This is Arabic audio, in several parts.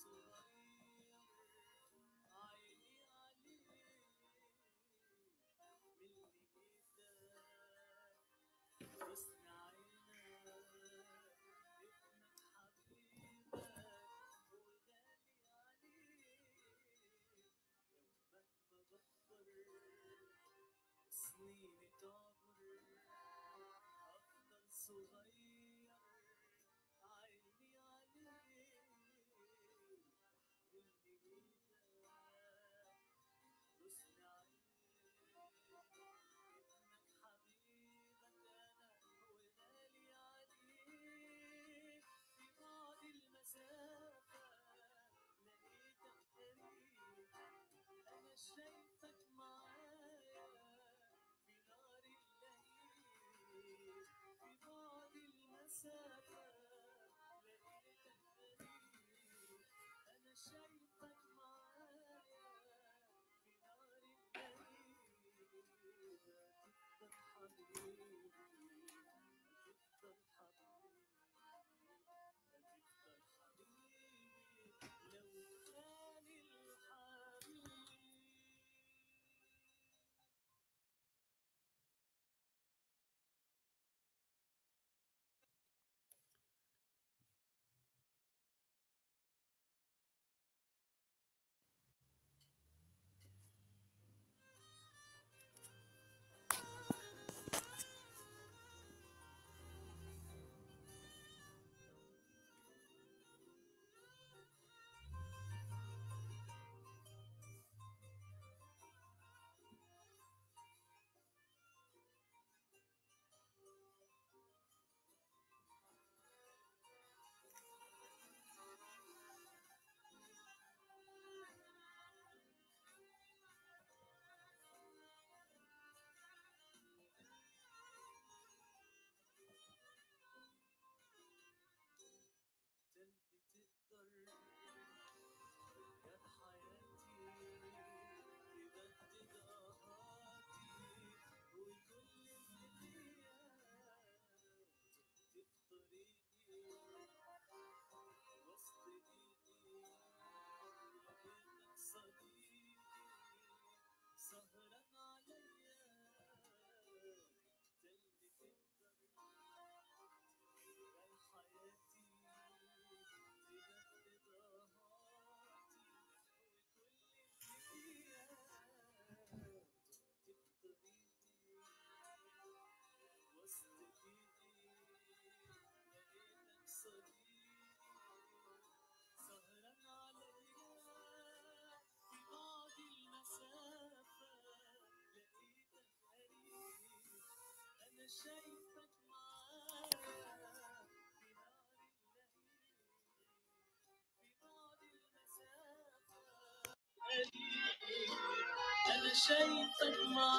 أنا شايفك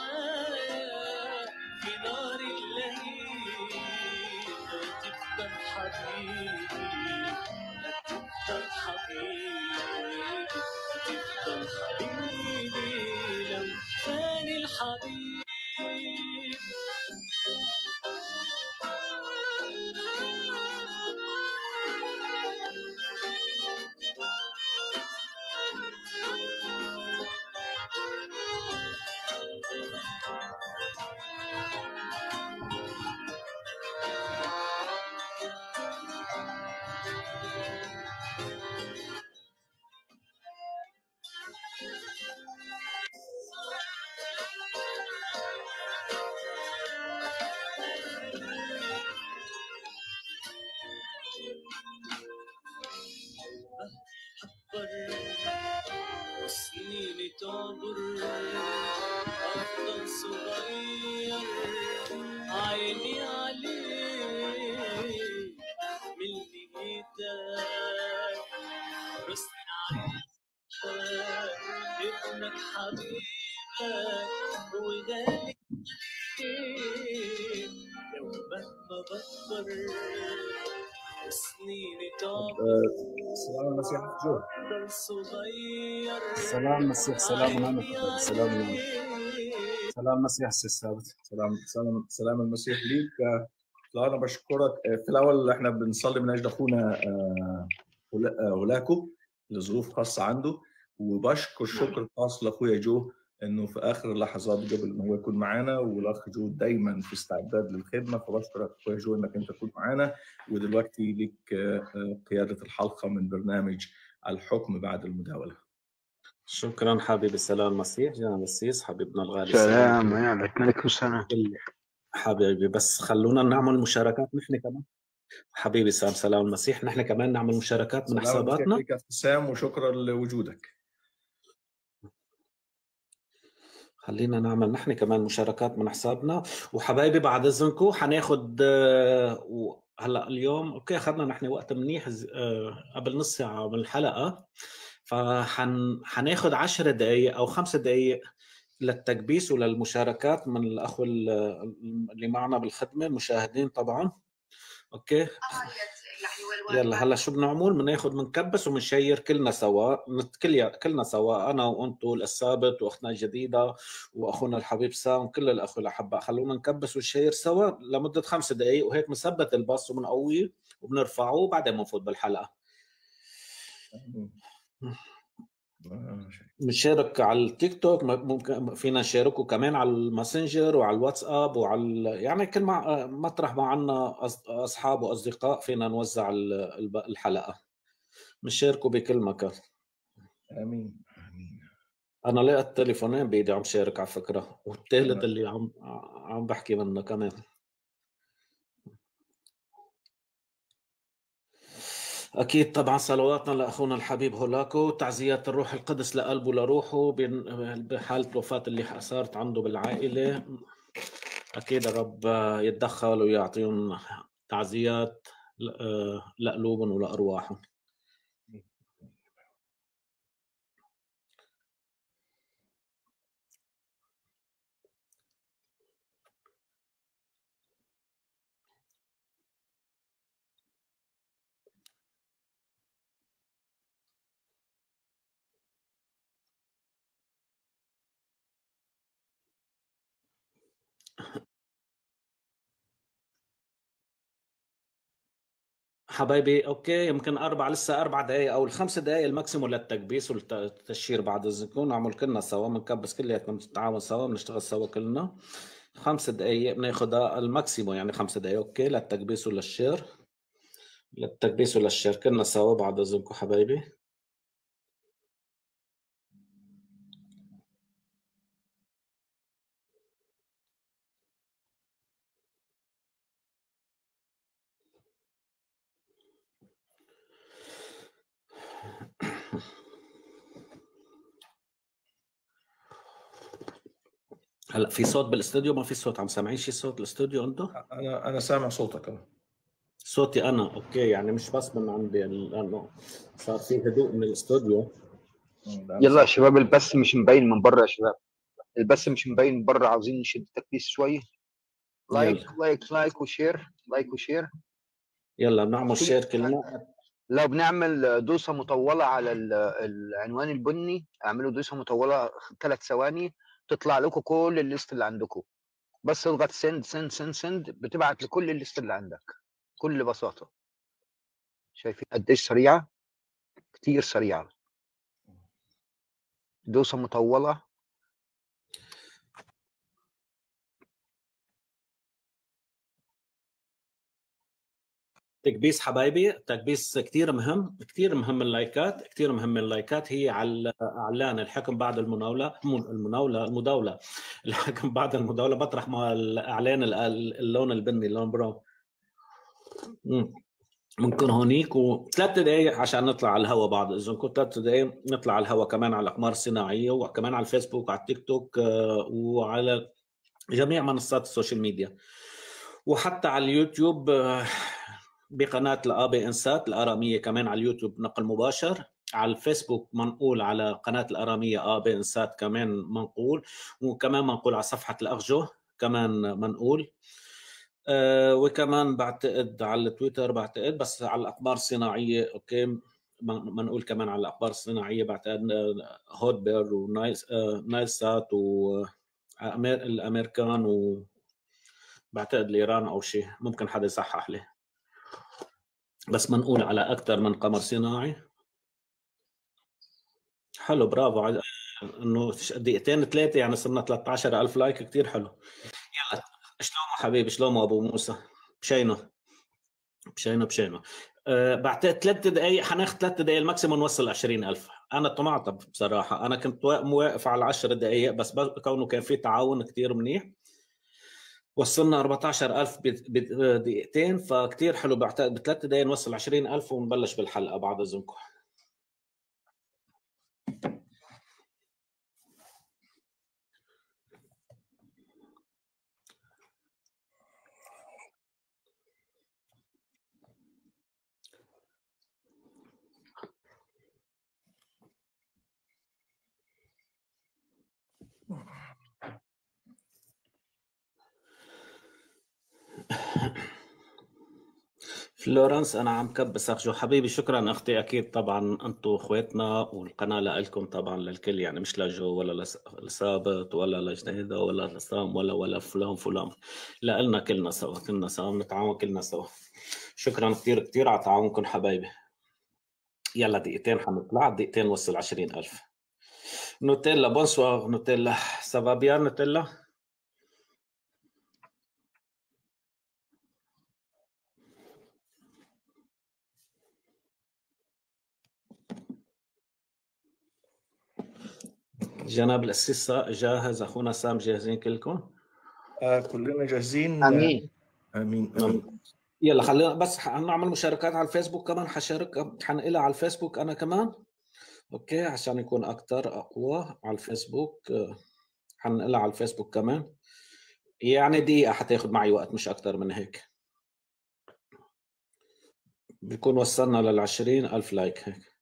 معايا في نار اللهيب، هتفضل حبيبي، هتفضل حبيبي، هتفضل حبيبي لو كان الحبيب. وسنيني تعبر، أفضل صغير، عيني عليك من لقيتك، رسم عيشك ابنك حبيبك وغالي لو مهما بكبر سنيني تعبر. سلام المسيح جو. صغير سلام المسيح، سلام ونعمة الرب، سلام ونعمة. سلام المسيح أستاذ ثابت. سلام المسيح ليك. أنا بشكرك. في الأول إحنا بنصلي من أجل أخونا هولاكو لظروف خاصه عنده. وبشكر شكر خاص لاخويا جو انه في اخر اللحظات قبل ما هو يكون معانا، والاخ جو دايما في استعداد للخدمه، فبشكرك اخويا جو انك انت تكون معانا. ودلوقتي لك قياده الحلقه من برنامج الحكم بعد المداوله. شكرا حبيبي. سلام المسيح. جناب السيس حبيبنا الغالي. سلام ونعمة ملك وسلام حبيبي بس خلونا نعمل مشاركات نحن كمان حبيبي. سلام المسيح. نحن كمان نعمل مشاركات من سلام المسيح حساباتنا. لك ابتسام وشكرا لوجودك. خلينا نعمل نحن كمان مشاركات من حسابنا. وحبايبي بعد اذنكم حناخد هلا اليوم اوكي اخذنا نحن وقت منيح قبل نص ساعه من الحلقه، فحناخد 10 دقائق او 5 دقائق للتكبيس وللمشاركات من الاخوه اللي معنا بالخدمه، المشاهدين طبعا. اوكي يلا هلا شو بنعمل؟ بناخذ بنكبس وبنشير كلنا سوا، كلنا سوا، انا وانتم الثابت واختنا الجديده واخونا الحبيب سام، كل الاخوه الاحباء. خلونا نكبس ونشير سوا لمده 5 دقائق، وهيك بنثبت الباص وبنقويه وبنرفعه وبعدين بنفوت بالحلقه. بنشارك على التيك توك، ممكن فينا نشاركه كمان على الماسنجر وعلى الواتساب وعلى يعني كل مطرح ما عنا اصحاب واصدقاء فينا نوزع الحلقه، بنشاركه بكل مكان. امين. انا لقيت تليفونين بايدي عم شارك على فكره، والثالث اللي عم بحكي منه كمان. أكيد طبعا صلواتنا لأخونا الحبيب هولاكو، تعزيات الروح القدس لقلبه لروحه بحالة وفاة اللي صارت عنده بالعائلة. أكيد الرب يتدخل ويعطيهم تعزيات لقلوبهم ولأرواحهم. حبايبي اوكي، يمكن لسه 4 دقائق او ال5 دقائق الماكسيموم للتكبيس والتشير. بعد اذنكم نعمل كلنا سوا، بنكبس كلياتنا، بنتعاون سوا، بنشتغل سوا كلنا. 5 دقائق بناخذها الماكسيموم، يعني 5 دقائق اوكي للتكبيس وللشير، للتكبيس وللشير كلنا سوا بعد اذنكم حبايبي. هلا في صوت بالاستوديو؟ ما في صوت؟ عم سامعين شي صوت بالاستوديو انتم؟ انا سامع صوتك. صوتي انا اوكي، يعني مش بس من عندي، لانه صار في هدوء من الاستوديو. يلا يا شباب، البث مش مبين من بره يا شباب، البث مش مبين من بره، عاوزين نشد التكبيس شويه. لايك وشير. يلا نعمل شير كلنا. لو بنعمل دوسه مطوله على العنوان البني، اعملوا دوسه مطوله 3 ثواني تطلع لكم كل الليست اللي عندكم. بس اضغط سند بتبعت لكل الليست اللي عندك بكل بساطه. شايفين قد ايش سريعه؟ كتير سريعه. دوسه مطوله. تكبيس حبايبي، تكبيس كثير مهم، كثير مهم. اللايكات كثير مهم. اللايكات هي على اعلان الحكم بعد المداوله الحكم بعد المداوله، بطرح ما الاعلان اللون البني، اللون براون. ممكن هونيك و3 دقائق عشان نطلع على الهواء. بعد اذنكم 3 دقائق نطلع على الهواء كمان على الاقمار الصناعيه، وكمان على الفيسبوك وعلى التيك توك وعلى جميع منصات السوشيال ميديا، وحتى على اليوتيوب بقناة الآبي إنسات الآرامية، كمان على اليوتيوب نقل مباشر. على الفيسبوك منقول على قناة الآرامية آبي إنسات كمان منقول، وكمان منقول على صفحة الأغجو كمان منقول. وكمان بعتقد على التويتر، بعتقد بس على الأخبار الصناعية أوكي منقول كمان على الأخبار الصناعية. بعتقد هودبير ونايل سات والأمريكان، وبعتقد الإيران أو شيء، ممكن حدا يصحح لي، بس منقول على أكثر من قمر صناعي. حلو، برافو. انه دقيقتين 3 يعني صرنا 13,000 لايك، كتير حلو. يلا، شلومه حبيبي، شلومه ابو موسى؟ بشينه. بعتقد 3 دقائق، حناخذ 3 دقائق الماكسيموم نوصل 20,000. انا طمعت بصراحه، انا كنت واقف على 10 دقائق بس كونه كان في تعاون كتير منيح وصلنا 14,000 بدقيقتين، فكتير حلو. بعتقد ب3 دقائق نوصل 20,000 ونبلش بالحلقه بعد اذنكم. فلورنس انا عم كبس اخجو حبيبي، شكرا اختي. اكيد طبعا انتم اخواتنا، والقناه لكم طبعا للكل، يعني مش لجو ولا لثابت ولا لجنيده ولا لسام ولا فلان لنا كلنا سوا، بنتعاون كلنا سوا. شكرا كثير على تعاونكم حبايبي. يلا دقيقتين حنطلع، دقيقتين نوصل 20,000. نوتيلا بونسوار نوتيلا، سافا بيان نوتيلا. جناب الأسيس جاهز، أخونا سام جاهزين كلكم؟ كلنا جاهزين. امين. امين. يلا خلينا بس حنعمل مشاركات على الفيسبوك كمان، حنقلها على الفيسبوك أنا كمان، أوكي، عشان يكون أكتر أقوى على الفيسبوك. حنقلها على الفيسبوك كمان، يعني دقيقة حتاخد معي وقت، مش أكتر من هيك. بيكون وصلنا لل20,000 لايك هيك.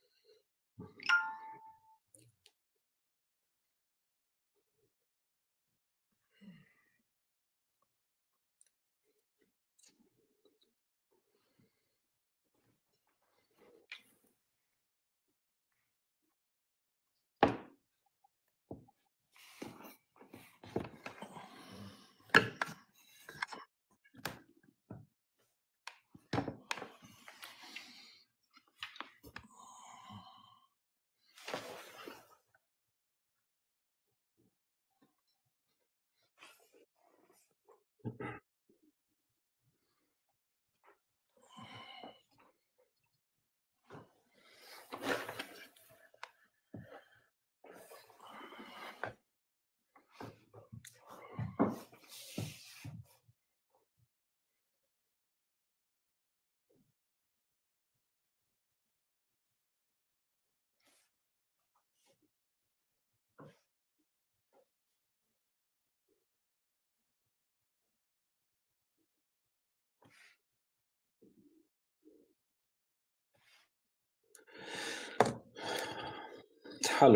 حلو.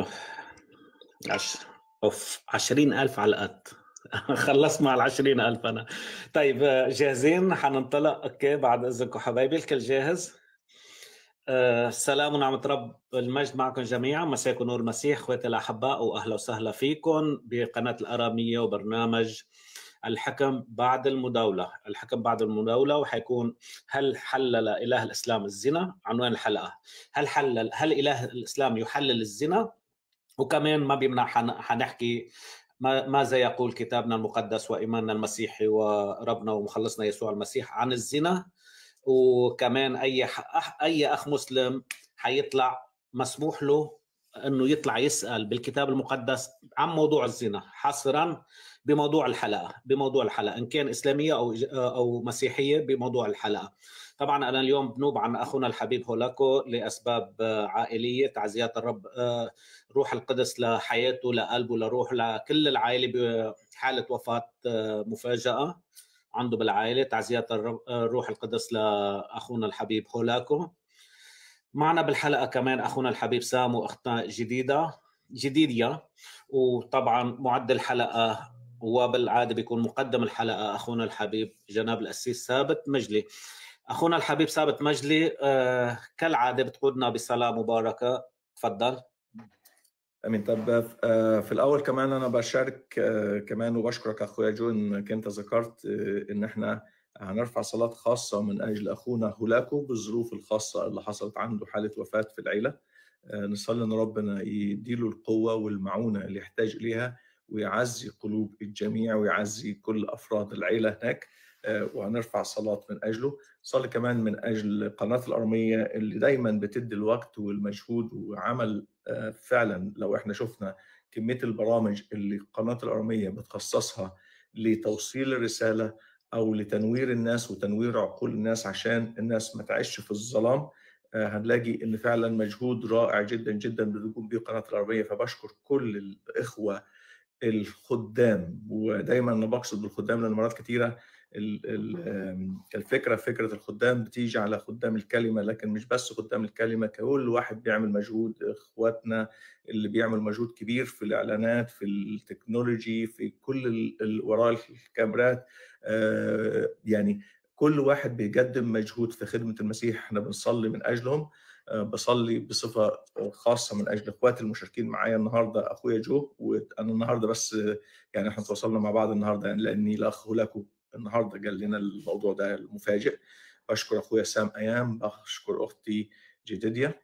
20,000 على القد. خلصت مع 20,000 أنا. طيب جاهزين؟ حننطلق. أوكي، بعد إذنكم حبايبي، الكل جاهز؟ السلام ونعمة رب المجد معكم جميعا. مساكم نور المسيح اخواتي الاحباء، واهلا وسهلا فيكم بقناه الاراميه وبرنامج الحكم بعد المداوله. الحكم بعد المداوله، وحيكون هل حلل اله الاسلام الزنا؟ عنوان الحلقه هل اله الاسلام يحلل الزنا؟ وكمان ما بيمنع حنحكي ماذا يقول كتابنا المقدس وايماننا المسيحي وربنا ومخلصنا يسوع المسيح عن الزنا. وكمان اي اخ مسلم حيطلع مسموح له انه يطلع يسال بالكتاب المقدس عن موضوع الزنا، حصرا بموضوع الحلقه ان كان اسلاميه او مسيحيه بموضوع الحلقه. طبعا انا اليوم بنوب عن اخونا الحبيب هولاكو لاسباب عائليه، تعزيات الرب روح القدس لحياته، لقلبه، لروح، لكل العائله بحاله وفاه مفاجاه عنده بالعائله. تعزيات الروح القدس لاخونا الحبيب هولاكو. معنا بالحلقه كمان اخونا الحبيب سام واختنا جديديا. وطبعا معد الحلقه وبالعاده بيكون مقدم الحلقه اخونا الحبيب جناب القسيس ثابت مجلي. اخونا الحبيب ثابت مجلي كالعاده بتقودنا بصلاه مباركه، تفضل. امين. طب في الاول كمان انا بشارك كمان وبشكرك اخويا جو انك انت ذكرت ان احنا هنرفع صلاه خاصه من اجل اخونا هولاكو بالظروف الخاصه اللي حصلت عنده، حاله وفاه في العيله. نصلي ان ربنا يديله القوه والمعونه اللي يحتاج اليها، ويعزي قلوب الجميع ويعزي كل افراد العيله هناك، وهنرفع صلاه من اجله. صلي كمان من اجل قناه الارميه اللي دايما بتدي الوقت والمجهود وعمل. فعلا لو احنا شفنا كميه البرامج اللي قناه الارميه بتخصصها لتوصيل الرساله او لتنوير الناس وتنوير عقول الناس عشان الناس ما تعيش في الظلام، هنلاقي ان فعلا مجهود رائع جدا جدا بتقوم به قناه الارميه. فبشكر كل الاخوه الخدام، ودايما انا بقصد بالخدام لان مرات كثيره فكره الخدام بتيجي على خدام الكلمه، لكن مش بس خدام الكلمه، كل واحد بيعمل مجهود. اخواتنا اللي بيعمل مجهود كبير في الاعلانات، في التكنولوجي، في كل وراء الكاميرات، يعني كل واحد بيقدم مجهود في خدمه المسيح، احنا بنصلي من اجلهم. بصلي بصفه خاصه من اجل اخواتي المشاركين معايا النهارده، اخويا جو، وانا النهارده بس يعني احنا تواصلنا مع بعض النهارده يعني لاني الاخ هولاكو النهارده قال لنا الموضوع ده المفاجئ. بشكر اخويا سام ايام، بشكر اختي جديديا،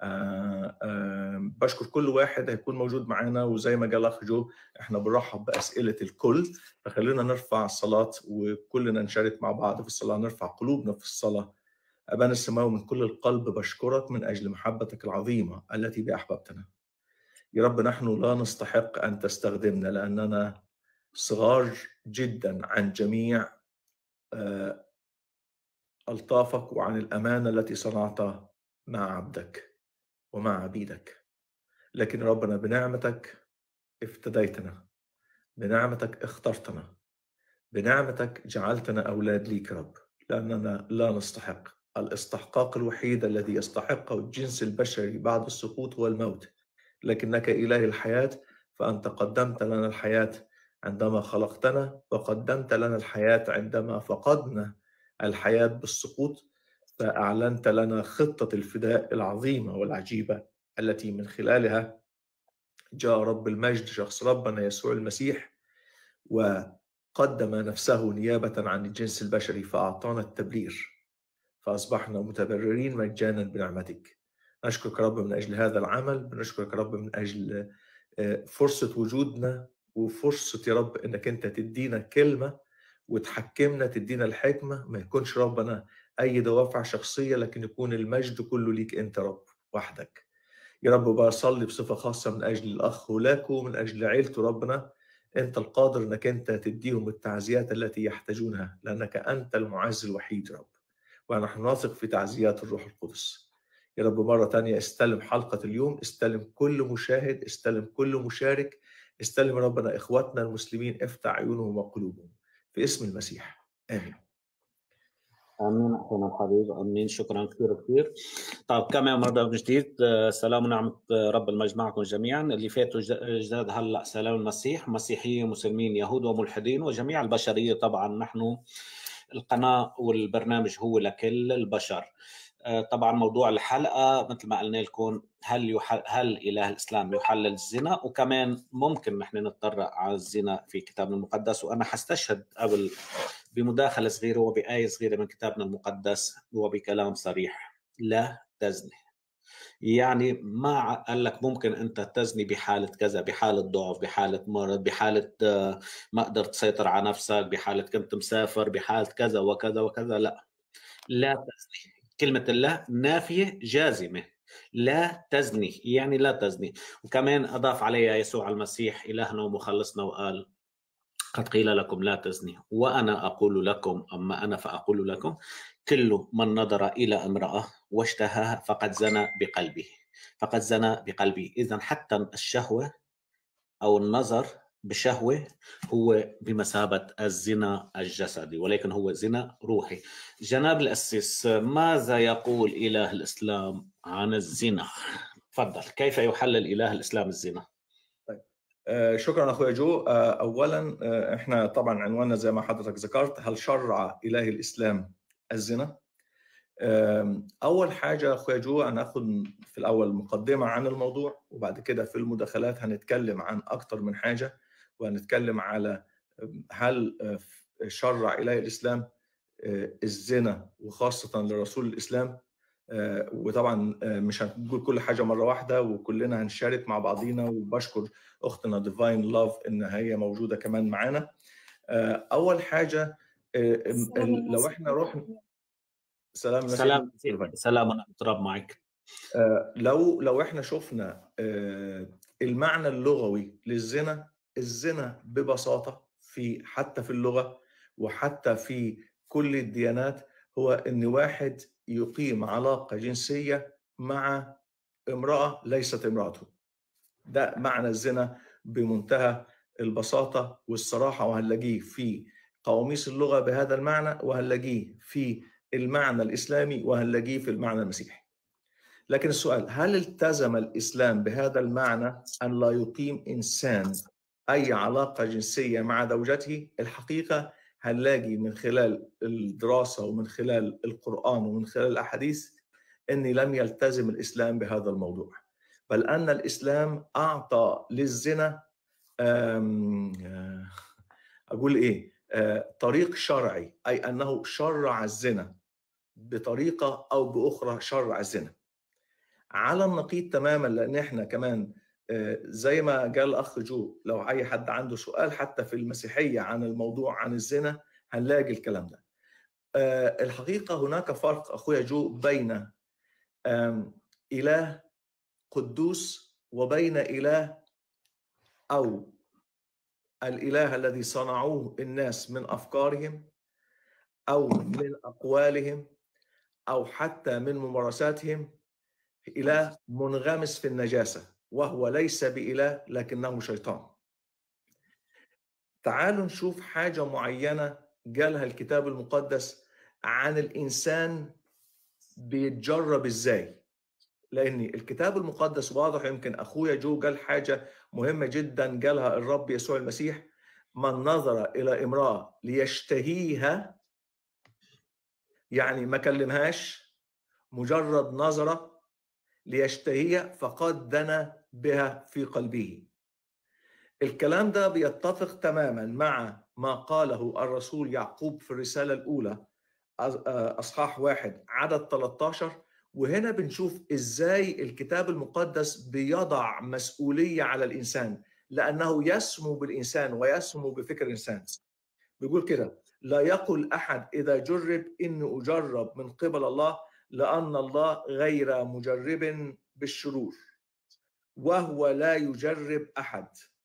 بشكر كل واحد هيكون موجود معنا. وزي ما قال اخ جو احنا بنرحب باسئله الكل، فخلينا نرفع الصلاه وكلنا نشارك مع بعض في الصلاه، نرفع قلوبنا في الصلاه. أبانا السماوي، من كل القلب بشكرك من أجل محبتك العظيمة التي بأحببتنا. يا رب نحن لا نستحق أن تستخدمنا لأننا صغار جدا عن جميع ألطافك وعن الأمانة التي صنعتها مع عبدك ومع عبيدك. لكن ربنا بنعمتك افتديتنا، بنعمتك اخترتنا، بنعمتك جعلتنا أولاد ليك رب، لأننا لا نستحق. الاستحقاق الوحيد الذي يستحقه الجنس البشري بعد السقوط هو الموت، لكنك إله الحياة، فأنت قدمت لنا الحياة عندما خلقتنا، وقدمت لنا الحياة عندما فقدنا الحياة بالسقوط، فأعلنت لنا خطة الفداء العظيمة والعجيبة التي من خلالها جاء رب المجد شخص ربنا يسوع المسيح وقدم نفسه نيابة عن الجنس البشري فأعطانا التبرير، فأصبحنا متبررين مجانا بنعمتك. نشكرك رب من أجل هذا العمل، بنشكرك رب من أجل فرصة وجودنا، وفرصة يا رب أنك أنت تدينا كلمة وتحكمنا، تدينا الحكمة، ما يكونش ربنا أي دوافع شخصية، لكن يكون المجد كله ليك أنت رب وحدك. يا رب بصلي بصفة خاصة من أجل الأخ هولاكو، من أجل عيلته ربنا، أنت القادر أنك أنت تديهم التعزيات التي يحتاجونها، لأنك أنت المعز الوحيد رب، ونحن نثق في تعزيات الروح القدس. يا رب مرة تانية استلم حلقة اليوم، استلم كل مشاهد، استلم كل مشارك، استلم ربنا إخواتنا المسلمين، افتح عيونهم وقلوبهم في اسم المسيح، آمين. امين اخونا الحبيب، امين. شكرا كثير كثير. طيب كمان مره من جديد سلام ونعمه رب المجد معكم جميعا. اللي فاتوا جداد هلا سلام المسيح، مسيحيين مسلمين يهود وملحدين وجميع البشريه. طبعا نحن القناه والبرنامج هو لكل البشر. طبعا موضوع الحلقه مثل ما قلنا لكم، هل اله الاسلام يحلل الزنا، وكمان ممكن نحن نتطرق على الزنا في كتابنا المقدس. وانا حستشهد قبل بمداخله صغيره وبآية صغيره من كتابنا المقدس وبكلام صريح: لا تزني. يعني ما قال لك ممكن انت تزني بحاله كذا، بحاله ضعف، بحاله مرض، بحاله ما قدرت تسيطر على نفسك، بحاله كنت مسافر، بحاله كذا وكذا وكذا. لا تزني. كلمة الله نافية جازمة، لا تزني يعني لا تزني. وكمان أضاف عليها يسوع المسيح إلهنا ومخلصنا وقال: قد قيل لكم لا تزني وأنا أقول لكم، أما أنا فأقول لكم، كل من نظر إلى امرأة واشتهاها فقد زنى بقلبه، فقد زنى بقلبه. إذن حتى الشهوة أو النظر بشهوة هو بمثابة الزنا الجسدي، ولكن هو زنا روحي. جناب الأسيس، ماذا يقول إله الإسلام عن الزنا؟ تفضل، كيف يحلل إله الإسلام الزنا؟ طيب. شكرا أخويا جو. أولا إحنا طبعا عنواننا زي ما حضرتك ذكرت: هل شرع إله الإسلام الزنا؟ أول حاجة أخويا جو هناخد في الأول مقدمة عن الموضوع، وبعد كده في المداخلات هنتكلم عن أكتر من حاجة، وهنتكلم على هل شرع إله الإسلام الزنا وخاصة لرسول الإسلام. وطبعا مش هنقول كل حاجه مره واحده وكلنا هنشارك مع بعضينا، وبشكر اختنا ديفاين لاف ان هي موجوده كمان معانا. اول حاجه لو احنا رحنا سلام سلام ونعم الرب معك. لو احنا شفنا المعنى اللغوي للزنا، الزنا ببساطه حتى في اللغه وحتى في كل الديانات هو ان واحد يقيم علاقه جنسيه مع امراه ليست امراته. ده معنى الزنا بمنتهى البساطه والصراحه، وهنلاقيه في قواميس اللغه بهذا المعنى، وهنلاقيه في المعنى الاسلامي، وهنلاقيه في المعنى المسيحي. لكن السؤال، هل التزم الإسلام بهذا المعنى أن لا يقيم إنسان أي علاقة جنسية مع زوجته؟ الحقيقة هنلاقي من خلال الدراسة ومن خلال القرآن ومن خلال الأحاديث أن لم يلتزم الإسلام بهذا الموضوع، بل أن الإسلام أعطى للزنا أقول إيه؟ طريق شرعي، أي أنه شرع الزنا بطريقة أو بأخرى، شرع الزنا على النقيض تماما. لان احنا كمان زي ما قال الاخ جو، لو اي حد عنده سؤال حتى في المسيحيه عن الموضوع عن الزنا هنلاقي الكلام ده. الحقيقه هناك فرق اخويا جو بين اله قدوس وبين اله او الاله الذي صنعوه الناس من افكارهم او من اقوالهم او حتى من ممارساتهم، إله منغمس في النجاسة وهو ليس بإله لكنه شيطان. تعالوا نشوف حاجة معينة قالها الكتاب المقدس عن الإنسان بيتجرب إزاي، لأن الكتاب المقدس واضح. يمكن أخويا جو قال حاجة مهمة جدا قالها الرب يسوع المسيح: من نظر إلى امرأة ليشتهيها، يعني ما كلمهاش، مجرد نظرة ليشتهيها فقد دنا بها في قلبه. الكلام ده بيتفق تماما مع ما قاله الرسول يعقوب في الرسالة الأولى أصحاح 1 عدد 13. وهنا بنشوف إزاي الكتاب المقدس بيضع مسؤولية على الإنسان، لأنه يسمو بالإنسان ويسمو بفكر الإنسان. بيقول كده: لا يقل أحد إذا جرب إني أجرب من قبل الله، لأن الله غير مجرب بالشرور وهو لا يجرب أحد،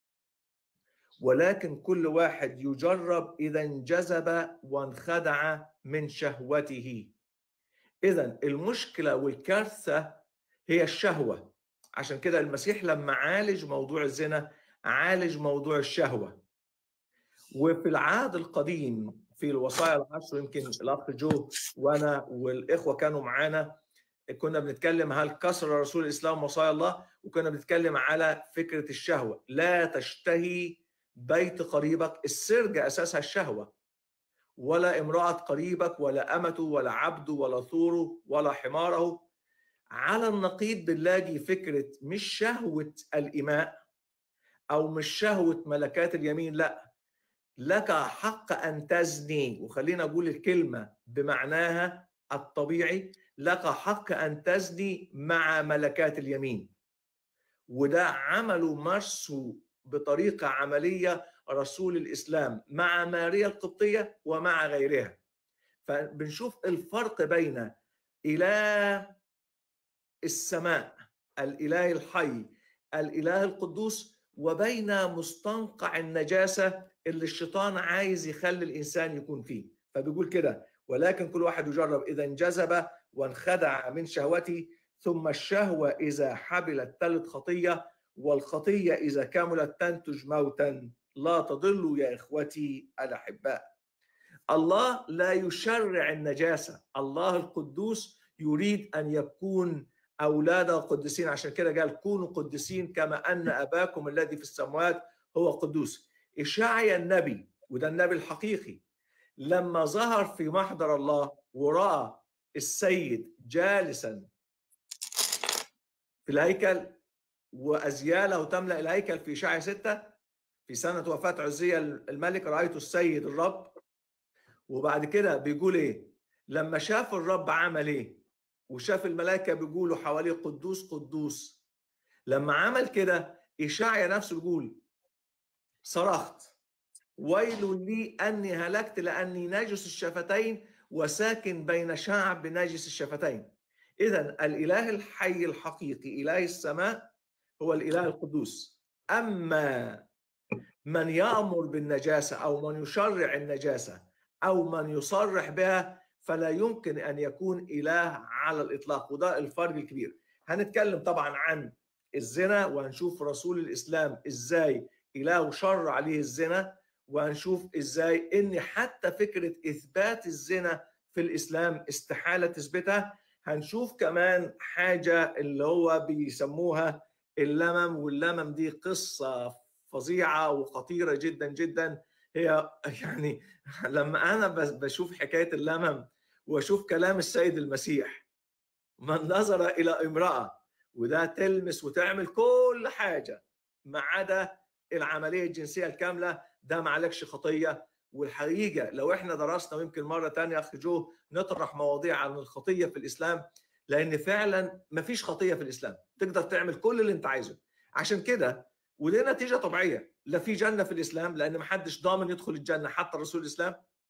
ولكن كل واحد يجرب إذا انجذب وانخدع من شهوته. إذن المشكلة والكارثة هي الشهوة. عشان كده المسيح لما عالج موضوع الزنا عالج موضوع الشهوة. وفي العهد القديم في الوصايا العشر، يمكن الأخ جو وأنا والإخوة كانوا معانا، كنا بنتكلم هل كسر رسول الإسلام وصايا الله، وكنا بنتكلم على فكرة الشهوة. لا تشتهي بيت قريبك، السرقة أساسها الشهوة، ولا امرأة قريبك ولا أمته ولا عبده ولا ثوره ولا حماره. على النقيض بنلاقي فكرة مش شهوة الإماء أو مش شهوة ملكات اليمين، لا، لك حق أن تزني. وخلينا أقول الكلمة بمعناها الطبيعي: لك حق أن تزني مع ملكات اليمين. وده عمله مارسه بطريقة عملية رسول الإسلام مع ماريا القبطية ومع غيرها. فبنشوف الفرق بين إله السماء، الإله الحي، الإله القدوس، وبين مستنقع النجاسة اللي الشيطان عايز يخلي الإنسان يكون فيه. فبيقول كده: ولكن كل واحد يجرب إذا انجذب وانخدع من شهوته، ثم الشهوة إذا حبلت تلد خطية، والخطية إذا كملت تنتج موتا. لا تضلوا يا إخوتي الأحباء. الله لا يشرع النجاسة، الله القدوس يريد أن يكون أولاده قدسين. عشان كده قال: كونوا قدسين كما أن أباكم الذي في السماوات هو قدوس. إشعيا النبي، وده النبي الحقيقي، لما ظهر في محضر الله ورأى السيد جالسا في الهيكل وأزياله تملأ الهيكل في إشعيا 6 في سنة وفاة عزية الملك: رأيت السيد الرب. وبعد كده بيقول إيه؟ لما شاف الرب عمل إيه؟ وشاف الملائكة بيقولوا حواليه قدوس قدوس. لما عمل كده إشعيا نفسه بيقول صرخت ويل لي أني هلكت لأني ناجس الشفتين وساكن بين شعب ناجس الشفتين. إذن الإله الحي الحقيقي إله السماء هو الإله القدوس. أما من يأمر بالنجاسة أو من يشرع النجاسة أو من يصرح بها فلا يمكن أن يكون إله على الإطلاق. وده الفرق الكبير. هنتكلم طبعا عن الزنا وهنشوف رسول الإسلام إزاي إله شرع عليه الزنا، وهنشوف إزاي إن حتى فكرة إثبات الزنا في الإسلام استحالة تثبتها. هنشوف كمان حاجة اللي هو بيسموها اللمم، واللمم دي قصة فظيعة وخطيرة جدا جدا. هي يعني لما أنا بشوف حكاية اللمم وأشوف كلام السيد المسيح من نظر إلى امرأة وده تلمس وتعمل كل حاجة ما عدا العملية الجنسية الكاملة، ده ما عليكش خطية. والحقيقة لو احنا درسنا ويمكن مرة تانية أخي جو نطرح مواضيع عن الخطية في الإسلام، لأن فعلا ما فيش خطية في الإسلام، تقدر تعمل كل اللي انت عايزه. عشان كده ودي نتيجة طبيعية، لا في جنة في الإسلام لأن ما حدش ضامن يدخل الجنة حتى رسول الإسلام.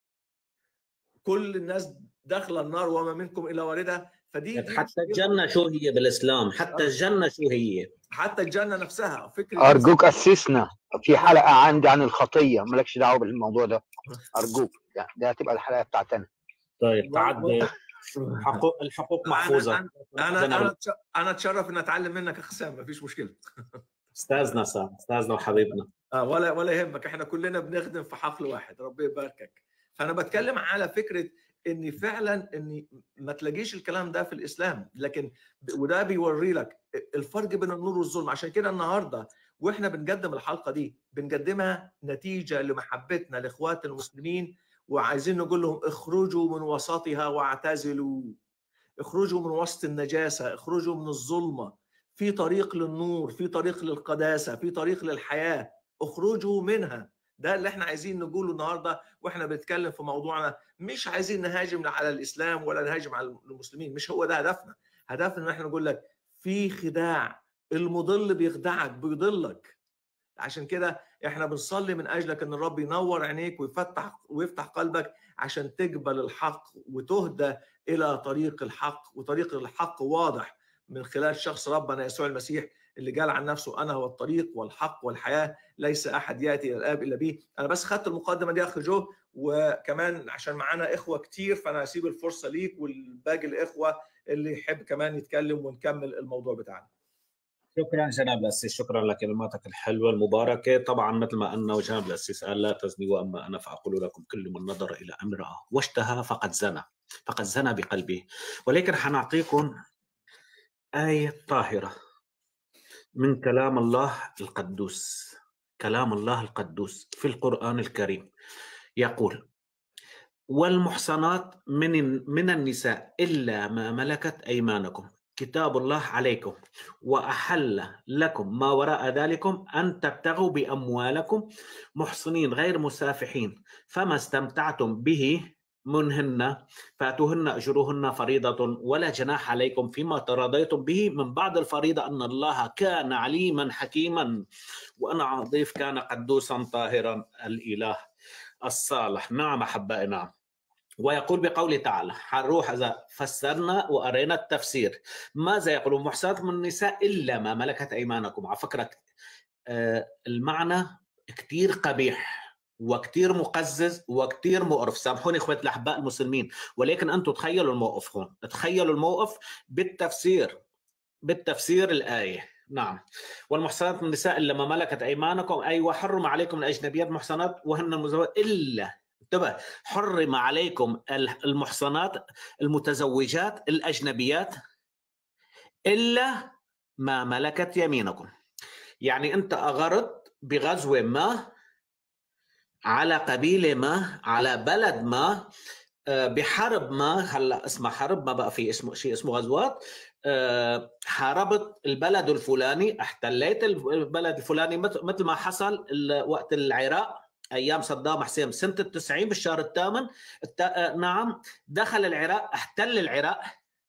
كل الناس داخلة النار وما منكم إلا واردها. فدي حتى الجنة شو هي بالإسلام؟ حتى الجنة شو هي؟ حتى الجنة نفسها فكرة. ارجوك اسسنا في حلقه عندي عن الخطيه، مالكش دعوه بالموضوع ده ارجوك، يعني ده هتبقى الحلقه بتاعتنا. طيب تعدي الحقوق محفوظة. أنا أتشرف إن أتعلم منك أخ سام، مفيش مشكلة. أستاذنا سام، أستاذنا وحبيبنا. ولا يهمك، إحنا كلنا بنخدم في حقل واحد، ربي يباركك. فأنا بتكلم على فكرة إن فعلا إن ما تلاقيش الكلام ده في الإسلام، لكن وده بيوري لك الفرق بين النور والظلم. عشان كده النهارده واحنا بنقدم الحلقه دي بنقدمها نتيجه لمحبتنا لاخوات المسلمين، وعايزين نقول لهم اخرجوا من وسطها واعتزلوا، اخرجوا من وسط النجاسه، اخرجوا من الظلمه، في طريق للنور، في طريق للقداسه، في طريق للحياه، اخرجوا منها. ده اللي احنا عايزين نقوله النهارده واحنا بنتكلم في موضوعنا. مش عايزين نهاجم على الاسلام ولا نهاجم على المسلمين، مش هو ده هدفنا. هدفنا ان احنا نقول لك في خداع، المضل بيخدعك بيضلك. عشان كده احنا بنصلي من اجلك ان الرب ينور عينيك ويفتح قلبك عشان تقبل الحق وتهدى الى طريق الحق. وطريق الحق واضح من خلال شخص ربنا يسوع المسيح اللي قال عن نفسه انا هو الطريق والحق والحياه، ليس احد ياتي الى الاب الا بي. انا بس خدت المقدمه دي اخ جو، وكمان عشان معانا اخوه كتير فانا هسيب الفرصه ليك والباقي الاخوه اللي يحب كمان يتكلم ونكمل الموضوع بتاعنا. شكرا جناب الأسيس، شكرا لكلماتك الحلوة المباركة. طبعا مثل ما أنه جناب الأسيس قال لا تزني وأما أنا فأقول لكم كل من نظر إلى امرأة واشتهى فقد زنى بقلبه. ولكن حنعطيكم آية طاهرة من كلام الله القدوس. كلام الله القدوس في القرآن الكريم يقول والمحصنات من النساء إلا ما ملكت أيمانكم كتاب الله عليكم وأحل لكم ما وراء ذلكم أن تبتغوا بأموالكم محصنين غير مسافحين فما استمتعتم به منهن فاتوهن أجرهن فريضة ولا جناح عليكم فيما تراضيتم به من بعد الفريضة أن الله كان عليما حكيما وأنا أضيف كان قدوسا طاهرا الإله الصالح. نعم أحبائي نعم. ويقول بقوله تعالى حنروح إذا فسرنا وأرينا التفسير ماذا يقول محصنات من النساء إلا ما ملكت أيمانكم. على فكرة المعنى كتير قبيح وكتير مقزز وكتير مقرف، سامحوني اخواتي الاحباء المسلمين، ولكن انتم تخيلوا الموقف هون، تخيلوا الموقف بالتفسير الآية. نعم والمحصنات من النساء إلا ما ملكت أيمانكم أي وحرم عليكم الأجنبيات محصنات وهن المزوجات إلا انتبه حرم عليكم المحصنات المتزوجات الأجنبيات إلا ما ملكت يمينكم. يعني أنت أغرت بغزوة ما على قبيلة ما على بلد ما بحرب ما، هلا اسمها حرب ما بقى في اسمه شيء اسمه غزوات، حاربت البلد الفلاني احتليت البلد الفلاني مثل ما حصل وقت العراق ايام صدام حسين سنه 90 بالشهر الثامن. نعم دخل العراق احتل العراق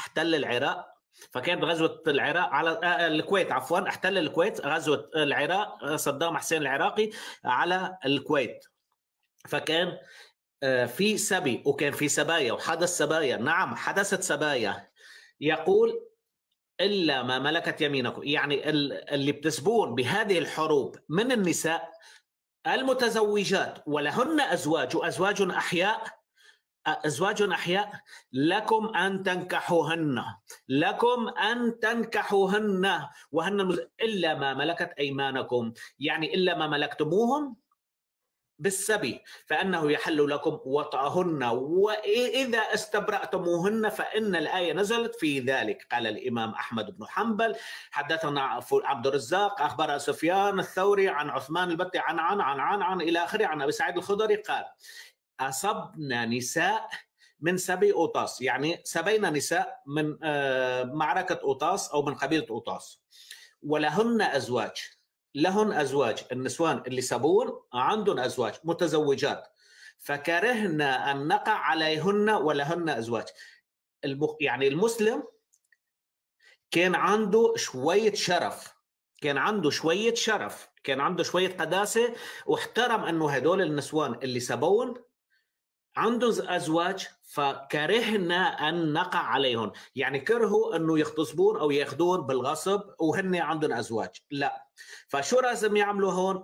احتل العراق، فكانت غزوة العراق على الكويت، عفوا احتل الكويت، غزوة العراق صدام حسين العراقي على الكويت. فكان في سبي وكان في سبايا وحدث سبايا، نعم حدثت سبايا. يقول إلا ما ملكت يمينكم، يعني اللي بتسبون بهذه الحروب من النساء المتزوجات ولهن أزواج وأزواج أحياء، أزواج أحياء لكم أن تنكحوهن، لكم أن تنكحوهن وهن إلا ما ملكت أيمانكم، يعني إلا ما ملكتموهم بالسبي فإنه يحل لكم وطأهن، وإذا استبرأتموهن فإن الآية نزلت في ذلك. قال الإمام أحمد بن حنبل حدثنا عبد الرزاق أخبر سفيان الثوري عن عثمان البتي عن إلى آخره عن أبي سعيد الخدري قال أصبنا نساء من سبي أوطاس، يعني سبينا نساء من معركة أوطاس أو من قبيلة أوطاس، ولهن أزواج، لهن أزواج، النسوان اللي سبون عندهم أزواج متزوجات، فكرهنا أن نقع عليهن ولهن أزواج. يعني المسلم كان عنده شوية شرف، كان عنده شوية شرف، كان عنده شوية قداسة، واحترم أنه هدول النسوان اللي سبون عندهم أزواج، فكرهنا أن نقع عليهم، يعني كرهوا أنه يغتصبون أو ياخذون بالغصب وهن عندهم أزواج، لا. فشو لازم يعملوا هون؟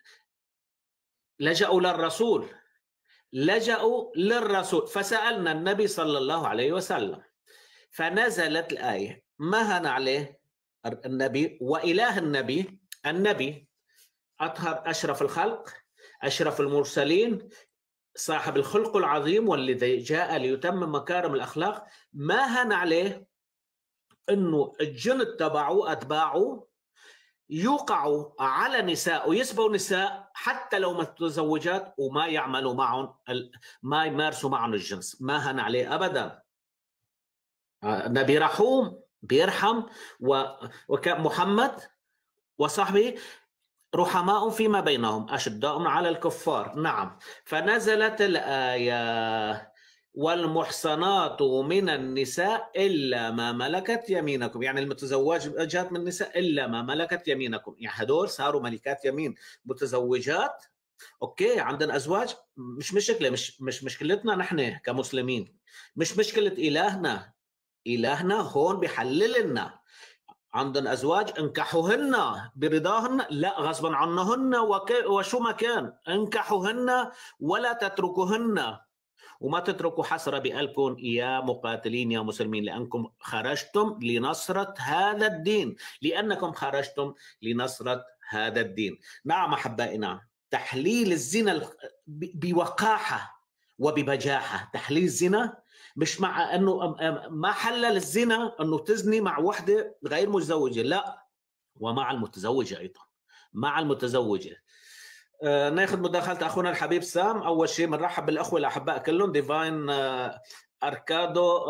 لجأوا للرسول، لجأوا للرسول، فسألنا النبي صلى الله عليه وسلم، فنزلت الآية مهن عليه النبي وإله النبي، النبي أطهر أشرف الخلق، أشرف المرسلين، صاحب الخلق العظيم والذي جاء ليتمم مكارم الأخلاق، ما هن عليه أنه الجن تبعه أتباعه يوقعوا على نساء ويسبوا نساء حتى لو متزوجات وما يعملوا معهم، ما يمارسوا معهم الجنس، ما هن عليه أبدا. النبي رحوم بيرحم، ومحمد وصحبه رحماء فيما بينهم أشداء على الكفار، نعم. فنزلت الآية والمحصنات من النساء إلا ما ملكت يمينكم، يعني المتزوجات من النساء إلا ما ملكت يمينكم، يعني هدول صاروا ملكات يمين، متزوجات أوكي عندنا أزواج، مش مشكلة، مش مشكلتنا نحن كمسلمين، مش مشكلة إلهنا، إلهنا هون بيحلل لنا عندن أزواج انكحوهن برضاهن، لا غصبا عنهن، وشو ما كان انكحوهن ولا تتركوهن، وما تتركوا حسرة بقلبكم يا مقاتلين يا مسلمين، لأنكم خرجتم لنصرة هذا الدين، لأنكم خرجتم لنصرة هذا الدين. نعم أحبائنا، تحليل الزنا بوقاحة وببجاحة، تحليل الزنا مش مع أنه ما حلل الزنا أنه تزني مع وحدة غير متزوجة، لا، ومع المتزوجة أيضا، مع المتزوجة. ناخذ مداخلة أخونا الحبيب سام. أول شيء بنرحب بالأخوة الأحباء كلهم، ديفاين أركادو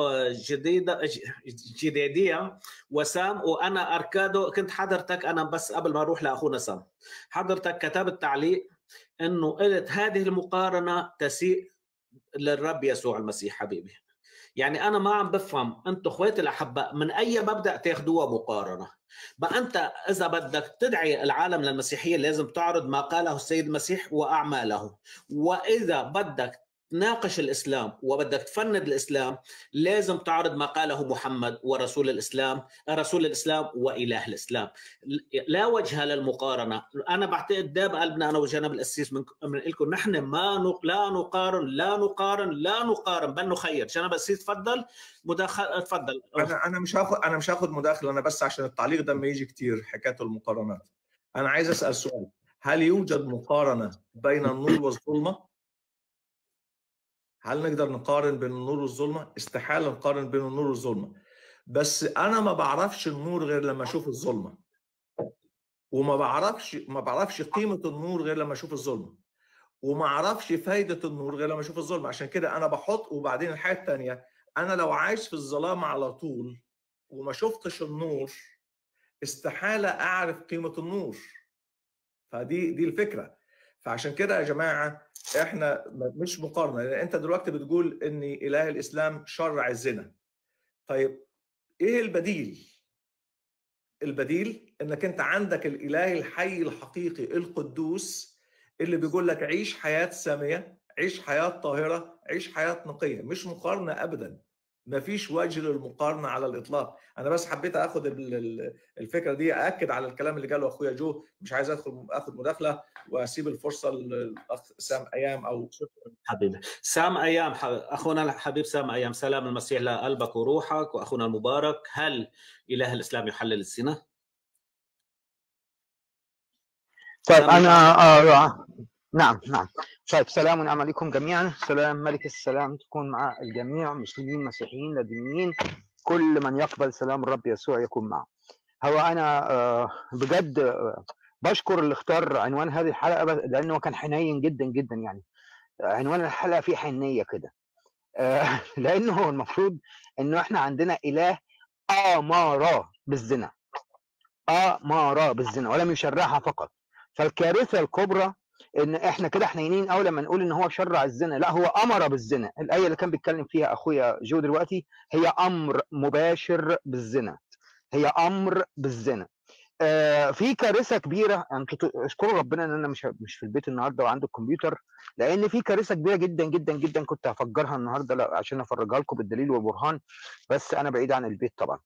جديدية وسام، وأنا أركادو كنت حضرتك، أنا بس قبل ما أروح لأخونا سام، حضرتك كتبت تعليق أنه قلت هذه المقارنة تسيء للرب يسوع المسيح. حبيبي، يعني أنا ما عم بفهم أنتوا أخواتي الأحباء من أي مبدأ تاخدوها مقارنة؟ بقى أنت إذا بدك تدعي العالم للمسيحية لازم تعرض ما قاله السيد المسيح وأعماله، وإذا بدك تناقش الإسلام وبدك تفند الإسلام لازم تعرض ما قاله محمد ورسول الإسلام، رسول الإسلام وإله الإسلام. لا وجه للمقارنة. أنا بعتقد ده بقلبنا أنا وجناب الأسيس من لكم، نحن لا نقارن بل نخير. جناب الأسيس تفضل مداخلة، تفضل. أنا مش هاخد مداخلة، أنا بس عشان التعليق ده ما يجي كتير حكاية المقارنات. أنا عايز أسأل سؤال، هل يوجد مقارنة بين النور والظلمة؟ هل نقدر نقارن بين النور والظلمة؟ استحالة نقارن بين النور والظلمة، بس أنا ما بعرفش النور غير لما أشوف الظلمة، وما بعرفش قيمة النور غير لما أشوف الظلمة، وما أعرفش فايدة النور غير لما أشوف الظلمة. عشان كده أنا بحط. وبعدين الحاجة الثانية، أنا لو عايش في الظلام على طول وما شفتش النور استحالة أعرف قيمة النور. فدي الفكرة. فعشان كده يا جماعة احنا مش مقارنة، لأن انت دلوقتي بتقول ان إله الإسلام شرع الزنا. طيب ايه البديل؟ البديل انك انت عندك الاله الحي الحقيقي القدوس اللي بيقول لك عيش حياه ساميه، عيش حياه طاهره، عيش حياه نقيه. مش مقارنه ابدا، ما فيش وجه للمقارنه على الاطلاق. انا بس حبيت اخد الفكره دي، ااكد على الكلام اللي قاله اخويا جو. مش عايز اخد مداخله واسيب الفرصه للاخ سام ايام. او حبيبي سام ايام، اخونا الحبيب سام ايام، سلام المسيح لقلبك وروحك. واخونا المبارك، هل اله الاسلام يحلل الزنا؟ طيب انا نعم. طيب سلام ونعم عليكم جميعا. سلام ملك السلام تكون مع الجميع، مسلمين مسيحيين لادينيين، كل من يقبل سلام الرب يسوع يكون معه. هو انا بجد بشكر اللي اختار عنوان هذه الحلقه لانه كان حنين جدا جدا. يعني عنوان الحلقه فيه حنيه كده، لانه المفروض انه احنا عندنا اله امر بالزنا، امر بالزنا ولم يشرعها فقط. فالكارثه الكبرى ان احنا كده حنينين قوي لما نقول ان هو شرع الزنا، لا هو امر بالزنا. الايه اللي كان بيتكلم فيها اخويا جو دلوقتي هي امر مباشر بالزنا، هي امر بالزنا. في كارثه كبيره. انتوا اشكروا ربنا ان انا مش في البيت النهارده وعندي الكمبيوتر، لان في كارثه كبيره جدا جدا جدا كنت هفجرها النهارده عشان افرجها لكم بالدليل والبرهان، بس انا بعيد عن البيت طبعا.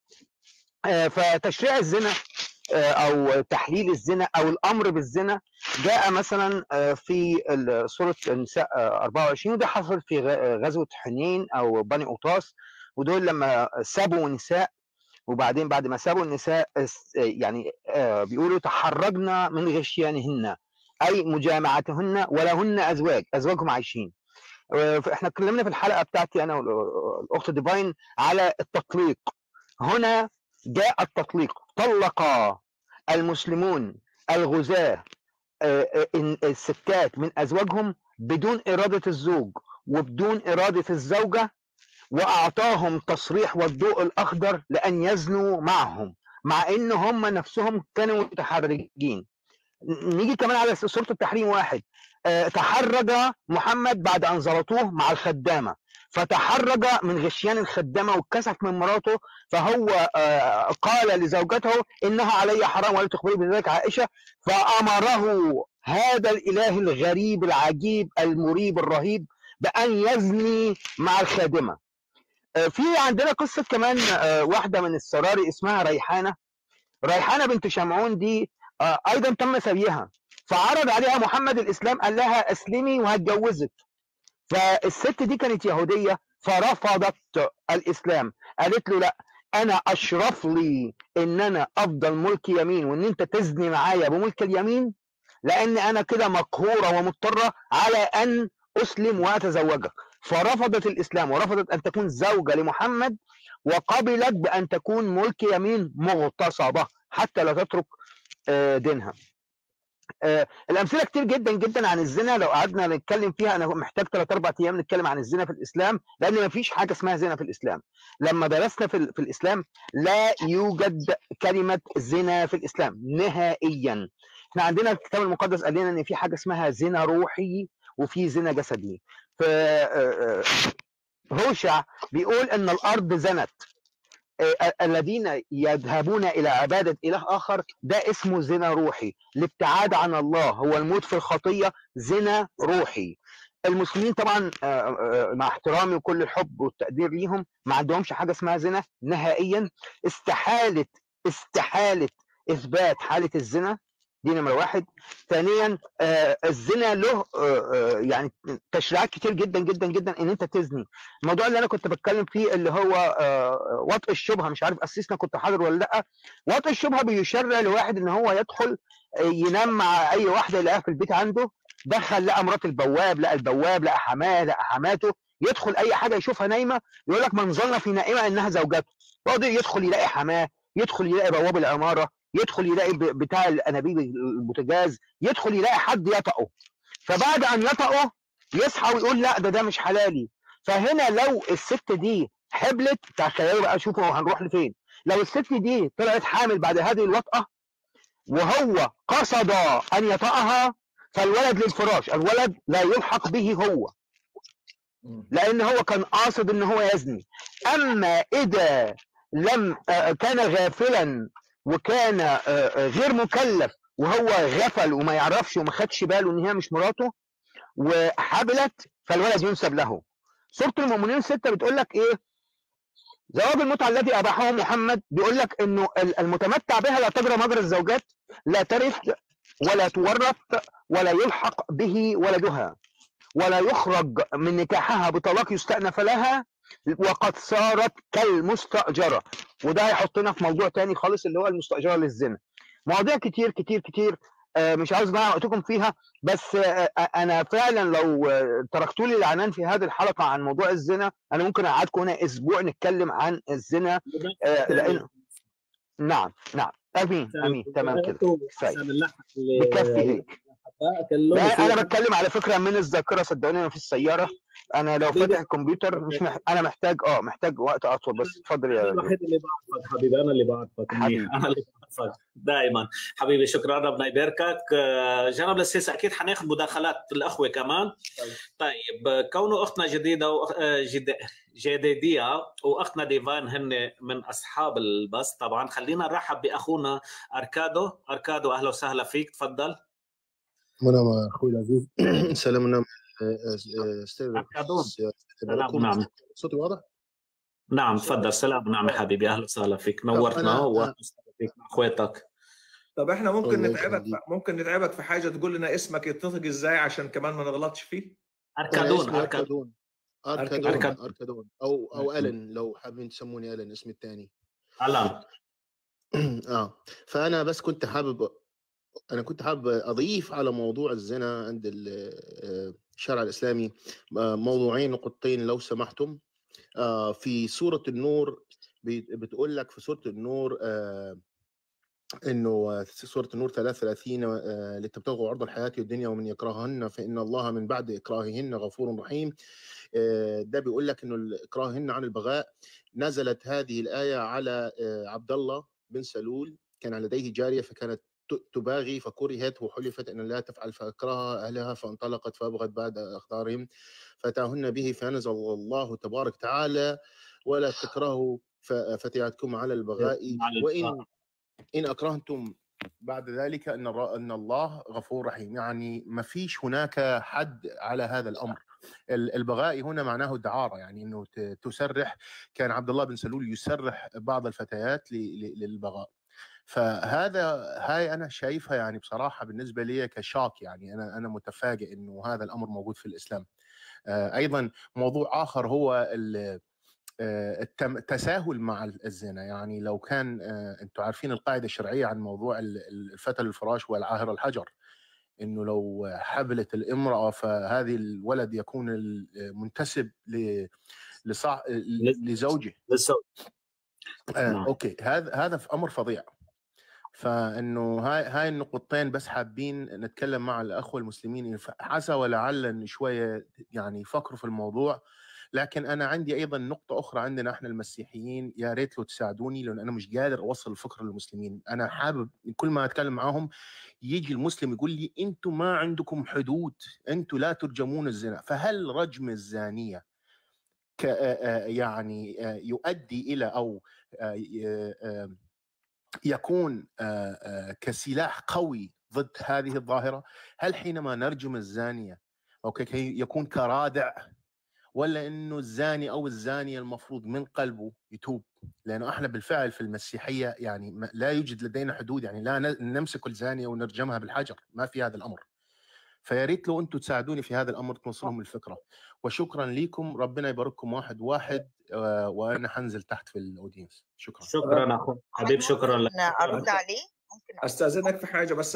فتشريع الزنا او تحليل الزنا او الامر بالزنا جاء مثلا في سوره النساء 24، وده حصل في غزوه حنين او بني قوطاس. ودول لما سابوا نساء، وبعدين بعد ما سابوا النساء يعني بيقولوا تحرجنا من غشيانهن، اي مجامعتهن ولهن ازواجهم عايشين. احنا اتكلمنا في الحلقه بتاعتي انا والاخت ديفاين على التطليق. هنا جاء التطليق، طلق المسلمون الغزاة الستات من ازواجهم بدون اراده الزوج وبدون اراده الزوجه، واعطاهم تصريح والضوء الاخضر لان يزنوا معهم، مع ان هم نفسهم كانوا متحرجين. نيجي كمان على سوره التحريم 1، تحرج محمد بعد ان زلطوه مع الخدامه، فتحرج من غشيان الخدامه واتكسف من مراته، فهو قال لزوجته انها علي حرام ولا تخبري بذلك عائشه، فامره هذا الاله الغريب العجيب المريب الرهيب بان يزني مع الخادمه. في عندنا قصه كمان واحده من السراري اسمها ريحانه بنت شمعون. دي ايضا تم سبيها، فعرض عليها محمد الاسلام، قال لها اسلمي وهتجوزك. فالست دي كانت يهوديه فرفضت الاسلام، قالت له لا، انا اشرف لي ان انا افضل ملك يمين وان انت تزني معايا بملك اليمين، لان انا كده مقهوره ومضطره على ان اسلم واتزوجك. فرفضت الاسلام ورفضت ان تكون زوجه لمحمد، وقبلت بان تكون ملك يمين مغتصبه حتى لا تترك دينها. الامثله كتير جدا جدا عن الزنا، لو قعدنا نتكلم فيها انا محتاج 3-4 ايام نتكلم عن الزنا في الاسلام، لان ما فيش حاجه اسمها زنا في الاسلام. لما درسنا في الاسلام لا يوجد كلمه زنا في الاسلام نهائيا. احنا عندنا الكتاب المقدس قال لنا ان في حاجه اسمها زنا روحي وفي زنا جسدي. هوشع بيقول ان الارض زنت، الذين يذهبون إلى عبادة إله آخر ده اسمه زنا روحي. الابتعاد عن الله هو الموت في الخطية، زنا روحي. المسلمين طبعا مع احترامي وكل الحب والتقدير ليهم ما عندهمش حاجة اسمها زنا نهائيا. استحالة إثبات حالة الزنا، دي نمرة 1. ثانيا الزنا له يعني تشريعات كتير جدا جدا جدا ان انت تزني. الموضوع اللي انا كنت بتكلم فيه اللي هو وطء الشبهه، مش عارف اسسنا كنت حاضر ولا لا. وطء الشبهه بيشرع لواحد ان هو يدخل ينام مع اي واحده يلاقيها في البيت عنده، دخل لقى مرات البواب، لقى حماه، لقى حماته، يدخل اي حاجه يشوفها نايمه يقول لك من ظن في نائمه انها زوجته. يقعد يدخل يلاقي حماه، يدخل يلاقي بواب العماره، يدخل يلاقي بتاع الانابيب البوتاجاز، يدخل يلاقي حد يطأه، فبعد ان يطأه يصحى ويقول لا ده مش حلالي. فهنا لو الست دي حبلت، تخيلوا بقى شوفوا هنروح لفين. لو الست دي طلعت حامل بعد هذه الوطأة وهو قصد ان يطأها، فالولد للفراش، الولد لا يلحق به هو، لان هو كان قاصد ان هو يزني. اما اذا كان غافلا وكان غير مكلف، وهو غفل وما يعرفش وما خدش باله ان هي مش مراته وحبلت، فالولد ينسب له. سورة المؤمنين 6 بتقول لك ايه؟ زواج المتعة الذي اباحه محمد، بيقول لك انه المتمتع بها لا تجرى مجرى الزوجات، لا ترث ولا تورث ولا يلحق به ولدها، ولا يخرج من نكاحها بطلاق يستأنف لها، وقد صارت كالمستأجرة. وده هيحطنا في موضوع تاني خالص اللي هو المستأجرة للزنا. مواضيع كتير كتير كتير، مش عاوز اضيع وقتكم فيها، بس انا فعلا لو تركتوا لي العنان في هذه الحلقة عن موضوع الزنا، انا ممكن اقعدكم هنا اسبوع نتكلم عن الزنا. لان نعم امين تمام كده كفايه، بكفي هيك. لا انا بتكلم على فكره من الذاكره، صدقوني انا في السياره، انا لو فاتح الكمبيوتر مش انا محتاج وقت اطول. بس اتفضل يا الوحيد اللي بعرفك حبيبي، انا اللي بعرفك منيح، انا اللي بعرفك دائما حبيبي. شكرا، ربنا يباركك. جناب السيس اكيد حناخذ مداخلات الاخوه كمان. طيب كونه اختنا جديديه واختنا ديفان هن من اصحاب البث، طبعا خلينا نرحب باخونا اركادو. اهلا وسهلا فيك، تفضل. منام اخوي العزيز. سلام. منام استاذ سلام. نعم صوتي واضح؟ نعم تفضل. سلام. نعم حبيبي، اهلا وسهلا فيك، نورتنا وسهلا فيك مع اخواتك. طب احنا ممكن نتعبك في حاجه، تقول لنا اسمك يتنطق ازاي عشان كمان ما نغلطش فيه؟ أركادون او ألن، لو حابين تسموني ألن اسمي الثاني. ألن. فانا بس كنت حابب أضيف على موضوع الزنا عند الشرع الإسلامي موضوعين، نقطتين لو سمحتم. في سورة النور بتقول لك في سورة النور إنه سورة النور 33 لتبتغوا عرض الحياة الدنيا ومن يكرههن فإن الله من بعد إكراههن غفور رحيم. ده بيقول لك إنه إكراههن عن البغاء. نزلت هذه الآية على عبد الله بن سلول، كان لديه جارية فكانت تباغي فكرهت وحلفت أن لا تفعل فأكرهها أهلها فانطلقت فأبغت بعد أخطارهم فأتاهن به فأنزل الله تبارك تعالى ولا تكرهوا فتياتكم على البغاء وإن أكرهتم بعد ذلك أن الله غفور رحيم. يعني ما فيش هناك حد على هذا الأمر. البغاء هنا معناه الدعارة، يعني أنه تسرح. كان عبد الله بن سلول يسرح بعض الفتيات للبغاء. هاي أنا شايفها يعني بصراحة بالنسبة لي كشاك، يعني أنا متفاجئ إنه هذا الأمر موجود في الإسلام. أيضا موضوع آخر هو التساهل مع الزنا. يعني لو كان أنتم عارفين القاعدة الشرعية عن موضوع الفتى للفراش والعاهر الحجر، إنه لو حبلت الامرأة فهذه الولد يكون منتسب لزوجه. أوكي، هذا في أمر فظيع. فانه هاي النقطتين بس حابين نتكلم مع الاخوه المسلمين، عسى ولعل شويه يعني يفكروا في الموضوع. لكن انا عندي ايضا نقطه اخرى عندنا احنا المسيحيين، يا ريت لو تساعدوني، لان انا مش قادر اوصل الفكره للمسلمين. انا حابب كل ما اتكلم معاهم يجي المسلم يقول لي انتم ما عندكم حدود، انتم لا ترجمون الزنا. فهل رجم الزانيه يعني يؤدي الى او يكون كسلاح قوي ضد هذه الظاهرة؟ هل حينما نرجم الزانية يكون كرادع، ولا أنه الزاني أو الزانية المفروض من قلبه يتوب؟ لأنه احنا بالفعل في المسيحية يعني لا يوجد لدينا حدود، يعني لا نمسك الزانية ونرجمها بالحجر، ما في هذا الأمر. فياريت لو أنتم تساعدوني في هذا الأمر توصلهم الفكرة. وشكرا لكم، ربنا يبارككم واحد وأنا حنزل تحت في الأودينس. شكرا أخو حبيب، شكرا لك. أرد عليه؟ ممكن أستأذنك في حاجة بس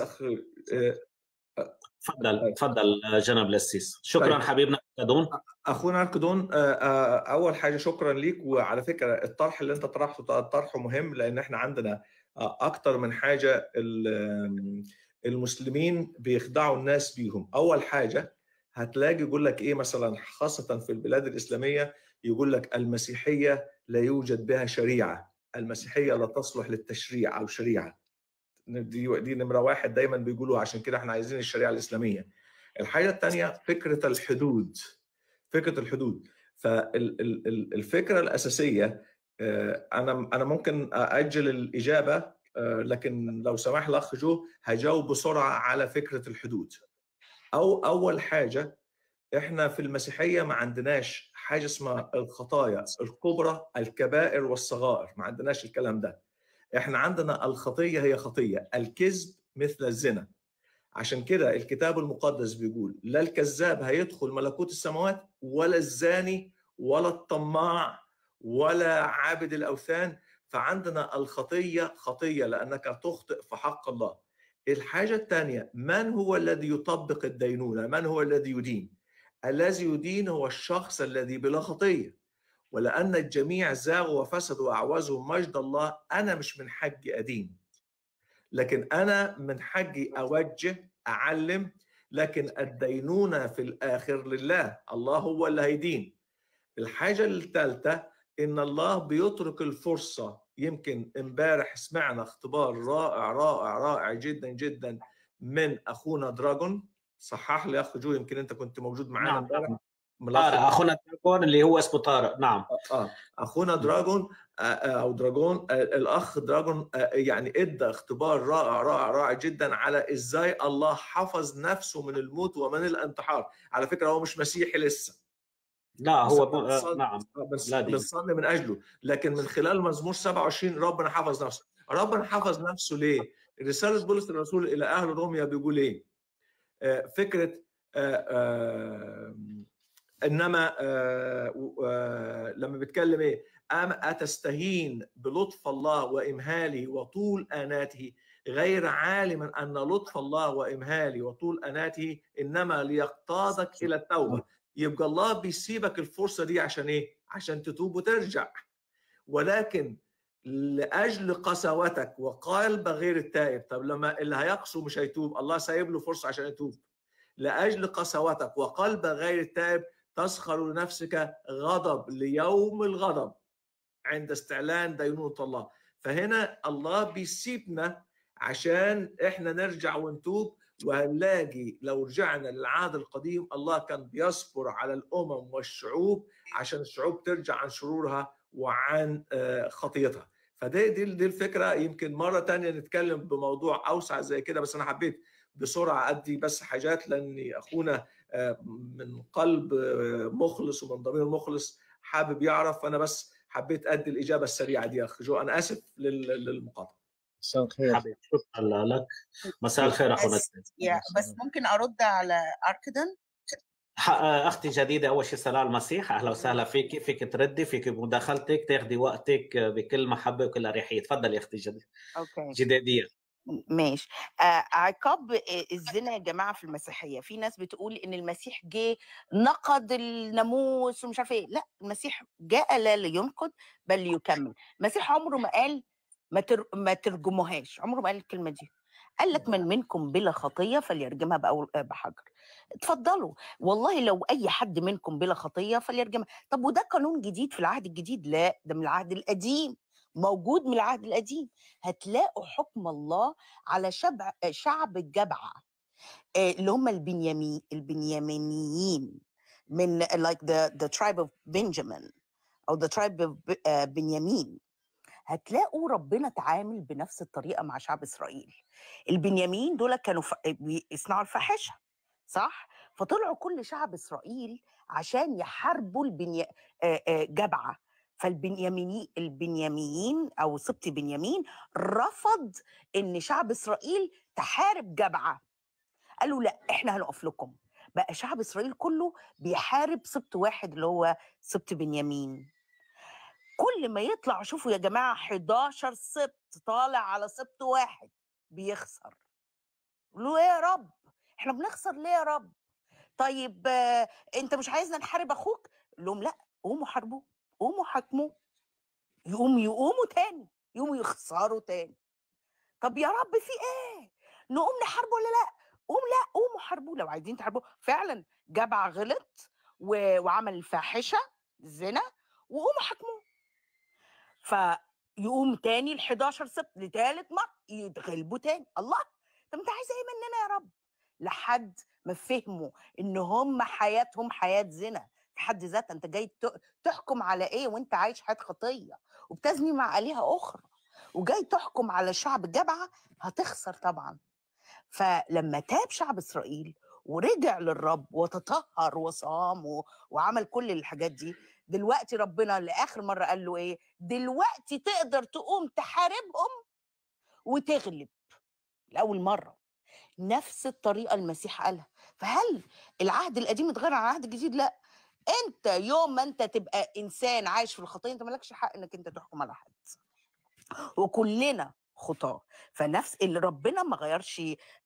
تفضل جناب السيس. شكرا. طيب. حبيبنا أركادون. أخونا أركادون، أول حاجة شكرا ليك. وعلى فكرة الطرح اللي أنت طرحته طرح مهم، لأن إحنا عندنا أكتر من حاجة المسلمين بيخدعوا الناس بيهم. أول حاجة هتلاقي يقول لك إيه مثلا، خاصة في البلاد الإسلامية، يقول لك المسيحية لا يوجد بها شريعة، المسيحية لا تصلح للتشريع أو شريعة. دي نمرة واحد دايما بيقولوا، عشان كده احنا عايزين الشريعة الإسلامية. الحاجة الثانية فكرة الحدود. فالفكرة الأساسية انا ممكن اجل الاجابه، لكن لو سمح الاخ جو هجاوب بسرعه على فكره الحدود. اول حاجه، احنا في المسيحيه ما عندناش حاجه اسمها الخطايا الكبرى، الكبائر والصغائر، ما عندناش الكلام ده. احنا عندنا الخطيه هي خطيه، الكذب مثل الزنا. عشان كده الكتاب المقدس بيقول لا الكذاب هيدخل ملكوت السماوات، ولا الزاني، ولا الطماع، ولا عابد الأوثان. فعندنا الخطية خطية لأنك تخطئ في حق الله. الحاجة الثانية، من هو الذي يطبق الدينونة؟ من هو الذي يدين؟ الذي يدين هو الشخص الذي بلا خطية. ولأن الجميع زاغوا وفسدوا وأعوزهم مجد الله، أنا مش من حقي أدين، لكن أنا من حقي أوجه، أعلم. لكن الدينونة في الآخر لله، الله هو اللي هيدين. الحاجة الثالثة، إن الله بيترك الفرصة. يمكن امبارح سمعنا اختبار رائع رائع رائع جدا جدا من أخونا دراجون. صحح لي أخ جو، يمكن أنت كنت موجود معنا امبارح. طارق، أخونا دراجون اللي هو اسمه طارق. نعم. أخونا دراجون أو دراجون، الأخ دراجون يعني إدى اختبار رائع رائع رائع جدا على إزاي الله حفظ نفسه من الموت ومن الانتحار. على فكرة هو مش مسيحي لسه، لا هو نعم، بنصلي من أجله، لكن من خلال مزمور 27 ربنا حفظ نفسه. ربنا حفظ نفسه ليه؟ رسالة بولس الرسول إلى أهل روميا بيقول إيه؟ فكرة إنما لما بيتكلم إيه؟ أتستهين بلطف الله وإمهاله وطول آناته، غير عالم أن لطف الله وإمهاله وطول آناته إنما ليقتادك إلى التوبة. يبقى الله بيسيبك الفرصة دي عشان إيه؟ عشان تتوب وترجع. ولكن لأجل قساوتك وقلب غير التائب. طب لما اللي هيقسو مش هيتوب، الله سايب له فرصة عشان يتوب. لأجل قساوتك وقلب غير التائب تسخر لنفسك غضب ليوم الغضب عند استعلان دينونة الله. فهنا الله بيسيبنا عشان احنا نرجع ونتوب. وهنلاقي لو رجعنا للعهد القديم الله كان بيصبر على الأمم والشعوب عشان الشعوب ترجع عن شرورها وعن خطيتها. فدي الفكرة. يمكن مرة تانية نتكلم بموضوع أوسع زي كده، بس أنا حبيت بسرعة أدي بس حاجات، لأن أخونا من قلب مخلص ومن ضمير مخلص حابب يعرف. أنا بس حبيت أدي الإجابة السريعة دي. أخ جو، أنا آسف للمقاطعة. مساء الخير. شكرا لك. مساء الخير أخونا. بس ممكن أرد على أركدن؟ أختي جديدة، أول شيء سلام المسيح، أهلا وسهلا فيك. فيك تردي، فيك مداخلتك، تاخدي وقتك بكل محبة وكل أريحية. تفضلي أختي جديدة. ماشي. عقاب الزنا يا جماعه في المسيحيه، في ناس بتقول ان المسيح جه نقض الناموس ومش عارفه ايه. لا، المسيح جاء لا لينقض بل يكمل. المسيح عمره ما قال ما ترجموهاش، عمره ما قال الكلمه دي. قال لك من منكم بلا خطيه فليرجمها بحجر. اتفضلوا، والله لو اي حد منكم بلا خطيه فليرجمها. طب وده قانون جديد في العهد الجديد؟ لا، ده من العهد القديم، موجود من العهد القديم. هتلاقوا حكم الله على شعب الجبعة اللي هم البنيامينيين من like the tribe of Benjamin أو the tribe of بنيامين. هتلاقوا ربنا تعامل بنفس الطريقة مع شعب إسرائيل. البنياميين دول كانوا يصنعوا الفاحشة، صح؟ فطلعوا كل شعب إسرائيل عشان يحاربوا جبعة. البنياميين او سبط بنيامين رفض ان شعب اسرائيل تحارب جبعه. قالوا لا، احنا هنقف لكم. بقى شعب اسرائيل كله بيحارب سبط واحد اللي هو سبط بنيامين. كل ما يطلع، شوفوا يا جماعه، 11 سبط طالع على سبط واحد بيخسر. قالوا يا رب، احنا بنخسر ليه يا رب؟ طيب انت مش عايزنا نحارب اخوك؟ قال لهم لا، قوموا حاربوه، قوموا حاكموه. يقوموا تاني، يقوموا يخسروا تاني. طب يا رب في ايه؟ نقوم نحاربه ولا لا؟ لا، قوموا حاربوه لو عايزين تحاربوه. فعلا جبع غلط وعمل الفاحشه الزنا، وقوموا حاكموه. فيقوم تاني ال11 سبت لثالث مره يتغلبوا تاني. الله، طب انت عايز ايه مننا يا رب؟ لحد ما فهموا ان هم حياتهم حياه زنا، في حد ذاتها. انت جاي تحكم على ايه وانت عايش حياه خطيه وبتزني مع آلهة اخرى، وجاي تحكم على شعب جبعه؟ هتخسر طبعا. فلما تاب شعب اسرائيل ورجع للرب وتطهر وصام وعمل كل الحاجات دي، دلوقتي ربنا لاخر مره قال له ايه؟ دلوقتي تقدر تقوم تحاربهم وتغلب. لاول مره نفس الطريقه المسيح قالها. فهل العهد القديم اتغير عن العهد الجديد؟ لا. انت يوم ما انت تبقى انسان عايش في الخطيه، انت مالكش حق انك انت تحكم على حد، وكلنا خطاه. فنفس اللي ربنا ما غيرش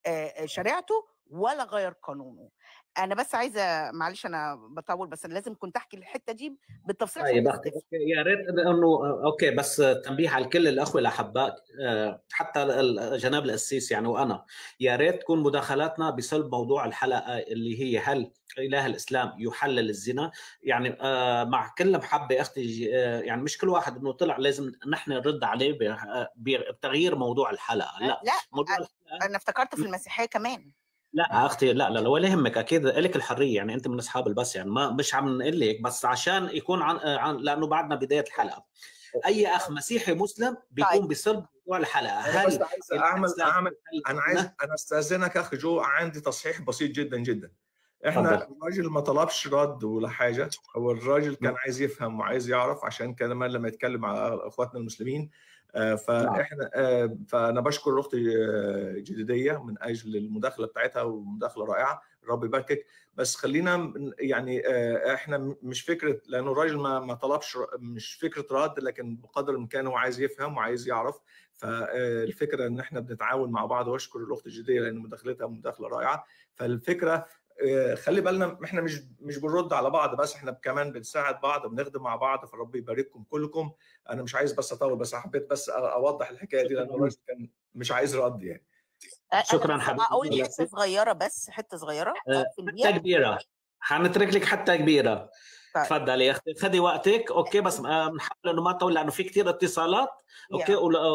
شريعته ولا غير قانونه. انا بس عايزه، معلش انا بطول، بس أنا لازم كنت احكي الحته دي بالتفصيل. طيب اختي يا ريت انه اوكي، بس تنبيه على كل الاخوه الاحباء، حتى جناب القسيس يعني وانا، يا ريت تكون مداخلاتنا بصلب موضوع الحلقه اللي هي هل اله الاسلام يحلل الزنا؟ يعني مع كل محبه اختي، يعني مش كل واحد انه طلع لازم نحن نرد عليه بتغيير موضوع الحلقه. لا، موضوع الحلقه انا افتكرت في المسيحيه كمان. لا اختي، لا ولا يهمك، اكيد لك الحريه، يعني انت من اصحاب البث، يعني ما مش عم نقول لك، بس عشان يكون عن لانه بعدنا بدايه الحلقه. اي اخ مسيحي مسلم بيكون بصلب موضوع الحلقه. انا بس هل عايز اعمل انا استاذنك اخي جو، عندي تصحيح بسيط جدا جدا. احنا تفضل. الراجل ما طلبش رد ولا حاجه، هو الراجل كان عايز يفهم وعايز يعرف، عشان كمان لما يتكلم على اخواتنا المسلمين. فاحنا فانا بشكر اختي جديديه من اجل المداخله بتاعتها، ومداخله رائعه، ربي يباركك. بس خلينا يعني احنا مش فكره، لانه الراجل ما طلبش، مش فكره رد، لكن بقدر الامكان هو عايز يفهم وعايز يعرف. فالفكره ان احنا بنتعاون مع بعض، واشكر الاخت الجديديه لان مداخلتها مداخله رائعه. فالفكره خلي بالنا احنا مش بنرد على بعض بس، احنا كمان بنساعد بعض وبنخدم مع بعض، فربي يبارككم كلكم. انا مش عايز بس اطول، بس حبيت بس اوضح الحكايه دي، لان الراجل كان مش عايز رد يعني. شكرا حبيبي. اقول حته صغيره، بس حته صغيره. حتى كبيره، حنترك لك حتى كبيره. تفضلي يا اختي، خدي وقتك. اوكي، بس بنحاول انه ما نطول لانه في كثير اتصالات. اوكي،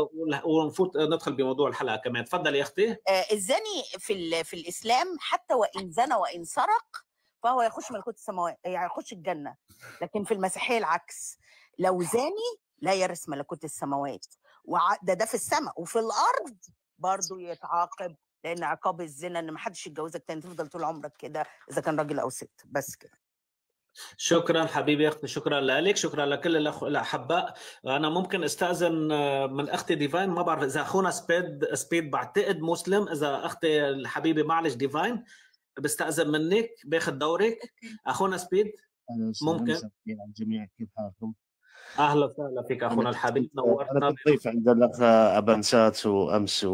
ونفوت ندخل بموضوع الحلقه كمان. تفضلي يا اختي. الزاني في الاسلام حتى وان زنى وان سرق فهو يخش ملكوت السماوات، يعني يخش الجنه. لكن في المسيحيه العكس، لو زاني لا يرث ملكوت السماوات. ده في السماء، وفي الارض برضه يتعاقب، لان عقاب الزنا ان ما حدش يتجوزك تاني، تفضل طول عمرك كده اذا كان راجل او ست. بس كده. شكرا حبيبي يا اختي، شكرا لك، شكرا لكل الاحباء. انا ممكن استاذن من اختي ديفاين، ما بعرف اذا اخونا سبيد بعتقد مسلم، اذا اختي الحبيبه معلش ديفاين بستاذن منك باخذ دورك. اخونا سبيد ممكن. الجميع كيف حالكم؟ اهلا وسهلا فيك اخونا الحبيب، نورتنا. انا كنت ضيف عند الاخ ابنسات وامس،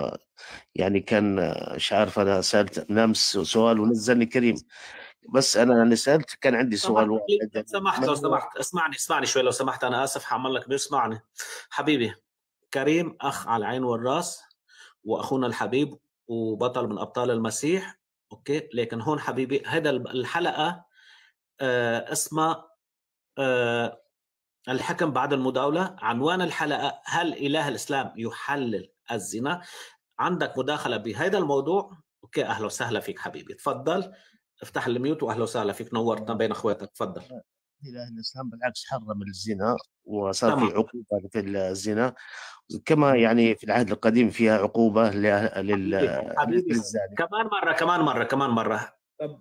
يعني كان مش عارف، انا سالت امس سؤال ونزلني كريم، بس انا سالت كان عندي سؤال واحد. لو سمحت اسمعني شوي لو سمحت، انا اسف حعمل لك بيسمعني حبيبي. كريم اخ على العين والراس، واخونا الحبيب وبطل من ابطال المسيح. اوكي، لكن هون حبيبي هذا الحلقه اسمها الحكم بعد المداولة. عنوان الحلقة هل إله الإسلام يحلل الزنا؟ عندك مداخلة بهذا الموضوع؟ أوكي، أهلا وسهلا فيك حبيبي، تفضل افتح الميوت، وأهلا وسهلا فيك، نورتنا بين أخواتك. تفضل. إله الإسلام بالعكس حرم الزنا، وصار في عقوبة في الزنا، كما يعني في العهد القديم فيها عقوبة للزاني. كمان مرة طب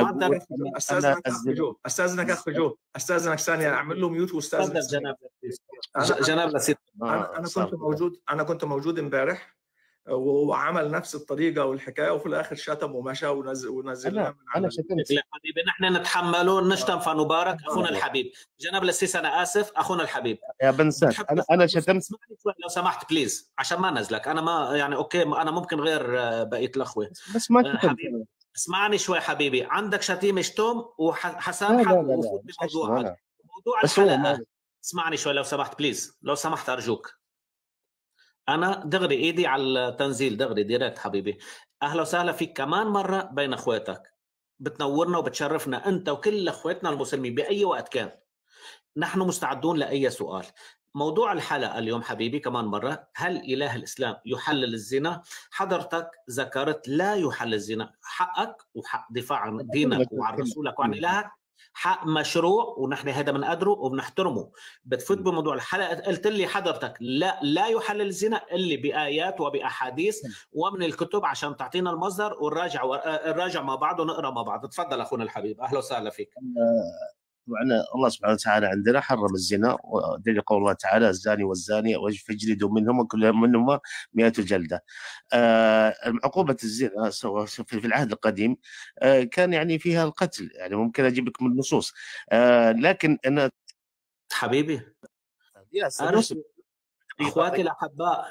استاذنك اخ جو، استاذنك ثانيه، اعمل له ميوت واستاذنك. جناب لسيد، انا كنت موجود امبارح، وعمل نفس الطريقه والحكايه، وفي الاخر شتم ومشى ونزلنا من انا شتمت. حبيبي نحن نتحمل ونشتم فنبارك. اخونا الحبيب جناب السيس، انا اسف اخونا الحبيب يا بنسات، انا شتمت. اسمعني شوي لو سمحت بليز، عشان ما نزلك. انا ما يعني اوكي، انا ممكن غير بقيه الاخوه، بس ما حبيبي اسمعني شوي حبيبي. عندك شتيمه اشتم وحسامحك وفوت بموضوعك، موضوع الحلقه. اسمعني شوي لو سمحت بليز، لو سمحت ارجوك. انا دغري ايدي على التنزيل، دغري ديريكت حبيبي. اهلا وسهلا فيك كمان مره بين اخواتك، بتنورنا وبتشرفنا انت وكل اخواتنا المسلمين باي وقت كان. نحن مستعدون لاي سؤال. موضوع الحلقه اليوم حبيبي كمان مره، هل اله الاسلام يحلل الزنا؟ حضرتك ذكرت لا يحلل الزنا، حقك وحق دفاع عن دينك وعن رسولك وعن الهك حق مشروع ونحن هذا بنقدره وبنحترمه. بتفوت بموضوع الحلقه قلت لي حضرتك لا يحلل الزنا الا بايات وباحاديث ومن الكتب عشان تعطينا المصدر ونراجع مع بعض ونقرا مع بعض. تفضل اخونا الحبيب، اهلا وسهلا فيك. طبعا الله سبحانه وتعالى عندنا حرم الزنا، ودليل قول الله تعالى الزاني والزانية فاجلدوا منهما كل منهما 100 جلدة. عقوبة الزنا في العهد القديم كان يعني فيها القتل، يعني ممكن أجيب لك من النصوص، لكن أنا حبيبي اخواتي الاحباء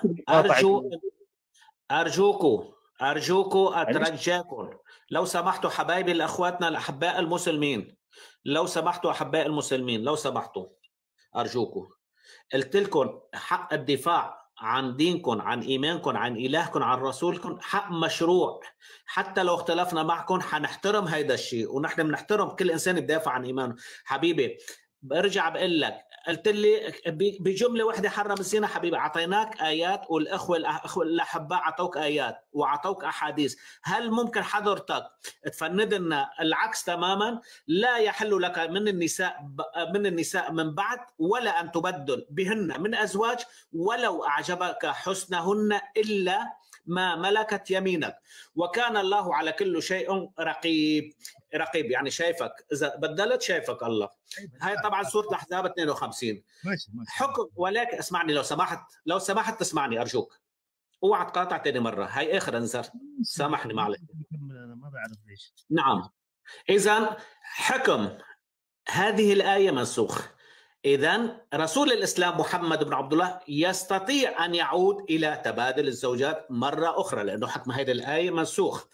ارجوكم اترجاكم لو سمحتوا حبايبي الاخواتنا الاحباء المسلمين، لو سمحتوا احباء المسلمين، لو سمحتوا ارجوكم، قلت لكم حق الدفاع عن دينكم، عن ايمانكم، عن الهكم، عن رسولكم حق مشروع. حتى لو اختلفنا معكم حنحترم هذا الشيء، ونحن بنحترم كل انسان يدافع عن ايمانه. حبيبي برجع بقول لك، قلت لي بجمله واحده حرم الزنا. حبيبي اعطيناك ايات والاخوه الاحباء اعطوك ايات واعطوك احاديث. هل ممكن حضرتك تفند لنا العكس تماما؟ لا يحل لك من النساء من بعد ولا ان تبدل بهن من ازواج ولو اعجبك حسنهن الا ما ملكت يمينك، وكان الله على كل شيء رقيب. يعني شايفك، اذا بدلت شايفك الله. هاي طبعا سوره الاحزاب 52. ماشي. حكم، ولكن اسمعني لو سمحت تسمعني ارجوك، اوعى تقاطع ثاني مره، هاي اخر انذار، سامحني معلش. انا ما بعرف ليش. نعم، اذا حكم هذه الايه منسوخ. إذن رسول الإسلام محمد بن عبد الله يستطيع أن يعود إلى تبادل الزوجات مرة أخرى لأنه حكم هذه الآية منسوخ.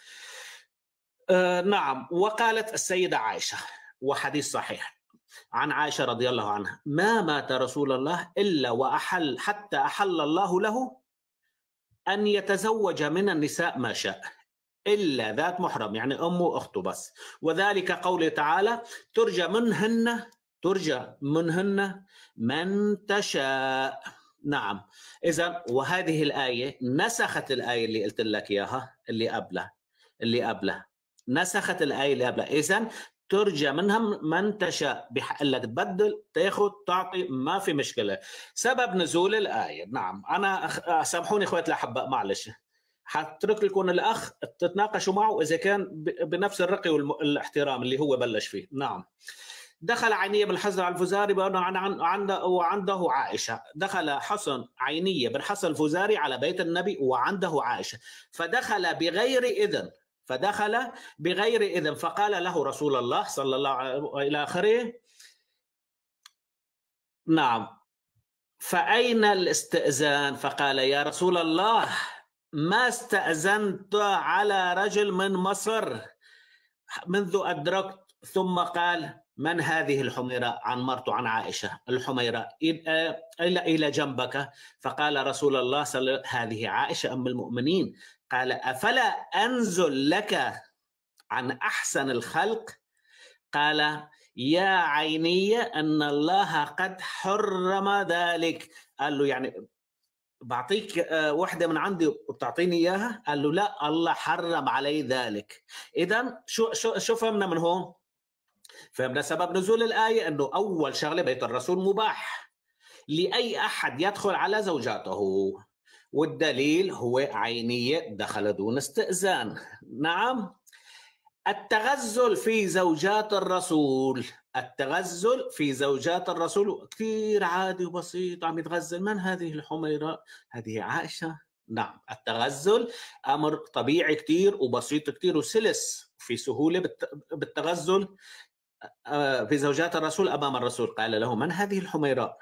نعم. وقالت السيدة عائشة، وحديث صحيح عن عائشة رضي الله عنها، ما مات رسول الله إلا حتى أحل الله له أن يتزوج من النساء ما شاء إلا ذات محرم، يعني أمه وأخته بس. وذلك قوله تعالى ترجى منهن من تشاء. نعم. إذن وهذه الآية نسخت الآية اللي قلت لك إياها اللي قبله نسخت الآية اللي قبله. إذن ترجى منهم من تشاء، بحق لك تبدل تاخذ تعطي، ما في مشكلة. سبب نزول الآية، نعم أنا سامحوني إخواتي الأحباء معلش حترك لكم الأخ تتناقشوا معه إذا كان بنفس الرقي والاحترام اللي هو بلش فيه. نعم. دخل عينية بن حصن الفزاري وعنده عائشة. دخل حصن عينية بن حصن الفزاري على بيت النبي وعنده عائشة، فدخل بغير إذن فقال له رسول الله صلى الله عليه إلى آخره. نعم. فأين الاستئذان؟ فقال يا رسول الله ما استأذنت على رجل من مصر منذ أدركت. ثم قال من هذه الحميراء؟ عن مرته عن عائشة الحميراء إلى جنبك. فقال رسول الله صلى الله عليه وسلم هذه عائشة أم المؤمنين. قال أفلا أنزل لك عن أحسن الخلق؟ قال يا عيني أن الله قد حرم ذلك. قال له يعني بعطيك وحدة من عندي وبتعطيني إياها؟ قال له لا، الله حرم علي ذلك. إذن شو فهمنا من هون؟ فهمنا سبب نزول الآية أنه أول شغلة بيت الرسول مباح لأي أحد يدخل على زوجاته، والدليل هو عينية دخل دون استئذان. نعم. التغزل في زوجات الرسول كثير عادي وبسيط، عم يتغزل. من هذه الحميراء؟ هذه عائشة. نعم. التغزل أمر طبيعي كثير وبسيط كثير وسلس، في سهولة بالتغزل في زوجات الرسول أمام الرسول. قال له من هذه الحميراء؟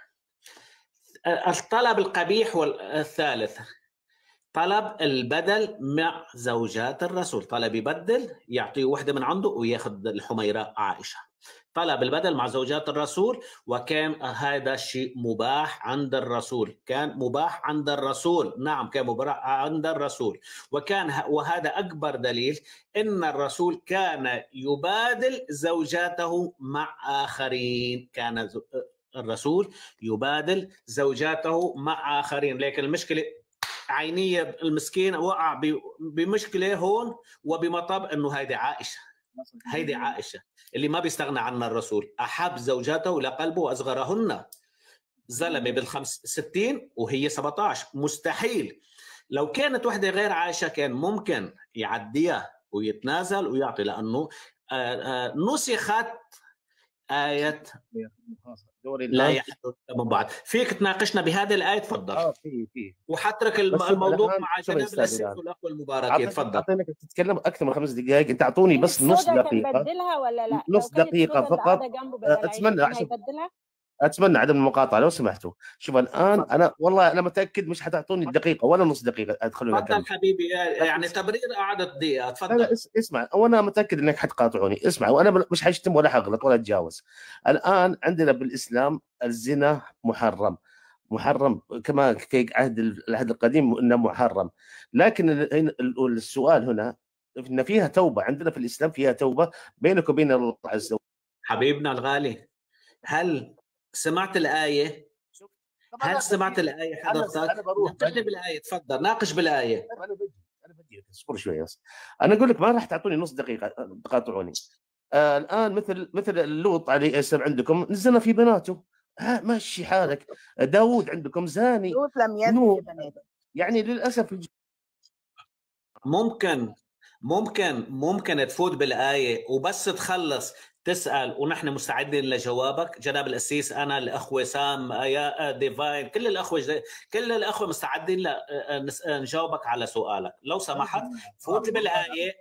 الطلب القبيح والثالث طلب البدل مع زوجات الرسول، طلب يبدل يعطيه وحدة من عنده وياخذ الحميراء عائشة، طلب البدل مع زوجات الرسول. وكان هذا الشيء مباح عند الرسول، كان مباح عند الرسول. نعم كان مباح عند الرسول. وهذا أكبر دليل إن الرسول كان يبادل زوجاته مع آخرين، كان الرسول يبادل زوجاته مع آخرين. لكن المشكلة عينية المسكين وقع بمشكلة هون وبمطب إنه هيدي عائشة. اللي ما بيستغنى عنها الرسول، أحب زوجاته لقلبه وأصغرهن. زلمة بال60 وهي 17، مستحيل. لو كانت وحدة غير عايشة كان ممكن يعديها ويتنازل ويعطي، لأنه نسخت آية دوري لا الان يحدث من بعد. فيك تناقشنا بهذه الآية؟ تفضل. في وحترك بس شوف الموضوع الان، مع شوف يا جناب استاذ الأسيس الان، والأخوة المباركين. تفضل. اعطينك تتكلم اكثر من 5 دقائق، انت اعطوني كانت بس نص سودا كان دقيقه، بدلها ولا لا؟ نص لو كانت دقيقه سودا اللي فقط. قاعده جنبه بدل عيشه اتمنى كان عشان هيبدلها؟ اتمنى عدم المقاطعه لو سمحتوا. شوف الان اتفضل. انا والله انا متاكد مش حتعطوني دقيقه ولا نص دقيقه ادخلوني اكمل. تفضل حبيبي، يعني بس تبرير قعدت دقيقة. لا تفضل. اسمع، وانا متاكد انك حتقاطعوني. اسمع، وانا مش حشتم ولا حغلط ولا اتجاوز. الان عندنا بالاسلام الزنا محرم، محرم كما في العهد القديم انه محرم. لكن السؤال هنا ان فيها توبه، عندنا في الاسلام فيها توبه بينك وبين الله عز وجل. حبيبنا الغالي، هل سمعت الآية؟ هل سمعت الآية حضرتك؟ انا بروح ناقشني بالآية. تفضل ناقش بالآية. انا بجي اصبر شوي بس. انا اقول لك ما راح تعطوني نص دقيقه تقاطعوني. الان مثل لوط عليه السلام عندكم زنا في بناته، ماشي حالك. داوود عندكم زاني. لوط لم يزن نوح ببناته. يعني للاسف ممكن تفوت بالآية وبس تخلص تسأل ونحن مستعدين لجوابك جناب الأسيس. أنا الأخوة سام، يا ديفاين، كل الأخوة مستعدين نجاوبك على سؤالك. لو سمحت فوت بالآية.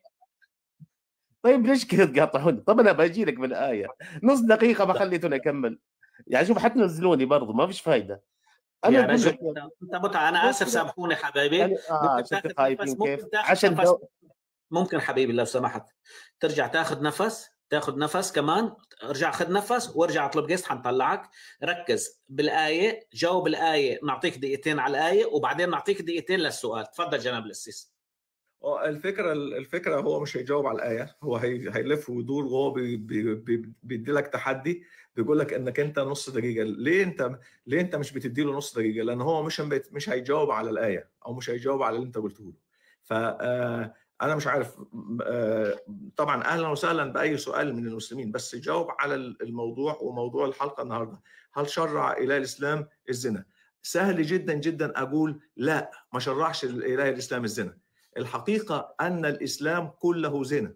طيب ليش كذا تقاطعوني؟ طب انا باجي لك بالايه، نص دقيقه ما خليتوني اكمل. يعني شوف حتنزلوني برضه ما فيش فايده. انا يا اقول رجل لك انت متعة. انا اسف، سامحوني حبايبي. يعني ممكن شفت تاخذ خايفين نفس، كيف ممكن تاخذ عشان نفس، ممكن حبيبي لو سمحت ترجع تاخذ نفس كمان. ارجع خذ نفس وارجع اطلب جيست، حنطلعك. ركز بالآية، جاوب الآية، نعطيك دقيقتين على الآية وبعدين نعطيك دقيقتين للسؤال. تفضل جناب الأسيس. الفكره هو مش هيجاوب على الايه، هو هيلف ويدور، وهو بيدي لك تحدي، بيقول لك انك انت نص دقيقه. ليه انت مش بتدي له نص دقيقه؟ لان هو مش هيجاوب على الايه، او مش هيجاوب على اللي انت قلته له. ف انا مش عارف. طبعا اهلا وسهلا باي سؤال من المسلمين، بس جاوب على الموضوع وموضوع الحلقه النهارده. هل شرع اله الاسلام الزنا؟ سهل جدا جدا اقول لا، ما شرعش اله الاسلام الزنا. الحقيقة أن الإسلام كله زنا.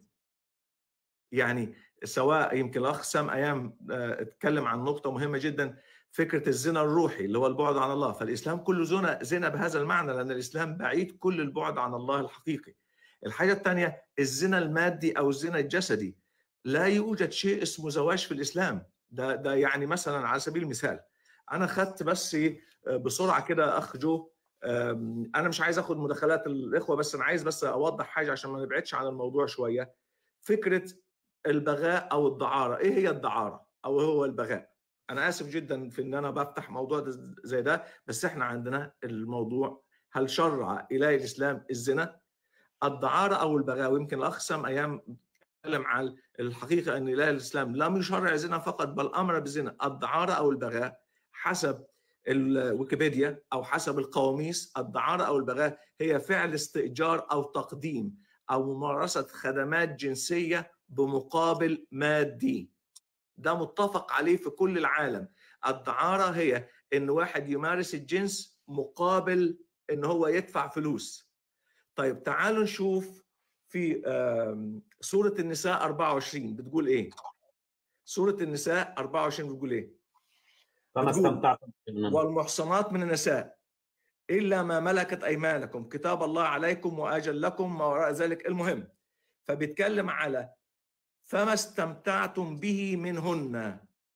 يعني سواء، يمكن الأخ سام أيام اتكلم عن نقطة مهمة جدا، فكرة الزنا الروحي اللي هو البعد عن الله. فالإسلام كله زنا بهذا المعنى، لأن الإسلام بعيد كل البعد عن الله الحقيقي. الحاجة الثانية الزنا المادي أو الزنا الجسدي، لا يوجد شيء اسمه زواج في الإسلام. ده يعني مثلا على سبيل المثال، أنا خدت بس بسرعة كده أخ جو، أنا مش عايز أخد مداخلات الإخوة، بس أنا عايز بس أوضح حاجة عشان ما نبعدش عن الموضوع شوية. فكرة البغاء أو الدعارة، إيه هي الدعارة أو هو البغاء؟ أنا آسف جدا في إن أنا بفتح موضوع زي ده، بس إحنا عندنا الموضوع هل شرع إله الإسلام الزنا؟ الدعارة أو البغاء. ويمكن الأخ سام أيام تكلم عن الحقيقة أن إله الإسلام لم يشرع الزنا فقط، بل أمر بالزنا. الدعارة أو البغاء حسب الويكيبيديا أو حسب القواميس، الدعارة أو البغاء هي فعل استئجار أو تقديم أو ممارسة خدمات جنسية بمقابل مادي. ده متفق عليه في كل العالم. الدعارة هي إن واحد يمارس الجنس مقابل إن هو يدفع فلوس. طيب تعالوا نشوف في سورة النساء 24 بتقول إيه؟ سورة النساء 24 بتقول إيه؟ فما استمتعتم والمحصنات من النساء إلا ما ملكت أيمانكم كتاب الله عليكم وأجل لكم ما وراء ذلك. المهم، فبيتكلم على فما استمتعتم به منهن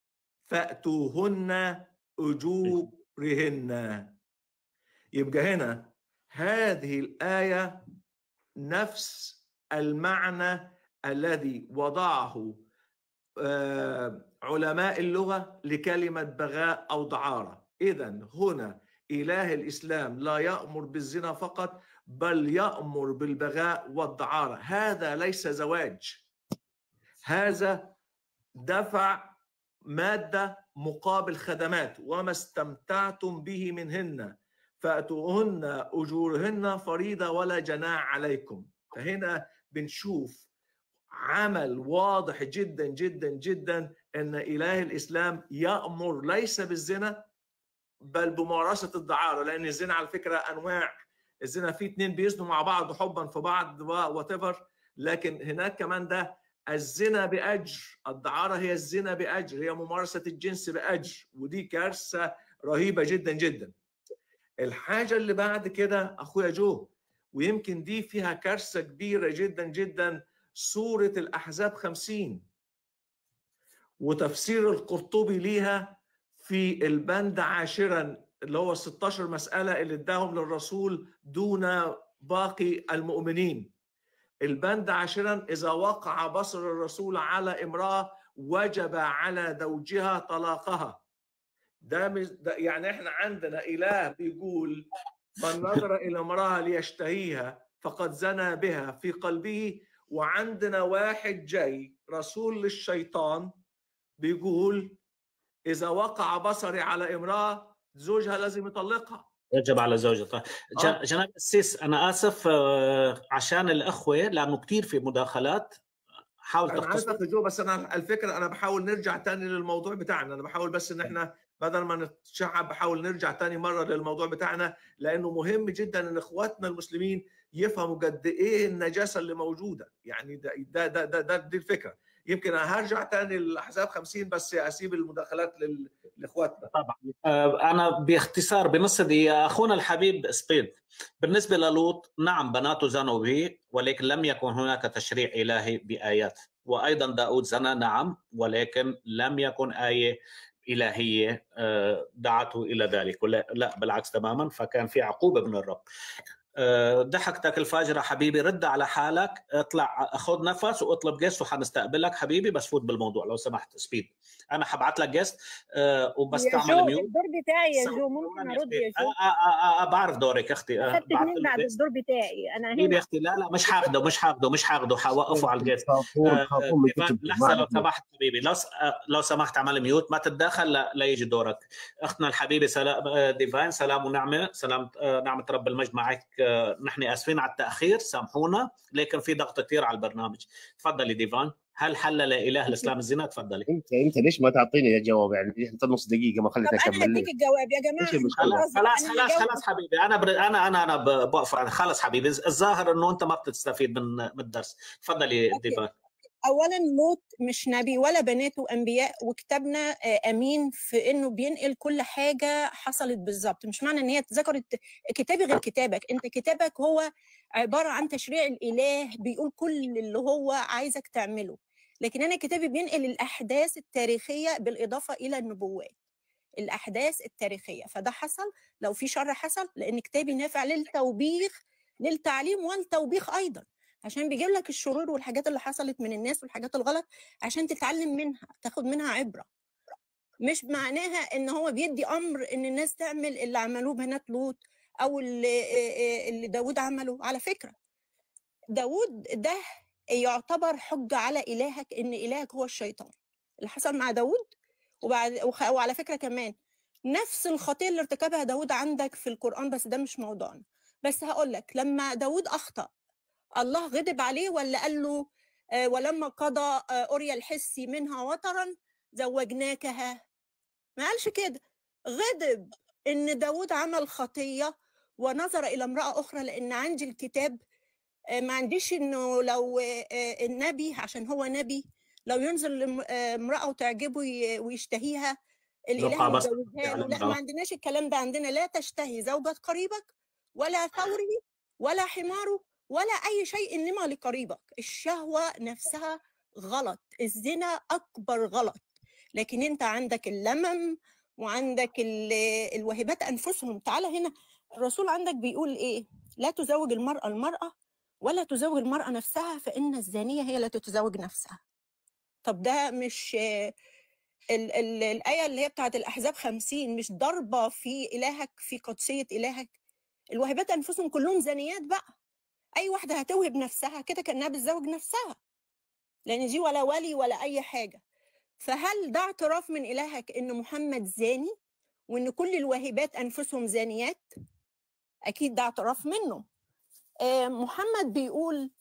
فأتوهن أجورهن. يبقى هنا هذه الآية نفس المعنى الذي وضعه علماء اللغة لكلمة بغاء أو دعارة. إذن هنا إله الإسلام لا يأمر بالزنا فقط، بل يأمر بالبغاء والدعارة. هذا ليس زواج، هذا دفع مادة مقابل خدمات. وما استمتعتم به منهن فأتوهن أجورهن فريضة ولا جناح عليكم. فهنا بنشوف عمل واضح جدا جدا جدا ان اله الاسلام يأمر ليس بالزنا بل بممارسه الدعاره، لان الزنا على فكره انواع. الزنا فيه اتنين بيزنوا مع بعض حبا في بعض وات، لكن هناك كمان ده الزنا باجر، الدعاره هي الزنا باجر، هي ممارسه الجنس باجر، ودي كارثه رهيبه جدا جدا. الحاجه اللي بعد كده اخويا جو، ويمكن دي فيها كارثه كبيره جدا جدا، سوره الاحزاب 50 وتفسير القرطبي ليها في البند عاشرا، اللي هو 16 مساله اللي اداهم للرسول دون باقي المؤمنين. البند عاشرا: إذا وقع بصر الرسول على امرأة وجب على زوجها طلاقها. ده يعني احنا عندنا إله بيقول من نظر إلى امرأة ليشتهيها فقد زنى بها في قلبه، وعندنا واحد جاي رسول للشيطان بيقول إذا وقع بصري على امرأة زوجها لازم يطلقها. يجب على زوجها. طيب جناب السيس انا اسف عشان الاخوه لانه كثير في مداخلات، حاول انا تختصر. عارف جو، بس انا الفكره انا بحاول نرجع تاني للموضوع بتاعنا، انا بحاول بس ان احنا بدل ما نتشعب بحاول نرجع تاني مره للموضوع بتاعنا، لانه مهم جدا ان اخواتنا المسلمين يفهموا قد ايه النجاسه اللي موجوده. يعني دي الفكره. يمكن هرجع تاني للاحزاب 50 بس اسيب المداخلات لاخواتنا. طبعا انا باختصار بنص دقيقه. اخونا الحبيب سبيد، بالنسبه للوط نعم بناته زنوا به، ولكن لم يكن هناك تشريع الهي بايات. وايضا داود زنى نعم، ولكن لم يكن ايه الهيه دعته الى ذلك، لا بالعكس تماما، فكان في عقوبه من الرب. ضحكتك الفاجره حبيبي، رد على حالك، اطلع خذ نفس واطلب جيست وحنستقبلك حبيبي، بس فوت بالموضوع لو سمحت. سبيد انا حبعت لك جيست وبس يا تعمل جو ميوت. الدور بتاعي يا جو، ممكن ارد يا جو؟ بعرف دورك اختي. اخدت بعت مين له بعد جيست الدور بتاعي انا حبيبي هنا؟ يا اختي. لا مش هاخده حوقفه على الجيست. تخافون من كتب لحظه لو سمحت حبيبي، لو سمحت اعمل ميوت، ما تتداخل لا يجي دورك. اختنا الحبيبه سلام ديفاين، سلام ونعمه، سلام نعمه رب المجد معك. نحن اسفين على التاخير، سامحونا، لكن في ضغط كثير على البرنامج. تفضلي ديفاين. هل حلل اله الاسلام الزنا؟ تفضلي. انت ليش ما تعطيني الجواب؟ يعني انت نص دقيقه ما خليتني طب انا اكمل. هديك الجواب يا جماعه. ايش المشكله؟ خلاص حبيبي، انا بوقف. خلص حبيبي، الظاهر انه انت ما بتستفيد من الدرس. تفضلي ديفاين. اولا لوط مش نبي ولا بناته انبياء، وكتابنا امين في انه بينقل كل حاجه حصلت بالظبط. مش معنى ان هي ذكرت كتابي غير كتابك، انت كتابك هو عباره عن تشريع الاله بيقول كل اللي هو عايزك تعمله، لكن انا كتابي بينقل الاحداث التاريخيه بالاضافه الى النبوات. الاحداث التاريخيه، فده حصل لو في شر حصل، لان كتابي نافع للتوبيخ للتعليم والتوبيخ ايضا، عشان بيجيب لك الشرور والحاجات اللي حصلت من الناس والحاجات الغلط عشان تتعلم منها، تاخد منها عبره. مش معناها ان هو بيدي امر ان الناس تعمل اللي عملوه بنات لوط او اللي داود عمله. على فكره داود ده يعتبر حجه على الهك، ان الهك هو الشيطان. اللي حصل مع داود وعلى فكره كمان نفس الخطيه اللي ارتكبها داود عندك في القران، بس ده مش موضوعنا. بس هقول لك لما داود اخطأ الله غضب عليه ولا قال له ولما قضى أوريا الحسي منها وطرا زوجناكها؟ ما قالش كده. غضب ان داود عمل خطيه ونظر الى امراه اخرى، لان عندي الكتاب ما عنديش انه لو النبي عشان هو نبي لو ينزل امراه وتعجبه ويشتهيها الاله يزوجها له. لا ما عندناش الكلام ده. عندنا لا تشتهي زوجة قريبك ولا ثوره ولا حماره ولا أي شيء إنما لقريبك. الشهوة نفسها غلط، الزنا أكبر غلط. لكن أنت عندك اللمم وعندك الوهبات أنفسهم. تعالى هنا الرسول عندك بيقول إيه؟ لا تزوج المرأة ولا تزوج المرأة نفسها، فإن الزانية هي التي تزوج نفسها. طب ده مش الآية اللي هي بتاعت الأحزاب 50 مش ضربة في إلهك، في قدسية إلهك؟ الوهبات أنفسهم كلهم زانيات بقى. أي واحدة هتوهب نفسها كده كأنها بتزوج نفسها، لأن دي ولا ولي ولا أي حاجة. فهل ده اعتراف من إلهك إن محمد زاني وإن كل الواهبات أنفسهم زانيات؟ أكيد ده اعتراف منه. محمد بيقول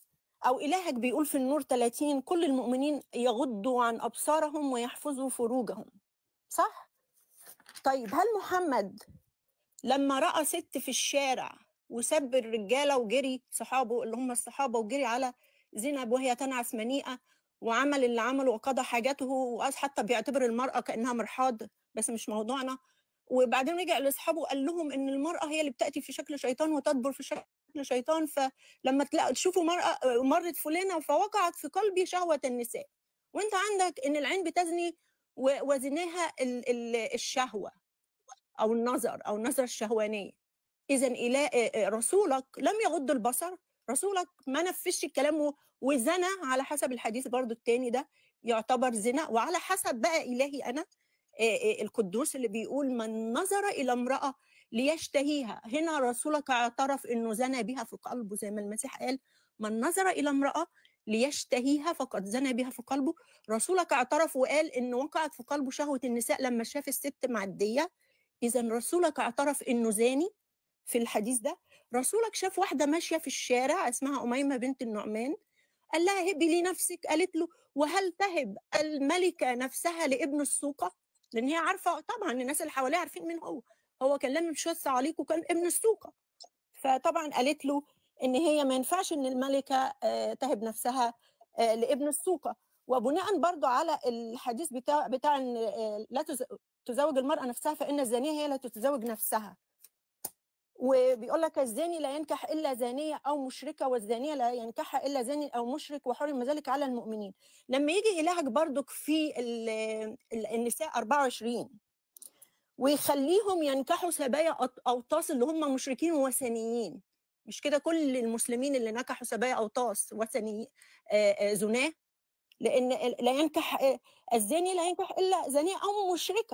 أو إلهك بيقول في النور 30 كل المؤمنين يغضوا عن أبصارهم ويحفظوا فروجهم، صح؟ طيب هل محمد لما رأى ست في الشارع وسب الرجالة وجري صحابه اللي هم الصحابة وجري على زينب وهي تنعس منيئة وعمل اللي عمله وقضى حاجته وحتى بيعتبر المرأة كأنها مرحاض، بس مش موضوعنا، وبعدين رجع لاصحابه وقال لهم ان المرأة هي اللي بتأتي في شكل شيطان وتدبر في شكل شيطان، فلما تشوفوا مرأة مرت فلانة فوقعت في قلبي شهوة النساء، وانت عندك ان العين بتزني وزناها الشهوة او النظر الشهوانية. اذا رسولك لم يغض البصر، رسولك ما نفذش الكلام وزنى على حسب الحديث برضو التاني ده يعتبر زنا، وعلى حسب بقى إلهي أنا القدوس اللي بيقول من نظر إلى امرأة ليشتهيها، هنا رسولك اعترف إنه زنى بها في قلبه زي ما المسيح قال من نظر إلى امرأة ليشتهيها فقد زنى بها في قلبه. رسولك اعترف وقال إنه وقعت في قلبه شهوة النساء لما شاف الست معدية. إذا رسولك اعترف إنه زاني في الحديث ده. رسولك شاف واحدة ماشية في الشارع اسمها أميمة بنت النعمان، قال لها هبي لي نفسك، قالت له وهل تهب الملكة نفسها لابن السوقة؟ لأن هي عارفة طبعا الناس اللي حواليها عارفين مين هو كان لم يشوف عليك وكان ابن السوقة، فطبعا قالت له إن هي ما ينفعش إن الملكة تهب نفسها لابن السوقة. وبناء برضو على الحديث بتاع إن لا تزوج المرأة نفسها فإن الزانية هي لا تتزوج نفسها، وبيقول لك الزاني لا ينكح الا زانيه او مشركه والزانيه لا ينكحها الا زاني او مشرك وحرم ذلك على المؤمنين. لما يجي الهك برضك في النساء 24 ويخليهم ينكحوا سبايا اوطاس اللي هم مشركين وثنيين، مش كده كل المسلمين اللي نكحوا سبايا اوطاس وثني زناه، لان لا ينكح الزاني لا ينكح الا زانيه او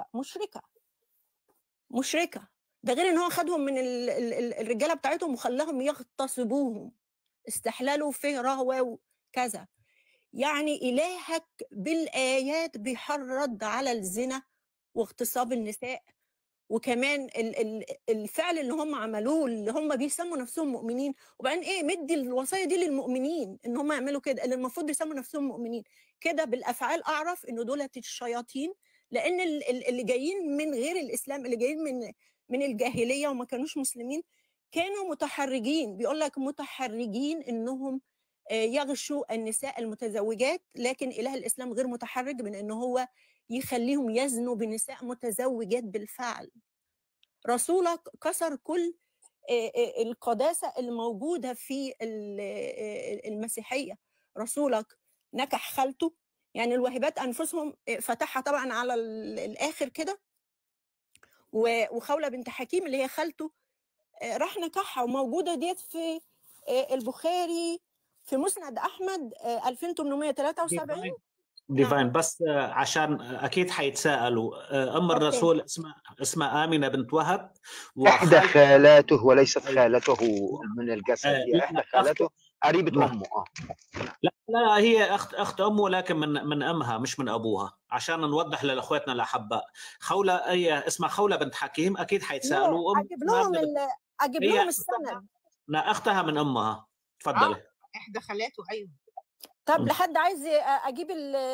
مشركه. ده غير ان هو خدهم من الرجاله بتاعتهم وخلاهم يغتصبوهم، استحلالوا فيه رهوه وكذا. يعني الهك بالايات بيحرض على الزنا واغتصاب النساء، وكمان الفعل اللي هم عملوه اللي هم بيسموا نفسهم مؤمنين، وبعدين مدي الوصايا دي للمؤمنين ان هم يعملوا كده اللي المفروض يسموا نفسهم مؤمنين كده. بالافعال اعرف انه دولت الشياطين، لان اللي جايين من غير الاسلام اللي جايين من الجاهليه وما كانوش مسلمين كانوا متحرجين، بيقول لك متحرجين انهم يغشوا النساء المتزوجات، لكن اله الاسلام غير متحرج من انه هو يخليهم يزنوا بنساء متزوجات بالفعل. رسولك كسر كل القداسة الموجودة في المسيحية. رسولك نكح خالته، يعني الواهبات أنفسهم فتحها طبعا على الآخر كده، وخولة بنت حكيم اللي هي خالته راح نكحها، وموجودة ديت في البخاري في مسند أحمد 2873. ديفاين. بس عشان اكيد حيتساءلوا ام الرسول اسمها آمنة بنت وهب احدى خالاته وليست خالته من الجسد، هي احدى خالاته قريبه امه. لا هي اخت امه لكن من امها مش من ابوها، عشان نوضح لاخواتنا الاحباء. خولة هي اسمها خولة بنت حكيم، اكيد حيتسالوا اجيب لهم السند. لا اختها من امها. تفضلي. احدى خالاته. ايوه. طب لحد عايز اجيب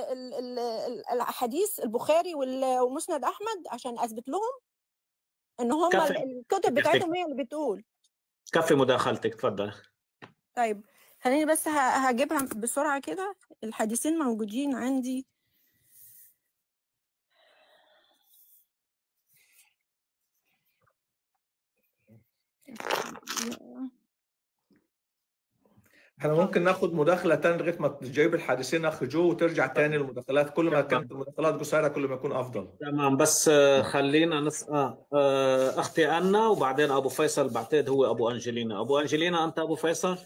الحديث البخاري ومسند احمد عشان اثبت لهم ان هم الكتب بتاعتهم هي اللي بتقول. كفي مداخلتك. تفضل. طيب خليني بس هجيبها بسرعه كده، الحديثين موجودين عندي. احنا ممكن ناخد مداخله ثانيه لغايه ما تجيب الحديثين اخ جو وترجع ثاني للمداخلات. كل ما كانت المداخلات قصيره كل ما يكون افضل. تمام. بس خلينا اختي أنا وبعدين ابو فيصل، بعتقد هو ابو انجلينا. ابو انجلينا انت ابو فيصل؟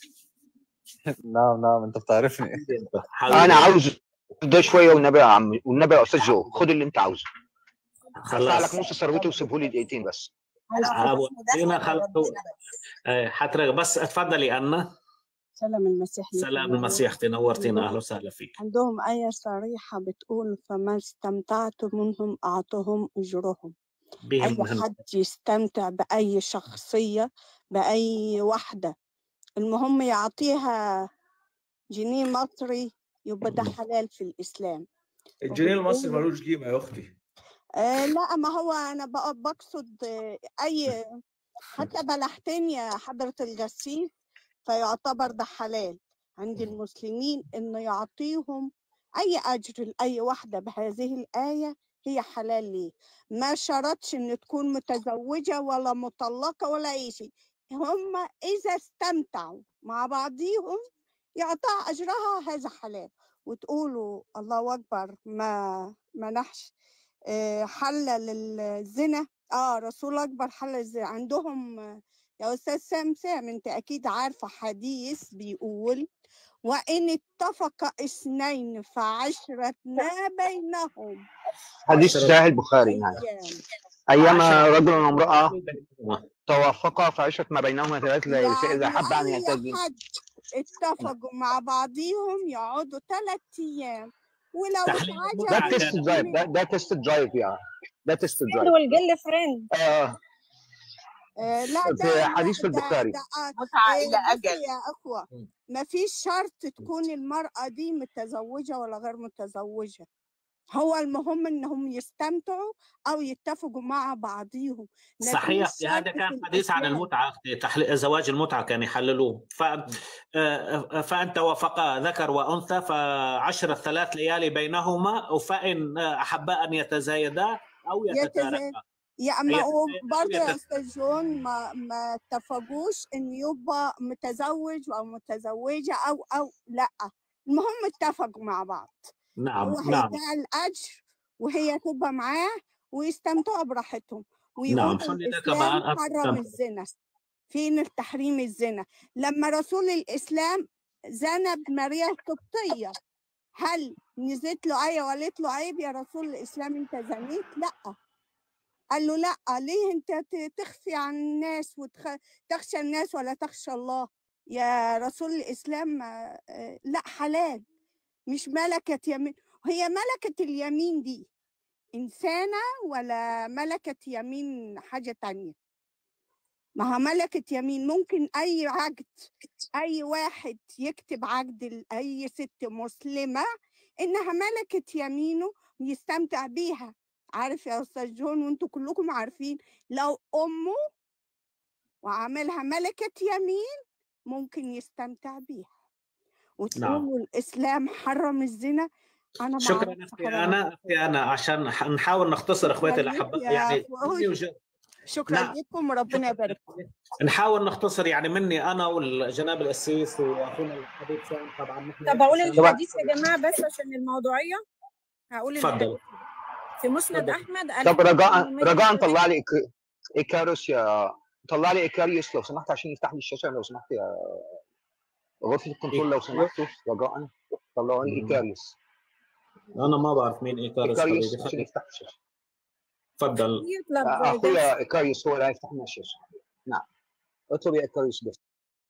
نعم انت بتعرفني. انا عاوز ده شويه والنبي يا عم، والنبي يا استاذ جو خد اللي انت عاوزه. هدفع لك نص ثروتي وسيبه لي دقيقتين بس. ابو انجلينا حترجع بس. اتفضلي أنا. سلام المسيح. سلام المسيح. تنورتينا. اهلا وسهلا فيك. عندهم آية صريحة بتقول فما استمتعتم منهم أعطوهم أجرهم. أي حد يستمتع بأي شخصية بأي واحدة المهم يعطيها جنيه مصري يبقى ده حلال في الإسلام. الجنيه المصري ملوش قيمة يا أختي. لا، ما هو أنا بقصد أي حتى بلحتين يا حضرة الجسيس، فيعتبر ده حلال عند المسلمين إنه يعطيهم أي أجر لأي واحدة بهذه الآية، هي حلال ليه. ما شرطش إن تكون متزوجة ولا مطلقة ولا أي شيء، هم إذا استمتعوا مع بعضهم يعطى أجرها، هذا حلال. وتقولوا الله أكبر ما نحش حلل الزنا. رسول أكبر حلل الزنا عندهم. يا أستاذ سام أنت أكيد عارفة حديث بيقول وإن اتفق اثنين فعشرتنا بينهم. حديث صحيح البخاري. نعم. أيما رجل وامرأة توافقا فعشرت ما بينهما 3 ليالي، فإذا حب أن يعتدي اتفقوا مع بعضهم يقعدوا 3 أيام، ولو ده تيست درايف. ده تيست درايف يعني. ده تيست درايف والجل فريند. لا في حديث في البخاري. متعة إلى أجل يا أخوة، ما فيش شرط تكون المرأة دي متزوجة ولا غير متزوجة، هو المهم انهم يستمتعوا او يتفقوا مع بعضهم. صحيح. هذا كان حديث عن المتعه اختي، زواج المتعه كان يحللوه. فان توافقا ذكر وانثى فعشرة 3 ليالي بينهما، فان احبا ان يتزايدا او يتتاركا. يا اما برضه يا استاذ جون ما اتفقوش ان يبقى متزوج او متزوجه او لا، المهم اتفقوا مع بعض. نعم. هو هيديها الأجر وهي تبقى معاه ويستمتعوا براحتهم. ويقولوا الإسلام حرم الزنا. فين التحريم الزنا؟ لما رسول الإسلام زنى بماريا القبطية، هل نزلت له آية وقالت له عيب يا رسول الإسلام أنت زنيت؟ لا، قال له لا، ليه أنت تخفي عن الناس وتخشى الناس ولا تخشى الله يا رسول الإسلام؟ لا، حلال، مش ملكة يمين. هي ملكة اليمين دي إنسانة ولا ملكة يمين حاجة تانية؟ ما هو ملكة يمين ممكن أي عقد، أي واحد يكتب عقد لأي ست مسلمة إنها ملكة يمينه ويستمتع بيها. عارف يا أستاذ جون وأنتوا كلكم عارفين، لو أمه وعاملها ملكة يمين ممكن يستمتع بيها. وتقولوا الإسلام حرم الزنا. أنا شكرا أختي أنا عشان نحاول نختصر إخواتي الأحباء يعني. شكرا لكم وربنا يبارك. نحاول نختصر يعني مني أنا والجناب القسيس وأخونا الحبيب سام. طبعا طب أقول الحديث يا جماعة بس عشان الموضوعية. هقول تفضل. في مسند أحمد. طب رجاء طلع لي إيكاروس طلع لي إيكاريوس لو سمحت عشان يفتح لي الشاشة لو سمحت يا غرفة الكنترول لو سمحتوا رجاء طلعوا لي إيكاريوس. أنا ما بعرف مين إيكاريوس عشان يفتح الشاشة. تفضل. أخويا إيكاريوس هو اللي هيفتح لنا الشاشة. نعم اطلب يا إيكاريوس بس.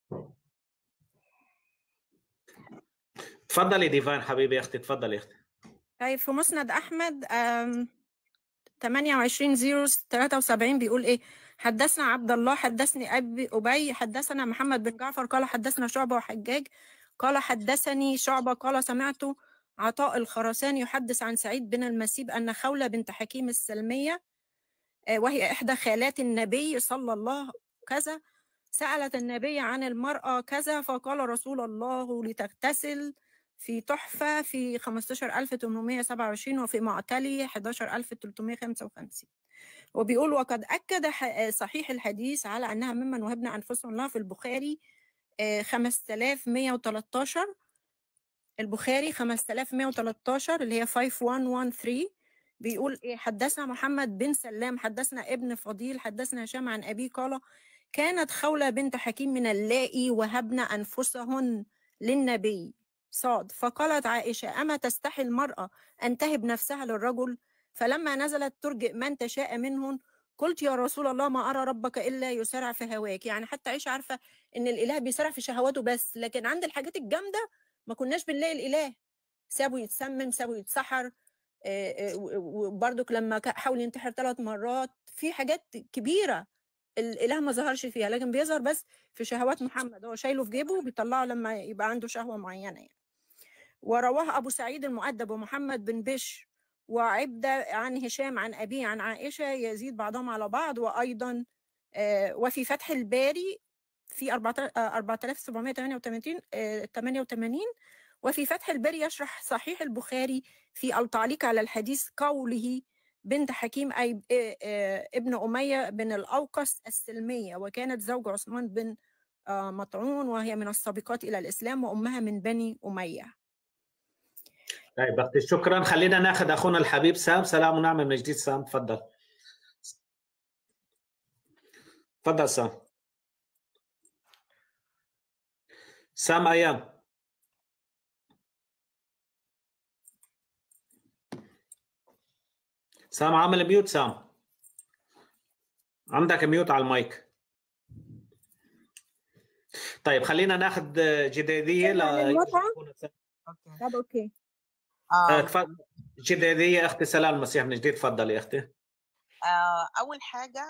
تفضلي ديفان حبيبي أختي، تفضلي أختي. طيب في مسند أحمد 28/073 بيقول إيه؟ حدثنا عبد الله حدثني أبي حدثنا محمد بن جعفر قال حدثنا شعبة وحجاج قال حدثني شعبة قال سمعت عطاء الخراساني يحدث عن سعيد بن المسيب أن خولة بنت حكيم السلمية وهي إحدى خالات النبي صلى الله كذا سألت النبي عن المرأة كذا فقال رسول الله لتغتسل في تحفة في 15827 وفي معتلي 11355. وبيقول وقد أكد صحيح الحديث على أنها ممن وهبنا أنفسهم الله في البخاري 5113. البخاري 5113 اللي هي 5113 بيقول إيه؟ حدثنا محمد بن سلام حدثنا ابن فضيل حدثنا هشام عن أبي قال كانت خولة بنت حكيم من اللائي وهبن أنفسهن للنبي صاد. فقالت عائشة أما تستحي المرأة أن تهب نفسها للرجل؟ فلما نزلت ترجئ من تشاء منهن قلت يا رسول الله ما أرى ربك إلا يسارع في هواك. يعني حتى عائشة عارفة إن الإله بيسارع في شهواته بس، لكن عند الحاجات الجامدة ما كناش بنلاقي الإله. سابوا يتسمم، سابوا يتسحر، وبرضك لما حاول ينتحر 3 مرات في حاجات كبيرة الاله ما ظهرش فيها، لكن بيظهر بس في شهوات محمد، هو شايله في جيبه وبيطلعه لما يبقى عنده شهوه معينه يعني. ورواه ابو سعيد المؤدب ومحمد بن بشر وعبده عن هشام عن ابيه عن عائشه يزيد بعضهم على بعض. وايضا وفي فتح الباري في 4788 وفي فتح الباري يشرح صحيح البخاري في التعليق على الحديث قوله بنت حكيم أي ابن أمية بن الأوقس السلمية، وكانت زوج عثمان بن مطعون، وهي من السابقات إلى الإسلام وأمها من بني أمية. طيب أختي شكرا. خلينا ناخذ أخونا الحبيب سام. سلام ونعمة من جديد. سام تفضل. تفضل سام. سام أيام. سام عامل ميوت. سام عندك ميوت على المايك. طيب خلينا ناخذ جديدية طب اوكي. تفضل جديدية اختي سلام المسيح من جديد. تفضلي يا اختي. اول حاجه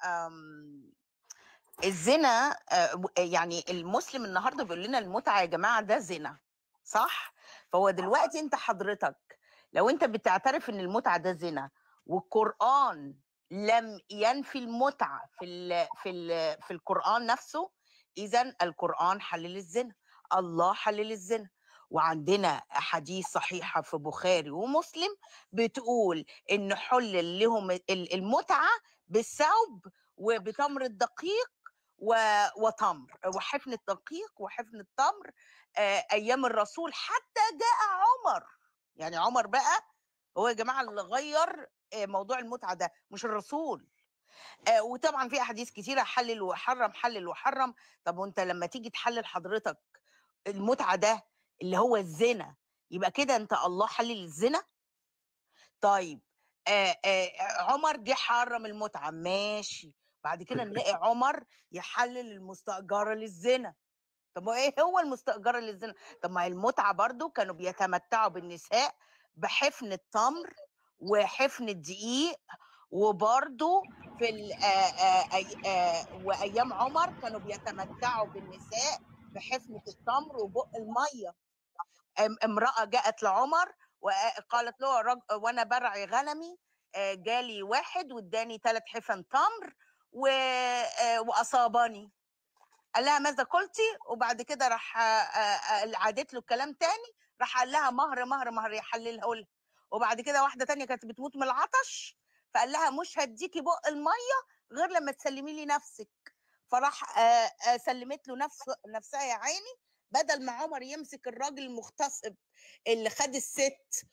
الزنا، يعني المسلم النهارده بيقول لنا المتعه يا جماعه ده زنا، صح؟ فهو دلوقتي انت حضرتك لو انت بتعترف ان المتعه ده زنا والقران لم ينفي المتعه في القران نفسه، اذا القران حلل الزنا، الله حلل الزنا. وعندنا احاديث صحيحه في بخاري ومسلم بتقول ان حلل لهم المتعه بالثوب وبتمر الدقيق وتمر وحفن الدقيق وحفن التمر ايام الرسول حتى جاء عمر. يعني عمر بقى هو يا جماعه اللي غير موضوع المتعه ده، مش الرسول. وطبعا في احاديث كتيره حلل وحرم حلل وحرم. طب وانت لما تيجي تحلل حضرتك المتعه ده اللي هو الزنا، يبقى كده انت الله حلل الزنا؟ طيب عمر جه حرم المتعه، ماشي، بعد كده نلاقي عمر يحلل المستأجره للزنا. طب وايه هو المستأجره للزنا؟ طب ما المتعه برضو كانوا بيتمتعوا بالنساء بحفن التمر وحفن الدقيق، وبرضو في وايام عمر كانوا بيتمتعوا بالنساء بحفنه التمر وبق الميه. امراه جاءت لعمر وقالت له وانا برعي غنمي جالي واحد واداني 3 حفن تمر واصابني. قال لها ماذا قلتي؟ وبعد كده راح عادت له الكلام تاني، راح قال لها مهر يحللها لها. وبعد كده واحده تانية كانت بتموت من العطش، فقال لها مش هديكي بق الميه غير لما تسلمي لي نفسك. فراح سلمت له نفسها يا عيني، بدل ما عمر يمسك الراجل المغتصب اللي خد الست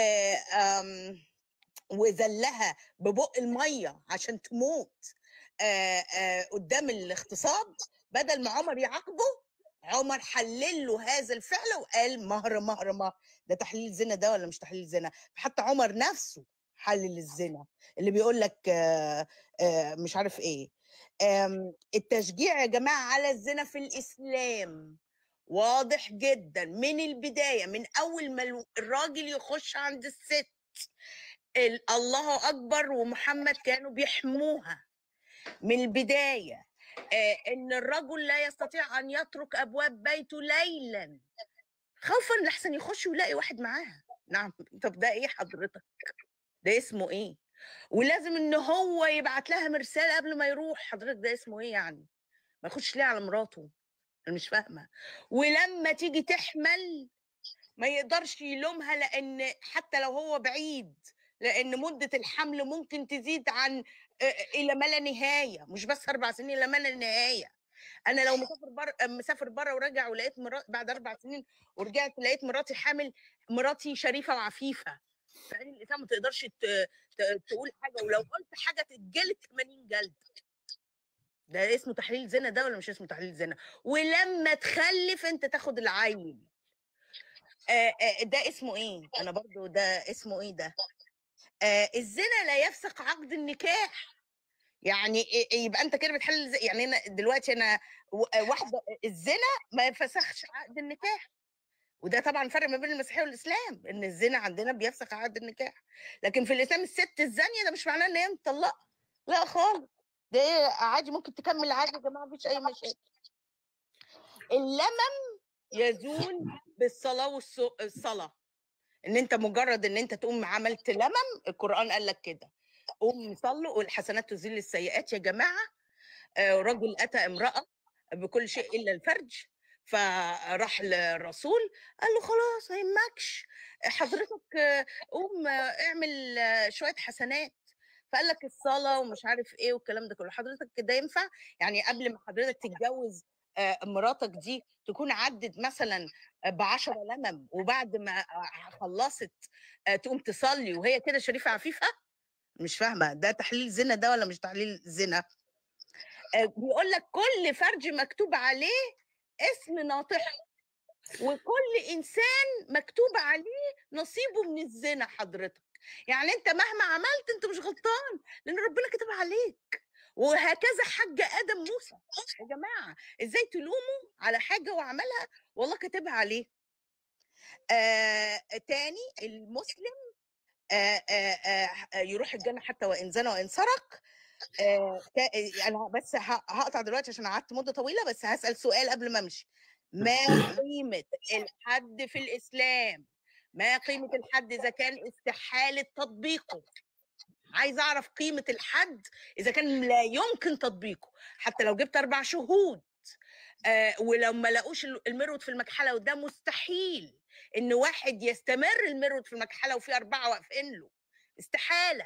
وذلها ببق الميه عشان تموت قدام الاغتصاب، بدل ما عمر يعاقبه عمر حلل له هذا الفعل وقال مهر. ده تحليل زنا ده ولا مش تحليل زنا؟ حتى عمر نفسه حلل الزنا اللي بيقول لك مش عارف ايه. التشجيع يا جماعه على الزنا في الاسلام واضح جدا من البدايه، من اول ما الراجل يخش عند الست الله اكبر ومحمد كانوا بيحموها من البدايه. ان الرجل لا يستطيع ان يترك ابواب بيته ليلا خوفا لحسن يخش ويلاقي واحد معاها. نعم، طب ده ايه حضرتك؟ ده اسمه ايه؟ ولازم ان هو يبعت لها مرسال قبل ما يروح. حضرتك ده اسمه ايه يعني؟ ما يخش ليه على مراته؟ انا مش فاهمه. ولما تيجي تحمل ما يقدرش يلومها، لان حتى لو هو بعيد، لان مده الحمل ممكن تزيد عن الى ما لا نهايه، مش بس 4 سنين، الى ما لا نهايه. انا لو مسافر بره وراجع ولقيت مراتي بعد 4 سنين ورجعت لقيت مراتي حامل، مراتي شريفه وعفيفه، فقال الانسان ما تقدرش تقول حاجه، ولو قلت حاجه تتجلد 80 جلد. ده اسمه تحليل زنا ده ولا مش اسمه تحليل زنا؟ ولما تخلف انت تاخد العيل، ده اسمه ايه؟ انا برضو ده اسمه ايه ده؟ الزنا لا يفسخ عقد النكاح. يعني يبقى انت كده بتحلل يعني انا دلوقتي انا واحده الزنا ما يفسخش عقد النكاح. وده طبعا فرق ما بين المسيحيه والاسلام، ان الزنا عندنا بيفسخ عقد النكاح، لكن في الاسلام الست الزانيه ده مش معناه ان هي مطلقه، لا خالص. ده عادي، ممكن تكمل عادي يا جماعه، مفيش اي مشاكل. اللمم يزول بالصلاه والصلاه، ان انت مجرد ان انت تقوم عملت لمم، القران قال لك كده، قوم صلوا والحسنات تزيل السيئات يا جماعه. رجل اتى امراه بكل شيء الا الفرج، فراح للرسول قال له خلاص ما يهمكش حضرتك، قوم اعمل شويه حسنات، فقال لك الصلاه ومش عارف ايه والكلام ده كله. حضرتك كده ينفع يعني قبل ما حضرتك تتجوز مراتك دي تكون عدت مثلا ب10 لمم، وبعد ما خلصت تقوم تصلي وهي كده شريفه عفيفه؟ مش فاهمه، ده تحليل زنا ده ولا مش تحليل زنا؟ بيقول لك كل فرج مكتوب عليه اسم ناطحه، وكل انسان مكتوب عليه نصيبه من الزنا. حضرتك يعني انت مهما عملت انت مش غلطان، لان ربنا كتب عليك. وهكذا حج ادم موسى. يا جماعه ازاي تلوموا على حاجه وعملها والله كاتبها عليه؟ تاني، المسلم يروح الجنه حتى وان زنى وان سرق. انا بس هقطع دلوقتي عشان قعدت مده طويله، بس هسال سؤال قبل ما امشي. ما قيمه الحد في الاسلام؟ ما قيمه الحد اذا كان استحاله تطبيقه؟ عايز اعرف قيمه الحد اذا كان لا يمكن تطبيقه، حتى لو جبت 4 شهود ولو ما لاقوش المرود في المكحله، وده مستحيل ان واحد يستمر المرود في المكحله وفي 4 واقفين له، استحاله.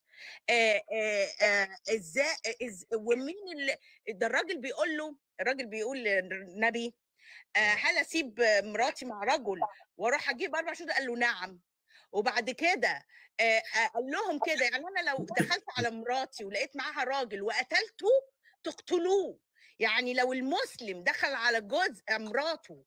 ازاي ومين ده؟ الراجل بيقول للنبي هل اسيب مراتي مع رجل واروح اجيب 4 شهود؟ قال له نعم. وبعد كده قال لهم كده، يعني انا لو دخلت على مراتي ولقيت معاها راجل وقتلته تقتلوه. يعني لو المسلم دخل على جوز مراته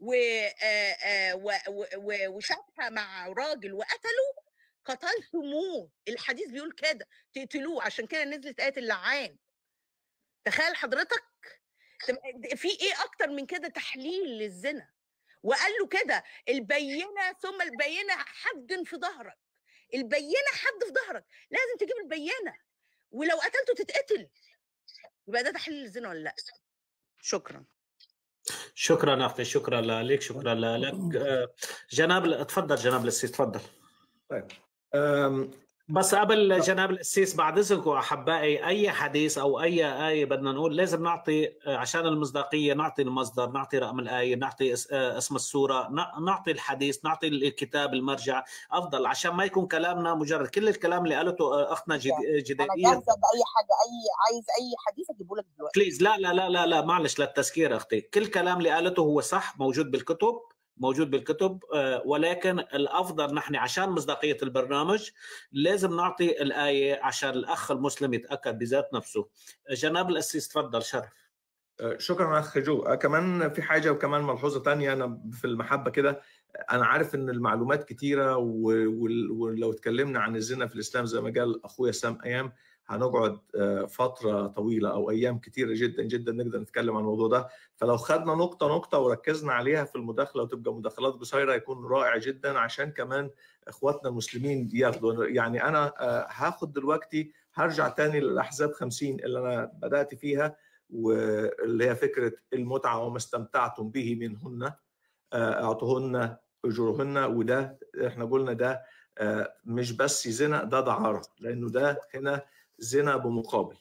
وشافها مع راجل وقتله قتلتموه. الحديث بيقول كده تقتلوه، عشان كده نزلت آية اللعان. تخيل حضرتك في ايه اكتر من كده تحليل للزنا. وقال له كده البينه ثم البينه حد في ظهرك، البينه حد في ظهرك، لازم تجيب البينه، ولو قتلته تتقتل. يبقى ده تحليل الزنا ولا لا؟ شكرا. شكرا اختي، شكرا لك، شكرا لك. جناب تفضل، جناب السيس تفضل. طيب بس قبل جناب السيس بعد اذنكم احبائي، اي حديث او اي ايه بدنا نقول لازم نعطي عشان المصداقيه، نعطي المصدر، نعطي رقم الايه، نعطي اسم السوره، نعطي الحديث، نعطي الكتاب المرجع، افضل عشان ما يكون كلامنا مجرد كل الكلام اللي قالته اختنا جديديه. انا جاهزه باي حاجه، عايز اي حديث اجيبه لك دلوقتي. بليز لا لا لا لا لا معلش للتذكير اختي، كل كلام اللي قالته هو صح، موجود بالكتب، ولكن الافضل نحن عشان مصداقيه البرنامج لازم نعطي الايه عشان الاخ المسلم يتاكد بذات نفسه. جناب الاسيس تفضل. شرف. شكرا اخ جو. كمان في حاجه وكمان ملحوظه ثانيه، انا في المحبه كده، انا عارف ان المعلومات كتيره ولو اتكلمنا عن الزنا في الاسلام زي ما قال اخويا سام ايام هنقعد فتره طويله او ايام كتيره جدا جدا نقدر نتكلم عن الموضوع ده. فلو خدنا نقطه وركزنا عليها في المداخله وتبقى مداخلات قصيره يكون رائع جدا، عشان كمان اخواتنا المسلمين ياخدوا. يعني انا هاخد دلوقتي هرجع تاني للاحزاب 50 اللي انا بدات فيها، واللي هي فكره المتعه وما استمتعتم به منهن اعطوهن اجورهن. وده احنا قلنا ده مش بس زنا، ده دعاره، لانه ده هنا زنا بمقابل.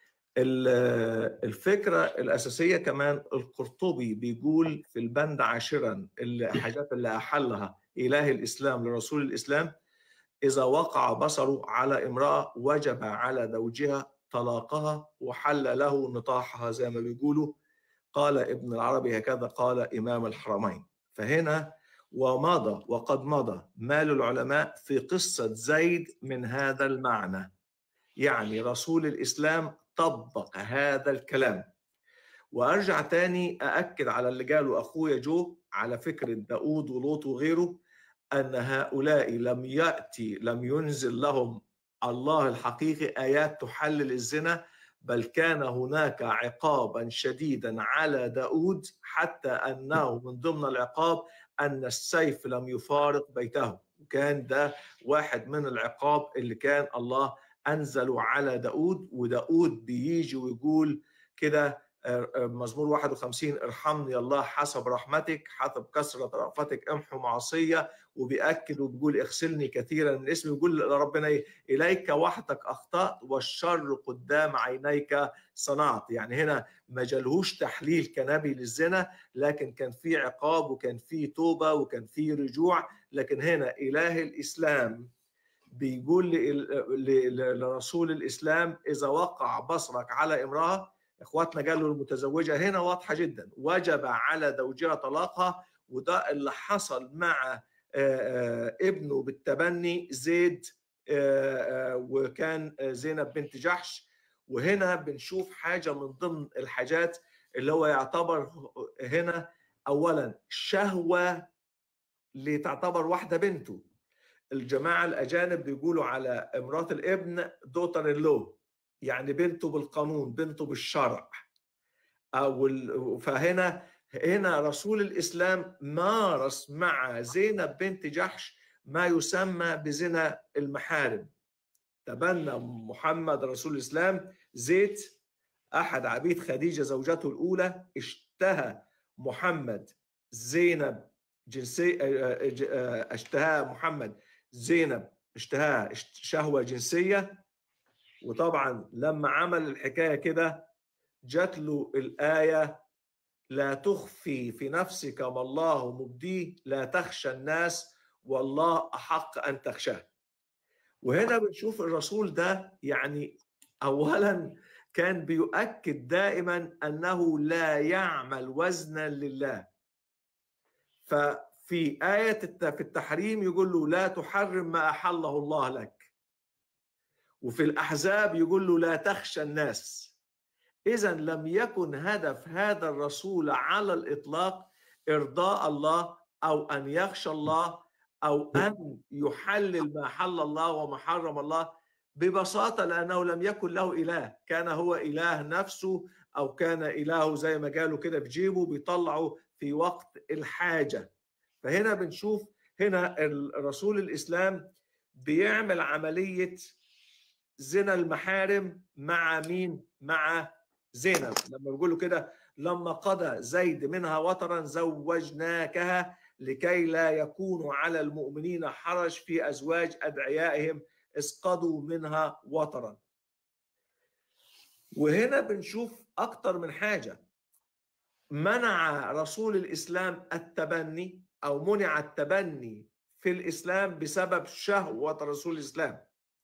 الفكره الاساسيه كمان القرطبي بيقول في البند 10 الحاجات اللي احلها اله الاسلام لرسول الاسلام: اذا وقع بصره على امراه وجب على زوجها طلاقها وحل له نطاحها، زي ما بيقولوا. قال ابن العربي هكذا قال إمام الحرمين. فهنا وقد مضى مال العلماء في قصة زيد من هذا المعنى، يعني رسول الإسلام طبق هذا الكلام. وأرجع تاني أأكد على اللي قاله أخويا جو على فكرة داود ولوط وغيره، أن هؤلاء لم ينزل لهم الله الحقيقي آيات تحلل الزنا، بل كان هناك عقابا شديدا على داود، حتى أنه من ضمن العقاب أن السيف لم يفارق بيته. وكان ده واحد من العقاب اللي كان الله أنزلوا على داود، وداود بيجي ويقول كده مزمور 51 ارحمني الله حسب رحمتك، حسب كثرة رأفتك امحو معصية، وبيأكد وبيقول اغسلني كثيرا من اسمي، ويقول لربنا إليك وحدك أخطأت والشر قدام عينيك صنعت. يعني هنا ما جالهوش تحليل كنبي للزنا، لكن كان في عقاب وكان في توبة وكان في رجوع. لكن هنا إله الإسلام بيقول لرسول الإسلام إذا وقع بصرك على امرأة، اخواتنا قالوا المتزوجه هنا واضحه جدا، وجب على زوجها طلاقها. وده اللي حصل مع ابنه بالتبني زيد، وكان زينب بنت جحش. وهنا بنشوف حاجه من ضمن الحاجات اللي هو يعتبر هنا اولا شهوه لتعتبر واحده بنته. الجماعه الاجانب بيقولوا على امراه الابن دوتر اللو، يعني بنته بالقانون، بنته بالشرع. فهنا رسول الإسلام مارس مع زينب بنت جحش ما يسمى بزنا المحارم. تبنى محمد رسول الإسلام زيد أحد عبيد خديجة زوجته الأولى، اشتهى محمد زينب اشتهى محمد زينب اشتهى شهوة جنسية. وطبعا لما عمل الحكاية كده جات له الآية لا تخفي في نفسك ما الله مبديه لا تخشى الناس والله أحق أن تخشاه. وهنا بنشوف الرسول ده يعني أولا كان بيؤكد دائما أنه لا يعمل وزنا لله. ففي آية في التحريم يقول له لا تحرم ما أحله الله لك، وفي الأحزاب يقول له لا تخشى الناس. إذن لم يكن هدف هذا الرسول على الإطلاق إرضاء الله أو أن يخشى الله أو أن يحلل ما حل الله وما حرم الله، ببساطة لأنه لم يكن له إله، كان هو إله نفسه، أو كان إله زي ما قالوا كده بجيبه بيطلعه في وقت الحاجة. فهنا بنشوف هنا الرسول الإسلام بيعمل عملية زنا المحارم مع مين؟ مع زينب. لما بيقولوا كده لما قضى زيد منها وطرا زوجناكها لكي لا يكون على المؤمنين حرج في أزواج أدعيائهم إذ قضوا منها وطرا. وهنا بنشوف أكتر من حاجة. منع رسول الإسلام التبني أو منع التبني في الإسلام بسبب شهوة رسول الإسلام.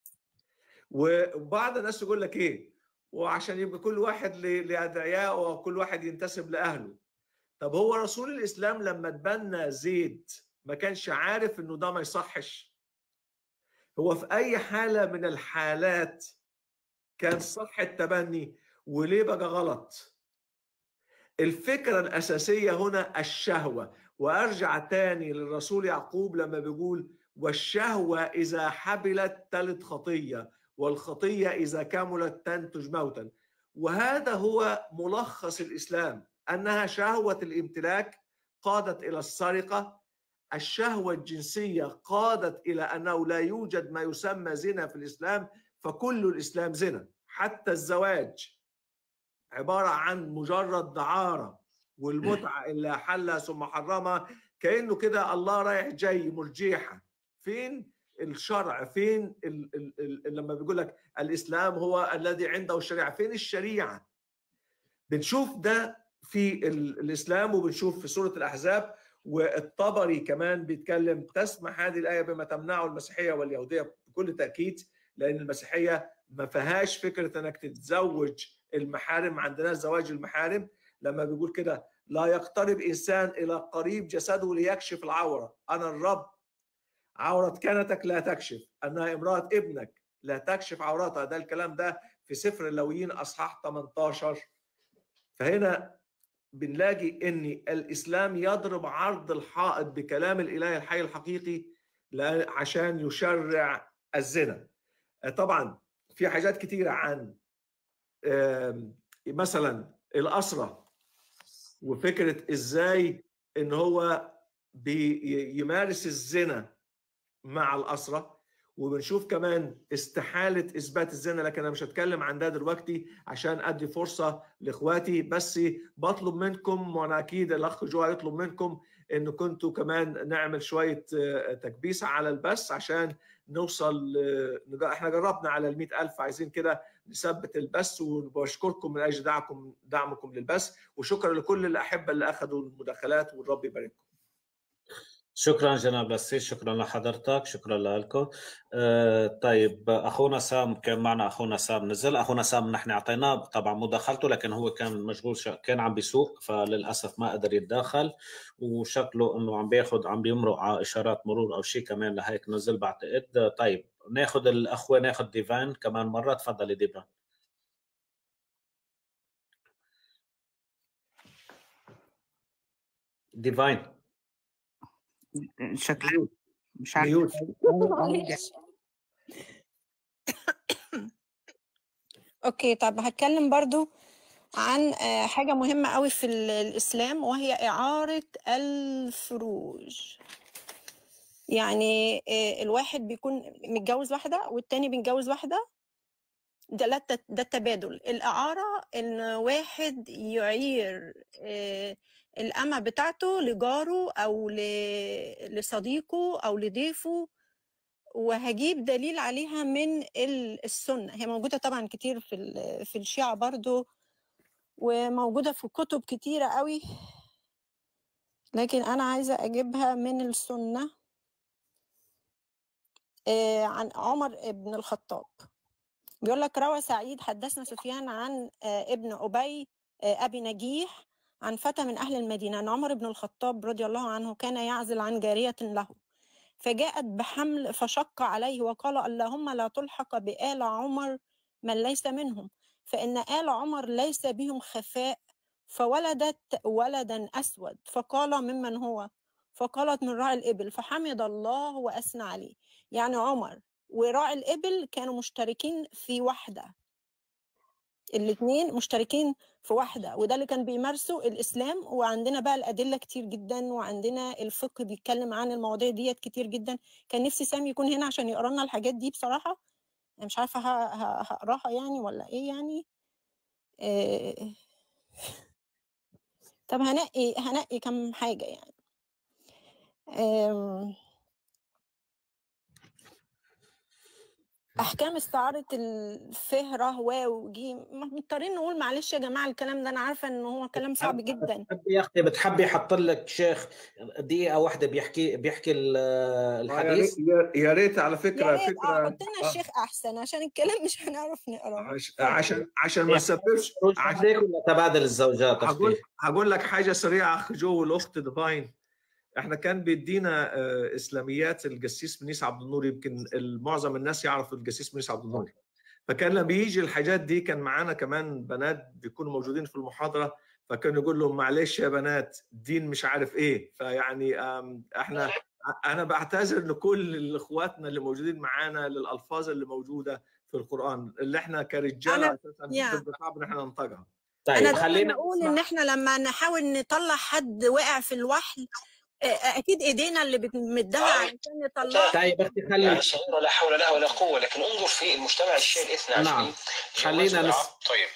وبعض الناس يقول لك ايه، وعشان يبقى كل واحد لأدعيائه وكل واحد ينتسب لأهله. طب هو رسول الإسلام لما تبنى زيد ما كانش عارف انه ده ما يصحش؟ هو في أي حالة من الحالات كان صح التبني، وليه بقى غلط؟ الفكرة الأساسية هنا الشهوة. وأرجع تاني للرسول يعقوب لما بيقول والشهوة إذا حبلت تلد خطية، والخطية إذا كملت تنتج موتا. وهذا هو ملخص الإسلام، أنها شهوة الامتلاك قادت إلى السرقة، الشهوة الجنسية قادت إلى أنه لا يوجد ما يسمى زنا في الإسلام، فكل الإسلام زنا. حتى الزواج عبارة عن مجرد دعارة، والمتعة اللي حلها ثم حرمها كأنه كده الله رايح جاي مرجيحة. فين الشرع؟ فين لما بيقول لك الإسلام هو الذي عنده الشريعة؟ فين الشريعة؟ بنشوف ده في الإسلام، وبنشوف في سورة الأحزاب. والطبري كمان بيتكلم تسمح هذه الآية بما تمنعه المسيحية واليهودية بكل تأكيد، لأن المسيحية ما فيهاش فكرة أنك تتزوج المحارم، ما عندناش زواج المحارم. لما بيقول كده لا يقترب إنسان إلى قريب جسده ليكشف العورة، أنا الرب، عورة كنتك لا تكشف، أنها امرأة ابنك لا تكشف عورتها. ده الكلام ده في سفر اللويين أصحاح 18. فهنا بنلاقي أن الإسلام يضرب عرض الحائط بكلام الإله الحي الحقيقي عشان يشرع الزنا. طبعا في حاجات كتيرة عن مثلا الأسرة، وفكرة إزاي إن هو بيمارس الزنا مع الأسرة، وبنشوف كمان استحالة إثبات الزنا، لكن أنا مش هتكلم عن ده دلوقتي عشان أدي فرصة لإخواتي، بس بطلب منكم، وأنا أكيد الأخ جو هيطلب منكم إنه كنتوا كمان نعمل شوية تكبيسة على البث عشان نوصل. إحنا جربنا على 100,000، عايزين كده نثبت البث، وبشكركم من أجل دعمكم للبث، وشكرا لكل الأحبة اللي أخذوا المداخلات، والرب يبارككم. شكرا جناب بسيط، شكرا لحضرتك، شكرا لكم. طيب اخونا سام كان معنا، اخونا سام نزل. اخونا سام نحن اعطيناه طبعا مداخلته، لكن هو كان مشغول، كان عم بيسوق، فللاسف ما قدر يتداخل، وشكله انه عم بيمرق على اشارات مرور او شيء كمان، لهيك نزل بعتقد. طيب ناخذ الاخوه، ناخذ ديفان كمان مره. تفضلي ديفان. ديفاين شكله مش عارف. اوكي، طب هتكلم برضو عن حاجة مهمة قوي في الإسلام، وهي إعارة الفروج. يعني الواحد بيكون متجوز واحدة والتاني بيتجوز واحدة، ده التبادل. الإعارة إن واحد يعير الأمة بتاعته لجاره أو لصديقه أو لضيفه، وهجيب دليل عليها من السنة. هي موجودة طبعا كتير في الشيعة برضو، وموجودة في كتب كتيرة قوي، لكن أنا عايزة أجيبها من السنة. عن عمر بن الخطاب بيقول لك: روى سعيد حدثنا سفيان عن ابن أبي أبي نجيح عن فتى من أهل المدينة أن عمر بن الخطاب رضي الله عنه كان يعزل عن جارية له، فجاءت بحمل فشق عليه وقال: اللهم لا تلحق بآل عمر من ليس منهم، فإن آل عمر ليس بهم خفاء. فولدت ولدا أسود، فقال: ممن هو؟ فقالت: من راعي الإبل، فحمد الله وأثنى عليه. يعني عمر وراعي الإبل كانوا مشتركين في واحدة، الاثنين مشتركين في واحدة، وده اللي كان بيمارسوا الإسلام. وعندنا بقى الأدلة كتير جدا، وعندنا الفقه بيتكلم عن المواضيع ديت كتير جدا. كان نفسي سامي يكون هنا عشان يقرأ لنا الحاجات دي بصراحة. أنا مش عارفة هقراها يعني ولا إيه يعني. طب هنقي كم حاجة يعني. احكام استعاره الفهره واو جيم. مضطرين نقول معلش يا جماعه الكلام ده، انا عارفه ان هو كلام صعب جدا. يا اختي بتحبي احط لك شيخ دقيقه واحده بيحكي الحديث؟ يا ريت على فكره، يا ريت حط لنا الشيخ احسن، عشان الكلام مش هنعرف نقراه. عشان ما نسببش تبادل الزوجات. هقول لك حاجه سريعه اخ جو والاخت ديفاين. احنا كان بيدينا اسلاميات القسيس منيس عبد النور، يمكن معظم الناس يعرفوا القسيس منيس عبد النور، فكان لما بيجي الحاجات دي كان معانا كمان بنات بيكونوا موجودين في المحاضره، فكان يقول لهم معلش يا بنات دين مش عارف ايه. فيعني انا بعتذر لكل اخواتنا اللي موجودين معانا للالفاظ اللي موجوده في القران، اللي احنا كرجاله اساسا صعب ان احنا ننطقها. طيب انا خلينا نقول ان احنا لما نحاول نطلع حد واقع في الوحل، اكيد ايدينا اللي بتمدها علشان نطلعها. طيب يعني صغيره لا حول لها ولا قوه، لكن انظر في المجتمع الشيعي الاثنى عشري. نعم خلينا طيب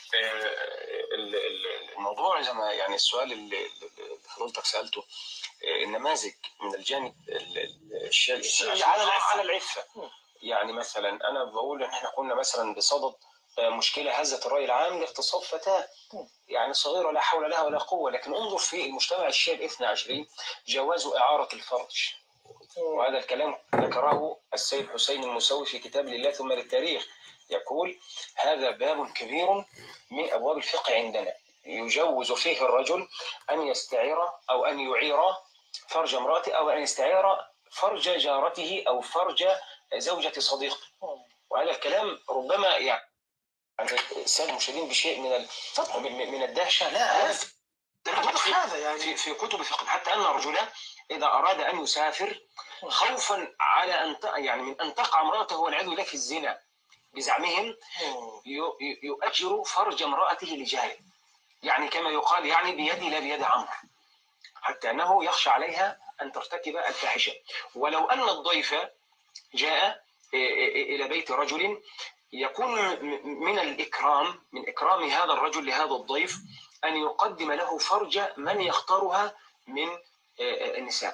الموضوع زي ما يعني السؤال اللي حضرتك سالته، النماذج من الجانب الشيعي الاثنى عشري على العفه. يعني مثلا انا بقول ان احنا كنا مثلا بصدد مشكله هزت الراي العام لاغتصاب فتاه يعني صغيره لا حول لها ولا قوه، لكن انظر في المجتمع الشيعي الاثنى عشري جواز اعاره الفرج، وهذا الكلام ذكره السيد حسين الموسوي في كتاب لله ثم للتاريخ، يقول: هذا باب كبير من ابواب الفقه عندنا، يجوز فيه الرجل ان يستعير او ان يعير فرج امراته، او ان يستعير فرج جارته او فرج زوجة صديقه. وهذا الكلام ربما يعني السادة المشاهدين بشيء من الدهشة. لا هذا يعني في كتب الفقه حتى أن الرجل إذا أراد أن يسافر خوفا على أن يعني من أن تقع امرأته والعياذ بالله في الزنا بزعمهم، يؤجر فرج امرأته لجاره، يعني كما يقال يعني بيدي لا بيد عمرو، حتى أنه يخشى عليها أن ترتكب الفاحشة. ولو أن الضيف جاء إلى بيت رجل، يكون من إكرام هذا الرجل لهذا الضيف أن يقدم له فرج من يختارها من النساء.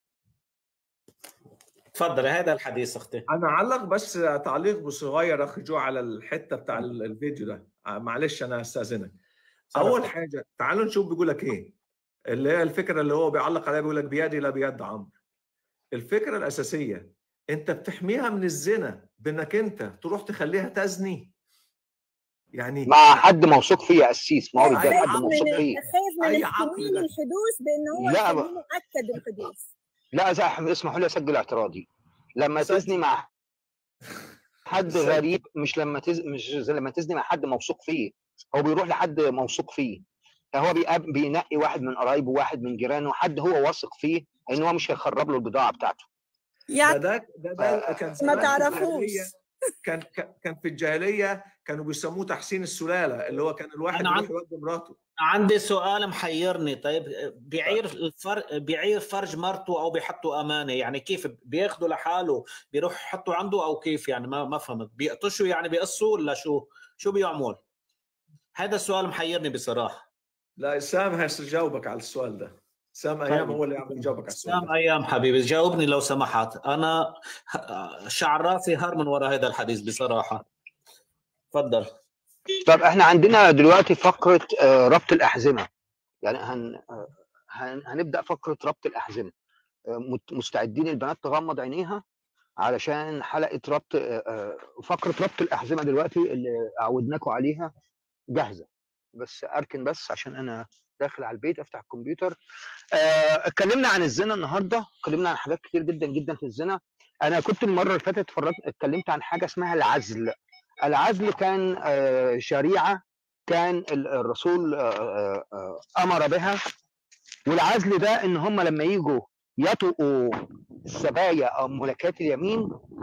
تفضل، هذا الحديث اختي. انا اعلق بس تعليق صغير اخي جو على الحته بتاع الفيديو ده، معلش انا استاذنك. اول حاجه تعالوا نشوف بيقول لك ايه، اللي هي الفكره اللي هو بيعلق عليها، بيقول لك بيدي لا بيد عمرو. الفكره الاساسيه انت بتحميها من الزنا بانك انت تروح تخليها تزني، يعني مع حد موثوق فيه يا قسيس، ما هو رجال حد موثوق فيه. خايف من احتمال الحدوث بان هو يخليه مؤكد الحدوث. لا اسمحوا لي اسجل اعتراضي. لما تزني مع حد غريب، مش لما تزني مع حد موثوق فيه، هو بيروح لحد موثوق فيه، فهو بينقي واحد من قرايبه، واحد من جيرانه، حد هو واثق فيه ان هو مش هيخرب له البضاعه بتاعته. يعني ده كان ما تعرفوش. كان في الجاهليه كانوا بيسموه تحسين السلاله، اللي هو كان الواحد يروح يودي مراته. عندي سؤال محيرني. طيب بيعير فرج مرته او بيحطوا امانه، يعني كيف بياخذوا لحاله بيروح يحطوا عنده او كيف؟ يعني ما فهمت. بيقطشوا يعني بيقصوا ولا شو بيعمل؟ هذا السؤال محيرني بصراحه. لا سام هيجاوبك على السؤال ده. سام ايام هو اللي عم يجاوبك على السؤال سام ايام حبيبي جاوبني لو سمحت، انا شعر راسي هار من وراء هذا الحديث بصراحه. تفضل. طب احنا عندنا دلوقتي فقره ربط الاحزمه، يعني هنبدا فقره ربط الاحزمه. مستعدين البنات تغمض عينيها علشان حلقه فقره ربط الاحزمه دلوقتي اللي عودناكم عليها جاهزه. بس اركن بس عشان انا داخل على البيت افتح الكمبيوتر. اتكلمنا عن الزنا النهارده، اتكلمنا عن حاجات كتير جدا جدا في الزنا. انا كنت المره اللي فاتت اتكلمت عن حاجه اسمها العزل. العزل كان شريعه كان الرسول امر بها، والعزل ده ان هم لما يجوا يطؤوا السبايا او ملكات اليمين.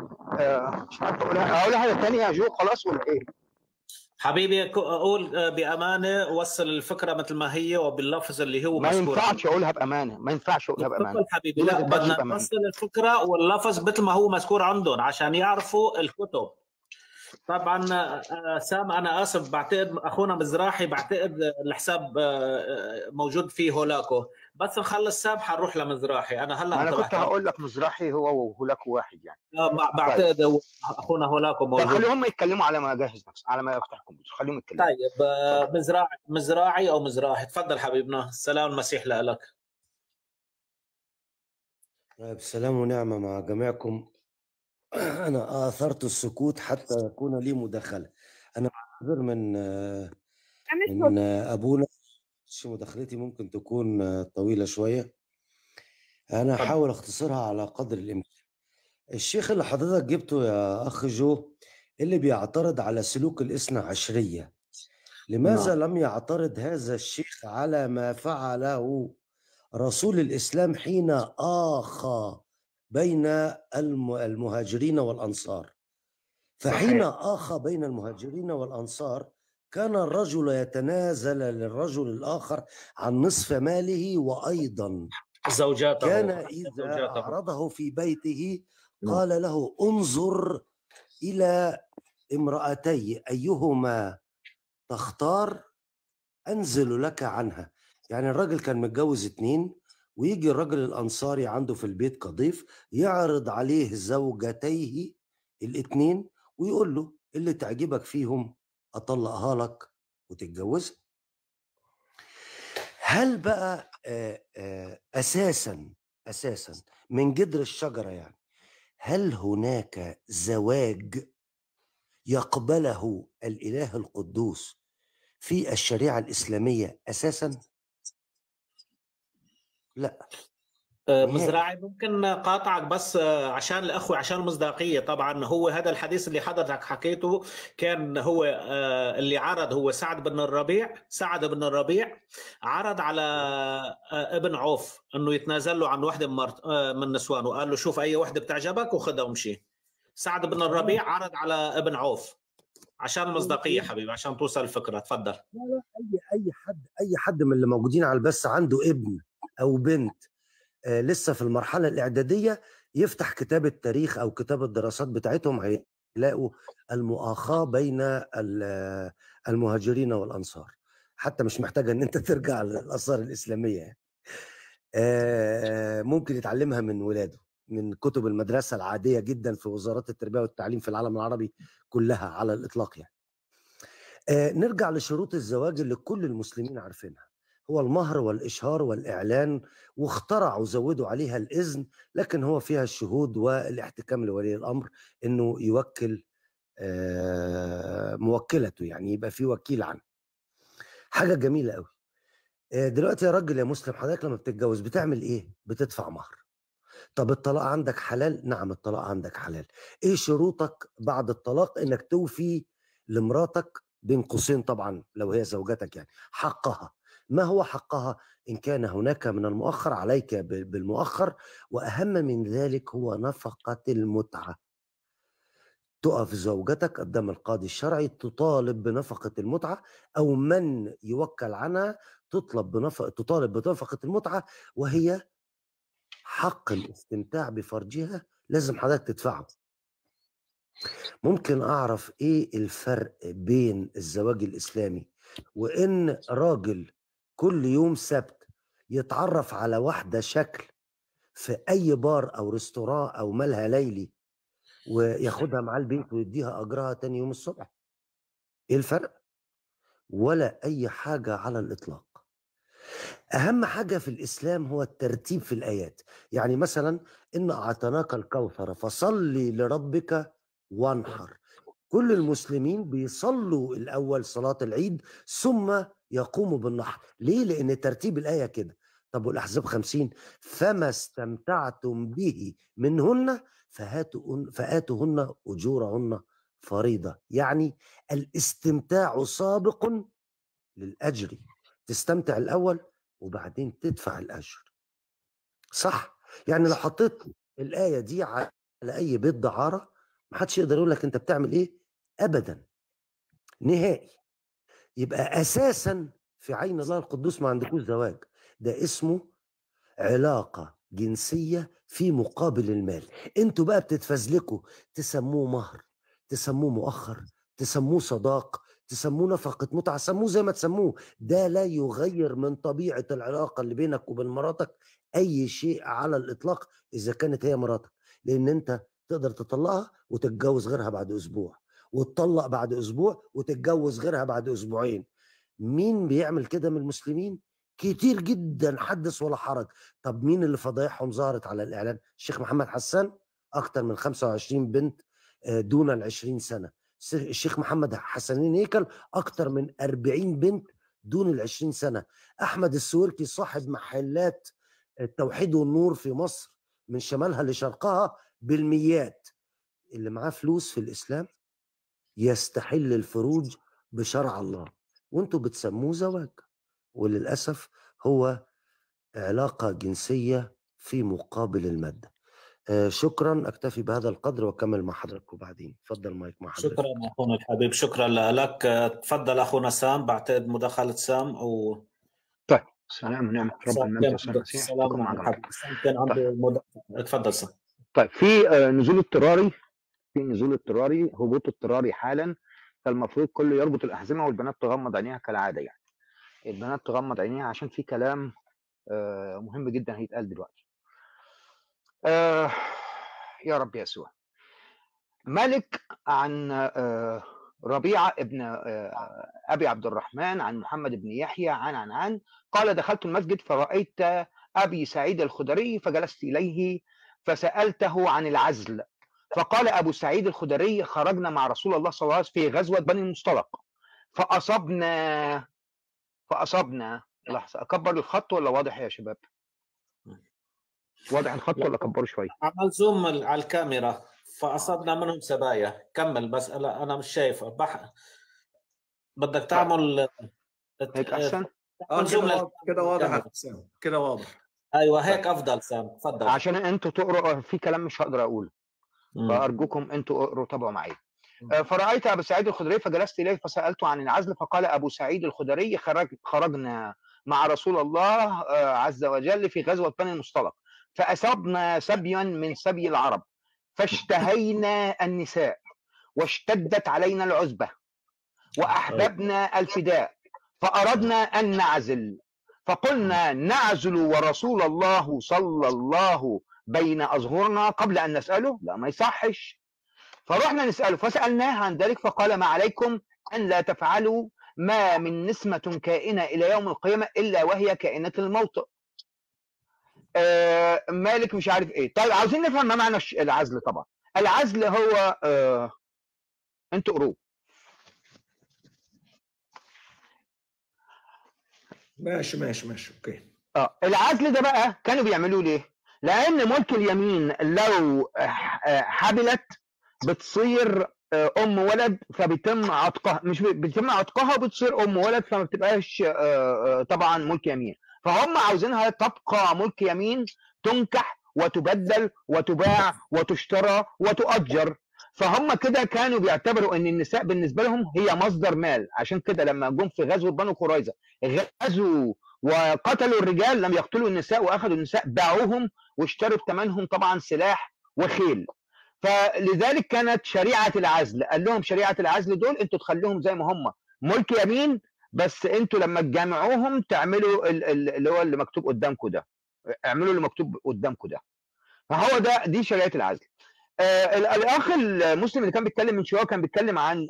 مش عارف اقولها ثانيه يا جو خلاص ولا ايه؟ حبيبي اقول بامانه، وصل الفكره مثل ما هي وباللفظ اللي هو ما مذكور. ينفعش اقولها بامانه، ما ينفعش اقولها بامانه حبيبي. لا بدنا نوصل الفكره واللفظ مثل ما هو مذكور عندهم عشان يعرفوا الكتب. طبعا سام انا اسف، بعتقد اخونا مزراحي بعتقد الحساب موجود فيه هولاكو، بس نخلص سام حنروح لمزراحي. انا كنت هقول لك مزراحي هو وهولاكو واحد يعني. بعتقد اخونا هولاكو موجود. طب خليهم يتكلموا على ما اجهز نفسي، على ما يفتح الكمبيوتر خليهم يتكلموا. طيب مزراعي او مزراحي، تفضل حبيبنا. السلام المسيح لك. طيب سلام ونعمة مع جميعكم. أنا آثرت السكوت حتى يكون لي مداخلة. أنا أعتذر من أبونا، مداخلتي ممكن تكون طويلة شوية. أنا هحاول أختصرها على قدر الإمكان. الشيخ اللي حضرتك جبته يا أخ جو اللي بيعترض على سلوك الاثنى عشرية، لماذا لم يعترض هذا الشيخ على ما فعله رسول الإسلام حين آخى بين المهاجرين والأنصار؟ فحين آخى بين المهاجرين والأنصار كان الرجل يتنازل للرجل الآخر عن نصف ماله، وأيضا زوجاته كان إذا أعرضه في بيته قال له انظر إلى امرأتي أيهما تختار أنزل لك عنها. يعني الراجل كان متجوز 2، ويجي الراجل الأنصاري عنده في البيت كضيف يعرض عليه زوجتيه 2 ويقول له اللي تعجبك فيهم أطلقها لك وتتجوزها. هل بقى أساسا من جذر الشجرة، يعني هل هناك زواج يقبله الإله القدوس في الشريعة الإسلامية أساسا؟ لا. مزراعي ممكن قاطعك بس عشان الأخوة، عشان المصداقية. طبعا هو هذا الحديث اللي حضرتك حكيته كان هو اللي عرض هو سعد بن الربيع عرض على ابن عوف انه يتنازل له عن واحدة من نسوانه، وقال له شوف اي واحدة بتعجبك وخذها وامشي. سعد بن الربيع عرض على ابن عوف عشان المصداقية حبيبي، عشان توصل الفكرة. تفضل. لا اي حد من اللي موجودين على البث عنده ابن او بنت لسه في المرحلة الإعدادية يفتح كتاب التاريخ او كتاب الدراسات بتاعتهم هيلاقوا المؤاخاة بين المهاجرين والانصار، حتى مش محتاجه ان انت ترجع للاثار الاسلاميه يعني. ممكن يتعلمها من ولاده، من كتب المدرسه العاديه جدا في وزارات التربيه والتعليم في العالم العربي كلها على الاطلاق يعني. نرجع لشروط الزواج اللي كل المسلمين عارفينها، هو المهر والإشهار والإعلان، واخترعوا وزودوا عليها الإذن، لكن هو فيها الشهود والاحتكام لولي الأمر إنه يوكل موكلته، يعني يبقى في وكيل عنه. حاجة جميلة قوي. دلوقتي يا راجل يا مسلم، حضرتك لما بتتجوز بتعمل إيه؟ بتدفع مهر. طب الطلاق عندك حلال؟ نعم الطلاق عندك حلال. إيه شروطك بعد الطلاق؟ إنك توفي لمراتك بين قوسين طبعا لو هي زوجتك يعني حقها. ما هو حقها؟ إن كان هناك من المؤخر عليك بالمؤخر، وأهم من ذلك هو نفقة المتعة. تقف زوجتك قدام القاضي الشرعي تطالب بنفقة المتعة، أو من يوكل عنها تطالب بنفقة المتعة، وهي حق الاستمتاع بفرجها لازم حضرتك تدفعه. ممكن أعرف إيه الفرق بين الزواج الإسلامي وإن راجل كل يوم سبت يتعرف على واحدة شكل في أي بار أو ريستوران أو ملهى ليلي وياخدها معاه البيت ويديها أجرها تاني يوم الصبح؟ إيه الفرق؟ ولا أي حاجة على الإطلاق. أهم حاجة في الإسلام هو الترتيب في الآيات. يعني مثلا إن أعطيناك الكوثر فصلي لربك وانحر. كل المسلمين بيصلوا الأول صلاة العيد ثم يقوموا بالنحر. ليه؟ لأن ترتيب الآية كده. طب والأحزاب 50 فما استمتعتم به منهن فآتوهن أجورهن فريضة. يعني الاستمتاع سابق للأجر، تستمتع الأول وبعدين تدفع الأجر. صح؟ يعني لو حطيت الآية دي على أي بيت دعارة محدش يقدر يقول لك أنت بتعمل إيه أبدا نهائي. يبقى أساسا في عين الله القدوس ما عندكوش زواج، ده اسمه علاقة جنسية في مقابل المال. انتوا بقى بتتفزلكوا، تسموه مهر، تسموه مؤخر، تسموه صداق، تسموه نفقة متعة، سموه زي ما تسموه. ده لا يغير من طبيعة العلاقة اللي بينك وبين مراتك أي شيء على الإطلاق إذا كانت هي مراتك، لأن أنت تقدر تطلقها وتتجوز غيرها بعد أسبوع، وتطلق بعد أسبوع وتتجوز غيرها بعد أسبوعين. مين بيعمل كده من المسلمين؟ كتير جدا، حدث ولا حرج. طب مين اللي فضايحهم ظهرت على الإعلان؟ الشيخ محمد حسان أكتر من 25 بنت دون 20 سنة. الشيخ محمد حسنين هيكل أكتر من 40 بنت دون 20 سنة. أحمد السويركي صاحب محلات التوحيد والنور في مصر من شمالها لشرقها بالميات. اللي معاه فلوس في الإسلام يستحل الفروج بشرع الله، وانتوا بتسموه زواج، وللأسف هو علاقة جنسية في مقابل المادة. شكرا، أكتفي بهذا القدر وأكمل مع حضرتك وبعدين. تفضل مايك مع حضرتك. شكرا أخونا الحبيب، شكرا لك. تفضل أخونا سام، بعتقد مداخلة سام أو طيب. سلام ونعمة رب المجد والسلام المسيح تكون مع جميعا. كان عنده تفضل سام. طيب، في نزول اضطراري، هبوط اضطراري حالا، فالمفروض كله يربط الأحزمة والبنات تغمض عينيها كالعادة. يعني البنات تغمض عينيها عشان في كلام مهم جدا هيتقال دلوقتي. يا رب يسوع. مالك عن ربيعة ابن أبي عبد الرحمن عن محمد بن يحيى عن قال: دخلت المسجد فرأيت أبي سعيد الخدري فجلست إليه فسألته عن العزل، فقال أبو سعيد الخدري: خرجنا مع رسول الله صلى الله عليه وسلم في غزوة بني المصطلق فأصبنا. لحظة، أكبر الخط ولا واضح يا شباب؟ واضح الخط ولا أكبره شوية؟ عمل زوم على الكاميرا. فأصبنا منهم سبايا. كمل بس، أنا مش شايفه. بدك تعمل هيك أحسن؟ كده واضح سام، كده واضح. أيوة هيك أفضل سام، تفضل. عشان أنتوا تقروا في كلام مش هقدر أقوله، فأرجوكم أنتوا اقروا تابعوا معايا. فرأيت أبو سعيد الخدري فجلست إليه فسألته عن العزل، فقال أبو سعيد الخدري: خرجنا مع رسول الله عز وجل في غزوة بني المصطلق فأصبنا سبيا من سبي العرب فاشتهينا النساء واشتدت علينا العزبة وأحببنا الفداء فأردنا أن نعزل فقلنا نعزل ورسول الله صلى الله بين أظهرنا قبل أن نسأله. لا ما يصحش. فرحنا نسأله فسألناه عن ذلك فقال ما عليكم أن لا تفعلوا ما من نسمة كائنة إلى يوم القيامة إلا وهي كائنة الموت. مالك مش عارف إيه. طيب عاوزين نفهم ما معنى العزل. طبعا العزل هو أنتوا قروه. ماشي اوكي. العزل ده بقى كانوا بيعملوه ليه؟ لأن ملك اليمين لو حبلت بتصير ام ولد فبيتم عتقها، مش بيتم عتقها وبتصير ام ولد فما بتبقاش طبعا ملك يمين. فهم عاوزينها تبقى ملك يمين، تنكح وتبدل وتباع وتشترى وتؤجر. فهم كده كانوا بيعتبروا ان النساء بالنسبه لهم هي مصدر مال. عشان كده لما جم في غزوه بنو قريظه غزوا وقتلوا الرجال لم يقتلوا النساء، واخذوا النساء باعوهم واشتروا بثمنهم طبعا سلاح وخيل. فلذلك كانت شريعه العزل، قال لهم شريعه العزل دول انتوا تخلوهم زي ما هم ملك يمين، بس انتوا لما تجمعوهم تعملوا اللي هو اللي مكتوب قدامكم ده، اعملوا اللي مكتوب قدامكم ده. فهو ده دي شريعه العزل. الاخ المسلم اللي كان بيتكلم من شويه كان بيتكلم عن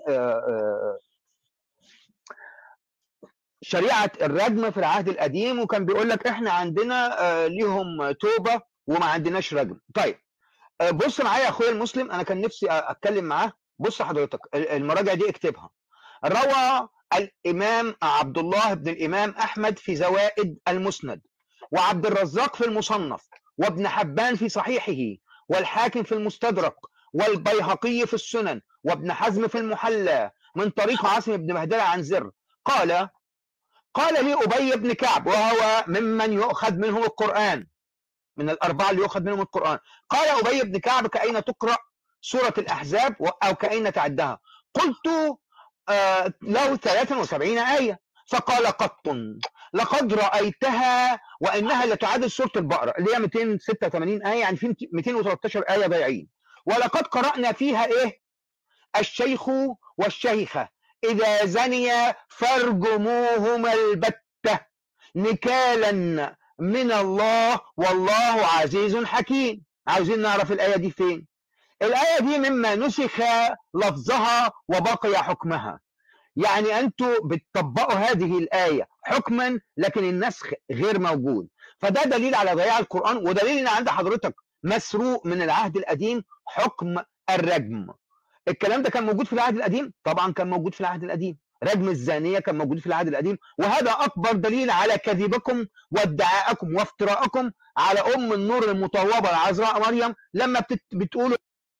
شريعه الرجم في العهد القديم، وكان بيقول لك احنا عندنا ليهم توبه وما عندناش رجم. طيب بص معايا يا اخويا المسلم، انا كان نفسي اتكلم معاه. بص حضرتك المراجع دي اكتبها. روى الامام عبد الله بن الامام احمد في زوائد المسند، وعبد الرزاق في المصنف، وابن حبان في صحيحه، والحاكم في المستدرك، والبيهقي في السنن، وابن حزم في المحلى من طريق عاصم بن بهدلة عن زر قال لي أبي بن كعب، وهو ممن يؤخذ منهم القرآن، من الأربعة اللي يؤخذ منهم القرآن. قال أبي بن كعب كأين تقرأ سورة الأحزاب أو كأين تعدها؟ قلت له 73 آية. فقال قط لقد رأيتها وإنها لتعادل سورة البقرة اللي هي 286 آية، يعني في 213 آية ضايعين. ولقد قرأنا فيها إيه؟ الشيخ والشيخة إذا زنيا فارجموهما البتة نكالا من الله والله عزيز حكيم. عاوزين نعرف الآية دي فين؟ الآية دي مما نسخ لفظها وبقي حكمها. يعني أنتوا بتطبقوا هذه الآية حكما لكن النسخ غير موجود. فده دليل على ضياع القرآن، ودليل ان عند حضرتك مسروق من العهد القديم حكم الرجم. الكلام ده كان موجود في العهد القديم؟ طبعا كان موجود في العهد القديم. رجم الزانية كان موجود في العهد القديم، وهذا أكبر دليل على كذبكم وادعائكم وافتراءكم على أم النور المطوبة العذراء مريم لما بتقولوا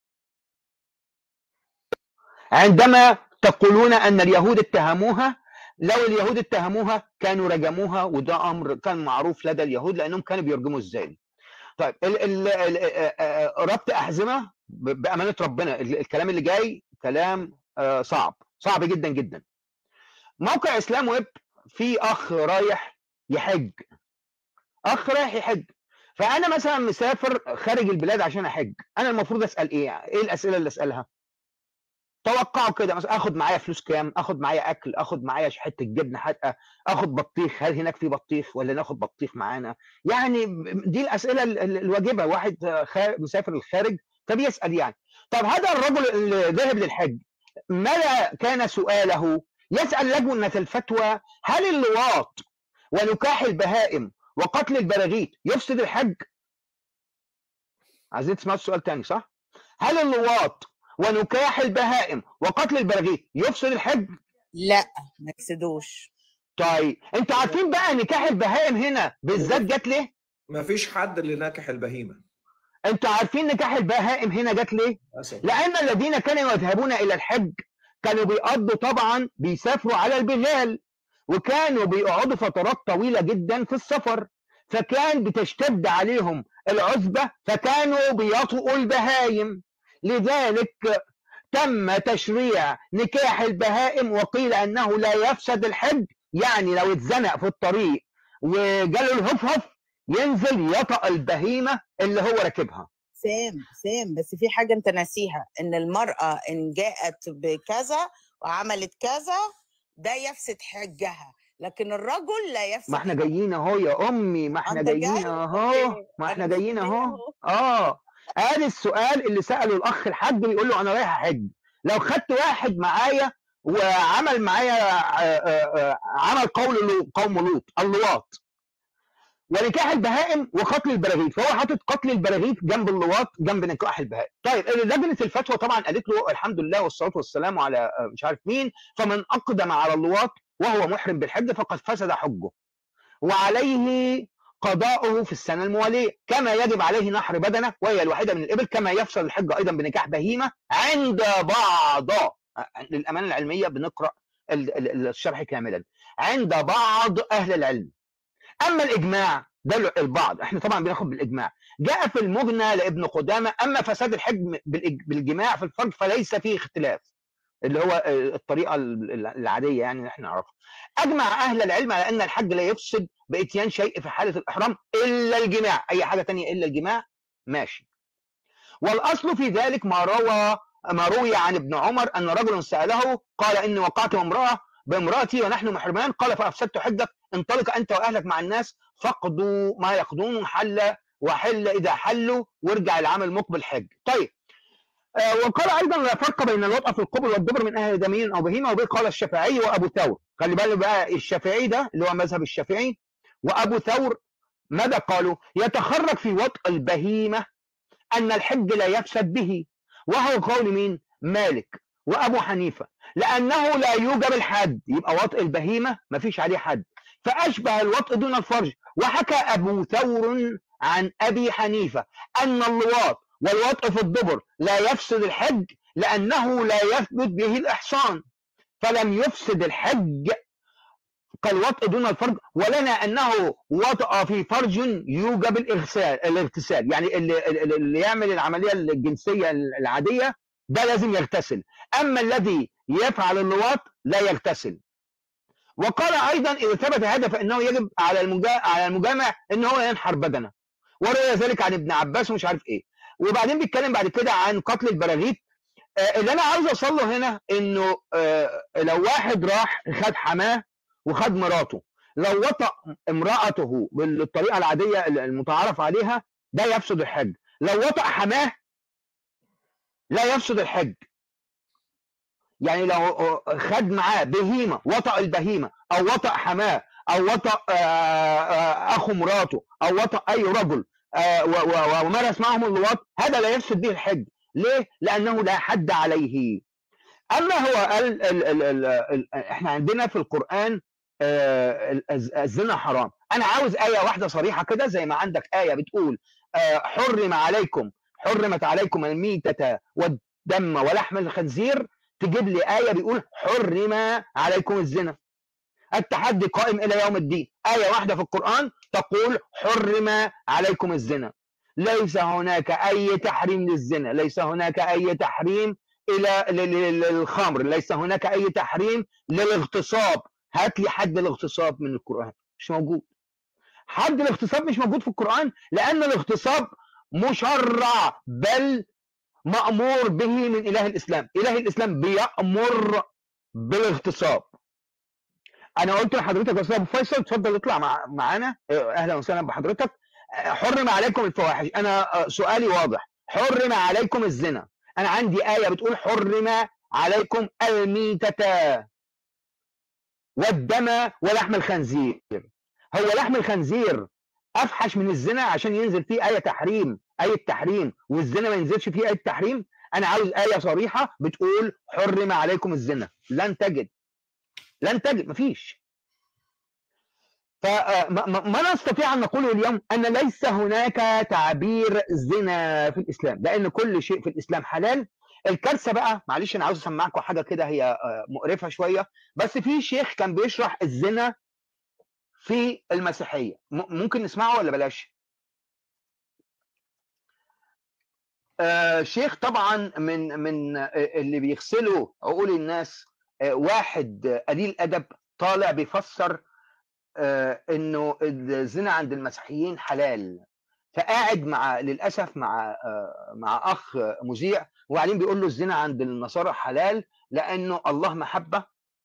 عندما تقولون أن اليهود اتهموها. لو اليهود اتهموها كانوا رجموها، وده أمر كان معروف لدى اليهود لأنهم كانوا بيرجموا الزاني. طيب ربط أحزمة بأمانة ربنا، الكلام اللي جاي كلام صعب جدا جدا. موقع إسلام ويب في أخ رايح يحج، فأنا مثلا مسافر خارج البلاد عشان أحج، أنا المفروض أسأل إيه الأسئلة اللي أسألها؟ توقعوا كده مثلا اخد معايا فلوس كام، اخد معايا اكل، اخد معايا حته جبنه حادقه، اخد بطيخ، هل هناك في بطيخ ولا ناخد بطيخ معانا؟ يعني دي الاسئله الواجبه، واحد مسافر الخارج فبيسال يعني. طب هذا الرجل اللي ذهب للحج ماذا كان سؤاله؟ يسال لجنه الفتوى هل اللواط ونكاح البهائم وقتل البراغيث يفسد الحج؟ عايزين تسمعوا السؤال تاني صح؟ هل اللواط ونكاح البهائم وقتل البراغيث يفسد الحج؟ لا ما يفسدوش. طيب انتوا عارفين بقى نكاح البهائم هنا بالذات جت ليه؟ ما فيش حد اللي ناكح البهيمه. انتوا عارفين نكاح البهائم هنا جت ليه؟ لان الذين كانوا يذهبون الى الحج كانوا بيقضوا طبعا بيسافروا على البغال، وكانوا بيقعدوا فترات طويله جدا في السفر، فكان بتشتد عليهم العزبه فكانوا بيطؤوا البهايم. لذلك تم تشريع نكاح البهائم، وقيل أنه لا يفسد الحج، يعني لو اتزنق في الطريق وجاله الهفهف ينزل يطأ البهيمه اللي هو راكبها. سام بس في حاجه انت ناسيها، ان المراه ان جاءت بكذا وعملت كذا ده يفسد حجها، لكن الرجل لا يفسد. ما احنا جايين اهو يا امي، ما احنا جايين اهو، ما احنا جايين اهو. ادي السؤال اللي ساله الاخ الحاج، بيقول له انا رايح احج، لو خدت واحد معايا وعمل معايا عمل قوم لوط اللواط ونكاح البهائم وقتل البراغيث، فهو حاطط قتل البراغيث جنب اللواط جنب نكاح البهائم. طيب لجنه الفتوى طبعا قالت له الحمد لله والصلاه والسلام على مش عارف مين، فمن اقدم على اللواط وهو محرم بالحج فقد فسد حجه، وعليه قضاؤه في السنه المواليه، كما يجب عليه نحر بدنه وهي الوحيده من الابل، كما يفسد الحج ايضا بنكاح بهيمه عند بعض، للامانه العلميه بنقرا الشرح كاملا، عند بعض اهل العلم. اما الاجماع ده البعض، احنا طبعا بناخد بالاجماع. جاء في المغنى لابن قدامه اما فساد الحج بالجماع في الفرج فليس فيه اختلاف، اللي هو الطريقه العاديه يعني اللي احنا نعرفها. اجمع اهل العلم على ان الحج لا يفسد باتيان شيء في حاله الاحرام الا الجماع، اي حاجه ثانيه الا الجماع ماشي. والاصل في ذلك ما روي عن ابن عمر ان رجلا ساله قال اني وقعت بامرأتي ونحن محرمان، قال فافسدت حجك، انطلق انت واهلك مع الناس فاقضوا ما يقضون وحل اذا حلوا وارجع العام مقبل حج. طيب وقال ايضا لا فرق بين الوطأ في القبل والدبر من اهل دمين او بهيمه، وبه قال الشافعي وابو ثور. خلي بالك بقى الشافعي ده اللي هو مذهب الشافعي وابو ثور ماذا قالوا؟ يتخرج في وطأ البهيمه ان الحج لا يفسد به، وهو قول مين؟ مالك وابو حنيفه، لانه لا يوجب الحد، يبقى وطء البهيمه ما فيش عليه حد، فاشبه الوطء دون الفرج. وحكى ابو ثور عن ابي حنيفه ان اللواط والوطء في الدبر لا يفسد الحج لانه لا يثبت به الاحصان، فلم يفسد الحج كالوطء دون الفرج، ولنا انه وطأ في فرج يوجب الاغتسال، يعني اللي يعمل العمليه الجنسيه العاديه ده لازم يغتسل، اما الذي يفعل اللواط لا يغتسل. وقال ايضا اذا ثبت هذا فانه يجب على المجامع ان هو ينحر بدنه، وروي ذلك عن ابن عباس ومش عارف ايه. وبعدين بيتكلم بعد كده عن قتل البراغيث. اللي انا عاوز اوصل له هنا انه لو واحد راح خد حماه وخد مراته، لو وطأ امرأته بالطريقه العاديه المتعارف عليها ده يفسد الحج، لو وطأ حماه لا يفسد الحج. يعني لو خد معاه بهيمه وطأ البهيمه او وطأ حماه او وطأ اخو مراته او وطأ اي رجل ومارس معهم اللواط، هذا لا يفسد به الحج. ليه؟ لانه لا حد عليه. اما هو قال احنا عندنا في القرآن الزنا حرام. انا عاوز آية واحدة صريحة كده، زي ما عندك آية بتقول حرمت عليكم الميتة والدم ولحم الخنزير، تجيب لي آية بيقول حرم عليكم الزنا. التحدي قائم إلى يوم الدين، آية واحدة في القرآن تقول حرم عليكم الزنا. ليس هناك أي تحريم للزنا، ليس هناك أي تحريم للخمر، ليس هناك أي تحريم للاغتصاب. هات لي حد الاغتصاب من القرآن، مش موجود. حد الاغتصاب مش موجود في القرآن، لأن الاغتصاب مشرع بل مأمور به من إله الإسلام. إله الإسلام بيأمر بالاغتصاب. أنا قلت لحضرتك يا أستاذ أبو فيصل اتفضل اطلع معانا، أهلا وسهلا بحضرتك. حرم عليكم الفواحش، أنا سؤالي واضح، حرم عليكم الزنا. أنا عندي آية بتقول حرم عليكم الميتة والدم ولحم الخنزير. هو لحم الخنزير أفحش من الزنا عشان ينزل فيه آية تحريم والزنا ما ينزلش فيه آية تحريم؟ أنا عاوز آية صريحة بتقول حرم عليكم الزنا. لن تجد مفيش. فما نستطيع أن نقوله اليوم أن ليس هناك تعبير زنا في الإسلام، لأن كل شيء في الإسلام حلال. الكارثة بقى، معلش أنا عاوز أسمعكم حاجة كده هي مقرفة شوية، بس في شيخ كان بيشرح الزنا في المسيحية، ممكن نسمعه ولا بلاش؟ شيخ طبعا من اللي بيغسلوا عقول الناس، واحد قليل أدب طالع بيفسر انه الزنا عند المسيحيين حلال، فقاعد للاسف مع اخ مذيع وبعدين بيقول له الزنا عند النصارى حلال لانه الله محبه،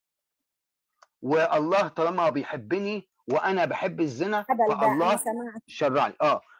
والله طالما بيحبني وانا بحب الزنا فالله شرعني.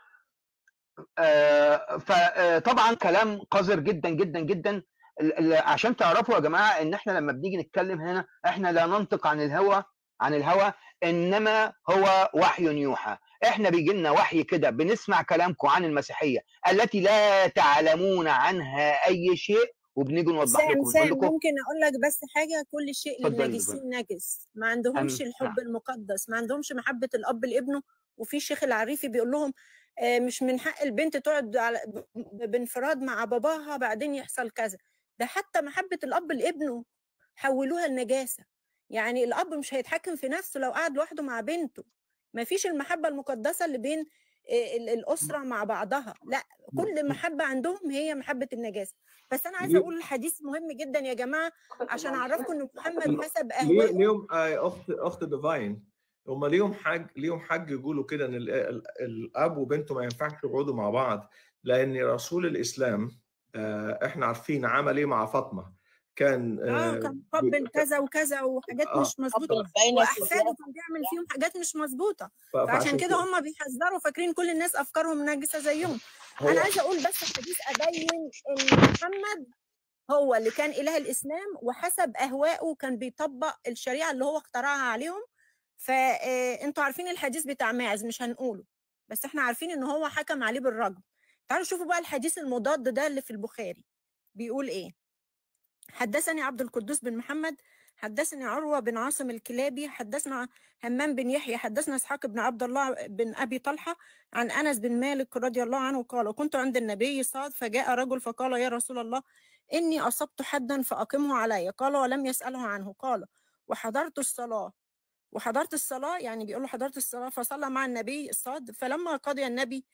فطبعا كلام قذر جدا جدا جدا. عشان تعرفوا يا جماعه ان احنا لما بنيجي نتكلم هنا احنا لا ننطق عن الهوى، انما هو وحي يوحى. احنا بيجي لنا وحي كده، بنسمع كلامكم عن المسيحيه التي لا تعلمون عنها اي شيء وبنيجي نوضح لكم. ممكن اقول لك بس حاجه، كل شيء للناجسين نجس، ما عندهمش الحب المقدس، ما عندهمش محبه الاب لابنه. وفي شيخ العريفي بيقول لهم مش من حق البنت تقعد بانفراد مع باباها بعدين يحصل كذا. ده حتى محبه الاب لابنه حولوها لنجاسه. يعني الاب مش هيتحكم في نفسه لو قعد لوحده مع بنته. ما فيش المحبه المقدسه اللي بين الاسره مع بعضها، لا، كل المحبه عندهم هي محبه النجاسه. بس انا عايزه اقول الحديث مهم جدا يا جماعه عشان اعرفكم ان محمد حسب اهوائه. ليهم اخت ديفاين، هم ليهم حاج يقولوا كده ان الاب وبنته ما ينفعش يقعدوا مع بعض، لان رسول الاسلام احنا عارفين عمل ايه مع فاطمه. كان قبل كذا وكذا وحاجات مش مظبوطه، واحفاده كان بيعمل فيهم حاجات مش مظبوطه، فعشان كده هم بيحذروا، فاكرين كل الناس افكارهم نجسه زيهم. انا عايزه اقول بس الحديث ابين ان محمد هو اللي كان اله الاسلام، وحسب اهوائه كان بيطبق الشريعه اللي هو اخترعها عليهم. فانتوا عارفين الحديث بتاع ماعز، مش هنقوله، بس احنا عارفين ان هو حكم عليه بالرجم. تعالوا شوفوا بقى الحديث المضاد ده اللي في البخاري بيقول ايه. حدثني عبد القدوس بن محمد حدثني عروة بن عاصم الكلابي حدثنا همام بن يحيى حدثنا اسحاق بن عبد الله بن ابي طلحه عن انس بن مالك رضي الله عنه قال: كنت عند النبي صاد فجاء رجل فقال: يا رسول الله اني اصبت حدا فاقمه علي. قال ولم يساله عنه. قال: وحضرت الصلاه يعني بيقول له حضرت الصلاه فصلى مع النبي الصاد. فلما قضي النبي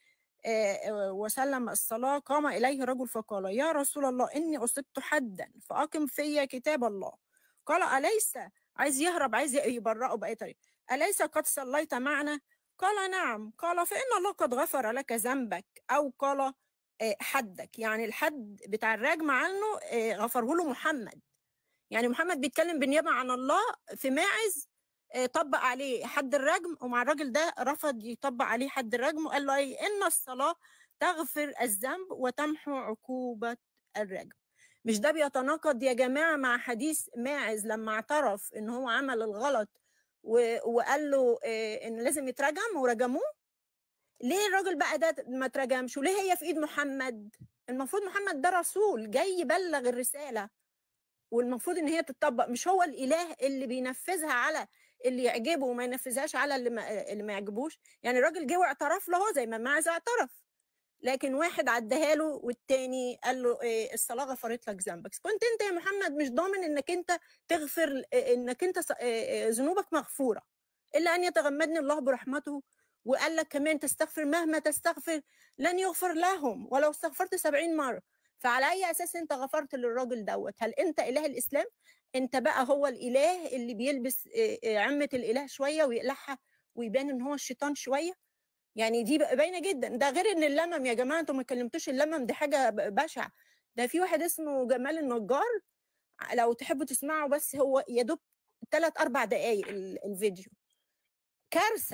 وسلم الصلاة قام إليه رجل فقال: يا رسول الله إني أصبت حدا فأقم في كتاب الله. قال: أليس، عايز يهرب، عايز يبرأه بأي طريقة، أليس قد صليت معنا؟ قال: نعم. قال: فإن الله قد غفر لك ذنبك، أو قال حدك، يعني الحد بتاع الرجم عنه غفره له محمد. يعني محمد بيتكلم بالنيابة عن الله. في ماعز طبق عليه حد الرجم، ومع الراجل ده رفض يطبق عليه حد الرجم، وقال له ايه؟ ان الصلاه تغفر الذنب وتمحو عقوبه الرجم. مش ده بيتناقض يا جماعه مع حديث ماعز لما اعترف ان هو عمل الغلط وقال له ان لازم يترجم ورجموه؟ ليه الراجل بقى ده ما ترجمش؟ وليه هي في ايد محمد؟ المفروض محمد ده رسول جاي يبلغ الرساله، والمفروض ان هي تتطبق، مش هو الاله اللي بينفذها على اللي يعجبه وما ينفذهاش على اللي ما يعجبوش. يعني الراجل جه واعترف له زي ما ماعز اعترف، لكن واحد عدها له والتاني قال له الصلاه غفرت لك ذنبك. كنت انت يا محمد مش ضامن انك انت تغفر، انك انت ذنوبك مغفوره، الا ان يتغمدني الله برحمته. وقال لك كمان تستغفر مهما تستغفر لن يغفر لهم ولو استغفرت 70 مره. فعلى اي اساس انت غفرت للراجل دوت؟ هل انت اله الاسلام؟ انت بقى هو الاله اللي بيلبس عمه الاله شويه ويقلعها ويبان ان هو الشيطان شويه؟ يعني دي باينه جدا. ده غير ان اللمم يا جماعه، انتوا ما كلمتوش اللمم، دي حاجه بشعه. ده في واحد اسمه جمال النجار، لو تحبوا تسمعوا، بس هو يا دوب 3-4 دقائق الفيديو، كارثه.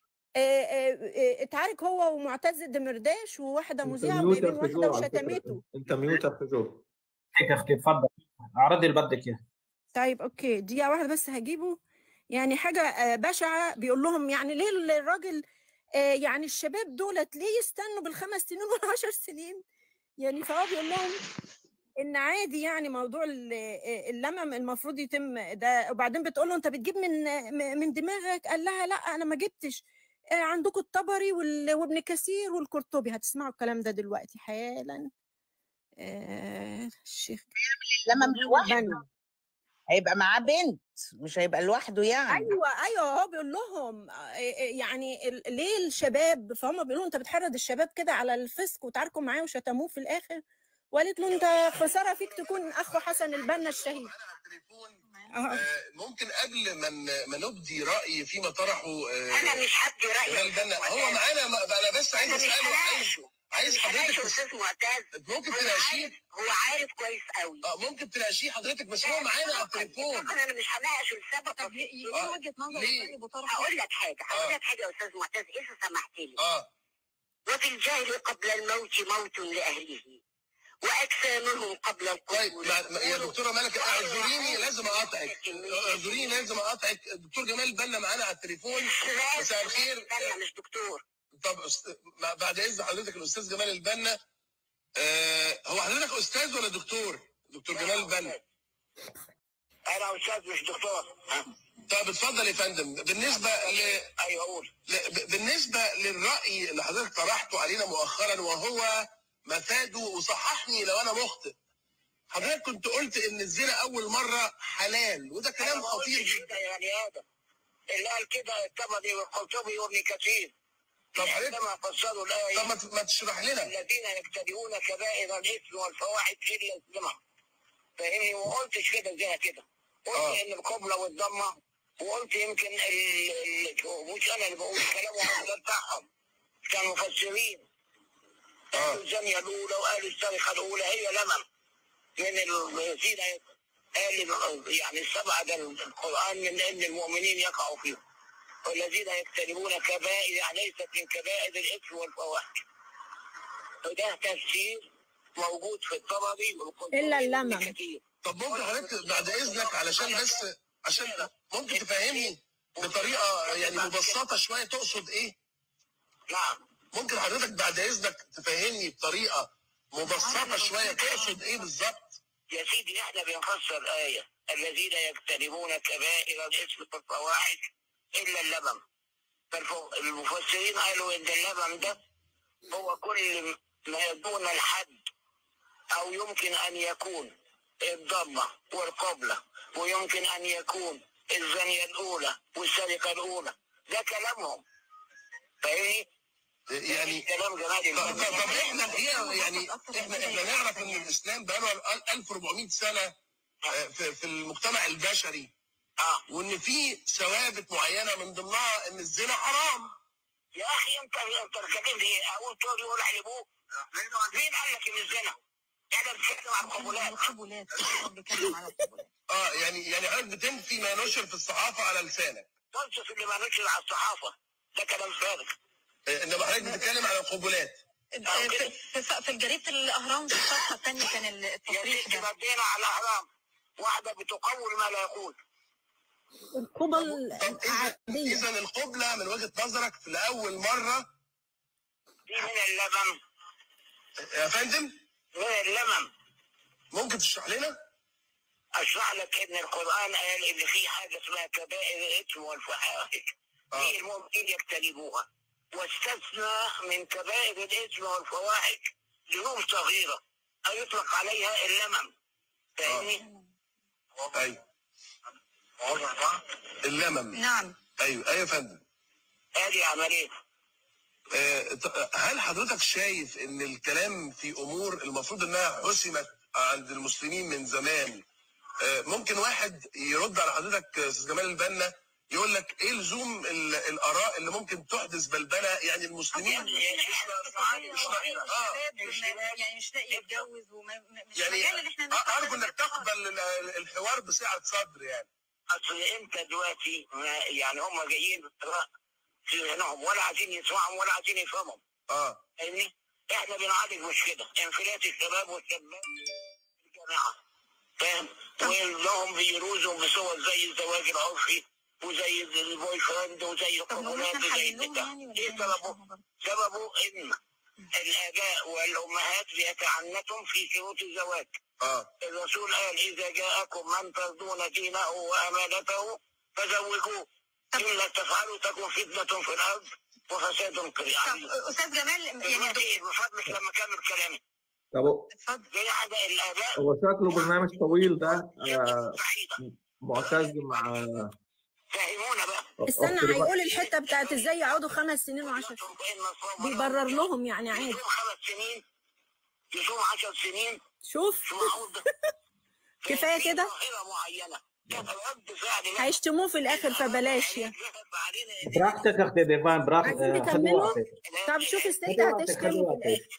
اتعارك هو ومعتز الدمرداش وواحده مذيعه وجايبين واحده وشتمته. انت ميوت يا جو. يا اختي اتفضل اعرضي اللي بدك اياه. طيب اوكي، دقيقه واحده بس هجيبه. يعني حاجه بشعه. بيقول لهم يعني ليه الراجل يعني الشباب دولت ليه يستنوا بال5 سنين وال10 سنين؟ يعني فهو بيقول لهم ان عادي، يعني موضوع اللمم المفروض يتم ده. وبعدين بتقول له انت بتجيب من دماغك؟ قال لها لا انا ما جبتش، عندكم الطبري وابن كثير والقرطبي. هتسمعوا الكلام ده دلوقتي حالا. الشيخ اللمم لوحده هيبقى معاه بنت، مش هيبقى لوحده يعني. ايوه هو بيقول لهم يعني ليه الشباب؟ فهم بيقولوا له انت بتحرض الشباب كده على الفسق، وتعاركوا معاه وشتموه في الاخر. وقالت له انت خساره فيك تكون اخو حسن البنا الشهيد. ممكن قبل ما نبدي راي فيما طرحه انا مش هدي رايي. هو معانا، انا بس عايز اساله، عايز حضرتك استاذ معتز ممكن تناقشيه. هو عارف كويس قوي. ممكن تناقشيه حضرتك، بس هو معانا على التليفون. انا مش هناقش السبب. طب ايه وجهه نظرك؟ هقول لك حاجه يا استاذ معتز اذا سمحت لي. وفي الجهل قبل الموت موت لاهله واجسامهم قبل القبول. يا دكتوره ملكه اعذريني لازم اقاطعك، الدكتور جمال البنا معانا على التليفون. مساء الخير. انا مش دكتور. طب بعد اذن حضرتك الاستاذ جمال البنا، هو حضرتك استاذ ولا دكتور؟ دكتور جمال البنا. انا استاذ مش دكتور. طب اتفضل يا فندم. بالنسبه للراي اللي حضرتك طرحته علينا مؤخرا وهو مفاده، وصححني لو انا مخطئ، حضرتك كنت قلت ان الزنا اول مره حلال، وده كلام خطير جدا. يا بني ادم اللي قال كده الطبري والقرطبي وابن كثير. طب حضرتك لما فسروا الايه، طب ما تشرح لنا. الذين يجتنبون كبائر الاثم والفواحش الا الزنا. فاهمني؟ وما قلتش كده زي كده، قلت ان القبله والضمه، وقلت يمكن مش انا اللي بقول الكلام، وهم بتاعهم كانوا مفسرين. قالوا الزانيه الاولى وقالوا السرقه الاولى هي لمم من الذين قال يعني السبعه ده القران من ان المؤمنين يقعوا فيهم. والذين يجتنبون كبائر يعني ليست من كبائر الاثم والفواحش. وده تفسير موجود في الطبري الا اللمم. طب ممكن حضرتك بعد اذنك عشان ممكن تفهمني بطريقه يعني مبسطه شويه تقصد ايه؟ نعم. ممكن حضرتك بعد اذنك تفهمني بطريقه مبسطه شويه تقصد ايه بالظبط؟ يا سيدي احنا بنفسر ايه الذين يجتنبون كبائر الاثم والفواحش الا اللبن. المفسرين قالوا ان اللبن ده هو كل ما دون الحد، او يمكن ان يكون الضمه والقبله، ويمكن ان يكون الزانيه الاولى والسرقه الاولى. ده كلامهم. فاهمني؟ يعني كلام جمالي. طب احنا الحقيقه يعني احنا نعرف ان الاسلام بقى له 1400 سنه في المجتمع البشري، وان في ثوابت معينه من ضمنها ان الزنا حرام. يا اخي انت بتتكلم ايه؟ اقول طول يقول احلبوه. مين قال لك ان الزنا؟ احنا بنتكلم عن القبولات. بنتكلم على القبولات. يعني حضرتك بتنفي ما نشر في الصحافه على لسانك. تنصف اللي ما نشر على الصحافه، ده كلام فارغ. انما حضرتك بتتكلم على القبولات. في جريده الاهرام في الصفحه الثانيه كان التصريح ده. ردينا على الاهرام، واحده بتقول ما لا يقول. القبل عاديه. اذا القبله من وجهه نظرك في لاول مره دي من اللبن يا فندم؟ من اللبن. ممكن تشرح لنا؟ اشرح لك ان القران قال ان في حاجه اسمها كبائر الاثم والفواحش دي المؤمنين يجتنبوها، واستثنى من كبائر الاثم والفواحش ذنوب صغيره او يطلق عليها اللمم. فاهمني؟ ايوه اللمم. نعم. ايوه يا فندم. ادي عمليه. هل حضرتك شايف ان الكلام في امور المفروض انها حسمت عند المسلمين من زمان، ممكن واحد يرد على حضرتك استاذ جمال البنا يقول لك ايه لزوم الاراء اللي ممكن تحدث بلبله؟ يعني المسلمين يعني مش لاقي يتجوز يعني ارجو انك تقبل الحوار بسعه صدر. يعني اصل انت دلوقتي يعني هم جايين في هناهم ولا عايزين يسمعهم ولا عايزين يفهمهم. فاهمني؟ احنا بنعالج مش كده انفلات الشباب والشابات في الجامعه. فاهم؟ ولهم بيروزوا بصور زي الزواج العرفي وزي البوي فريند وزي القبولات وزي البتاع. ايه سببه؟ سببه ان الاباء والامهات بيتعنتم في شروط الزواج. الرسول قال اذا جاءكم من ترضون دينه وامانته فزوجوه، الا تفعلوا تكن فتنه في الارض وفساد كبير. استاذ جمال يعني بفضلك لما كمل كلامي. طب دي حاجه الاباء. هو شكله برنامج طويل ده معتز مع فهمونا بقى. استنى هيقول الحته بتاعت ازاي يقعدوا 5 سنين و10 سنين بيبرر لهم يعني عادي. يصوم 5 سنين يصوم 10 سنين. شوف كفايه كده. ظاهره معينه هيشتموه في الاخر فبلاش يعني. براحتك يا اختي ديفان، براحتك. عايزين تكملوا؟ طب شوف الست هتشتمه في الاخر.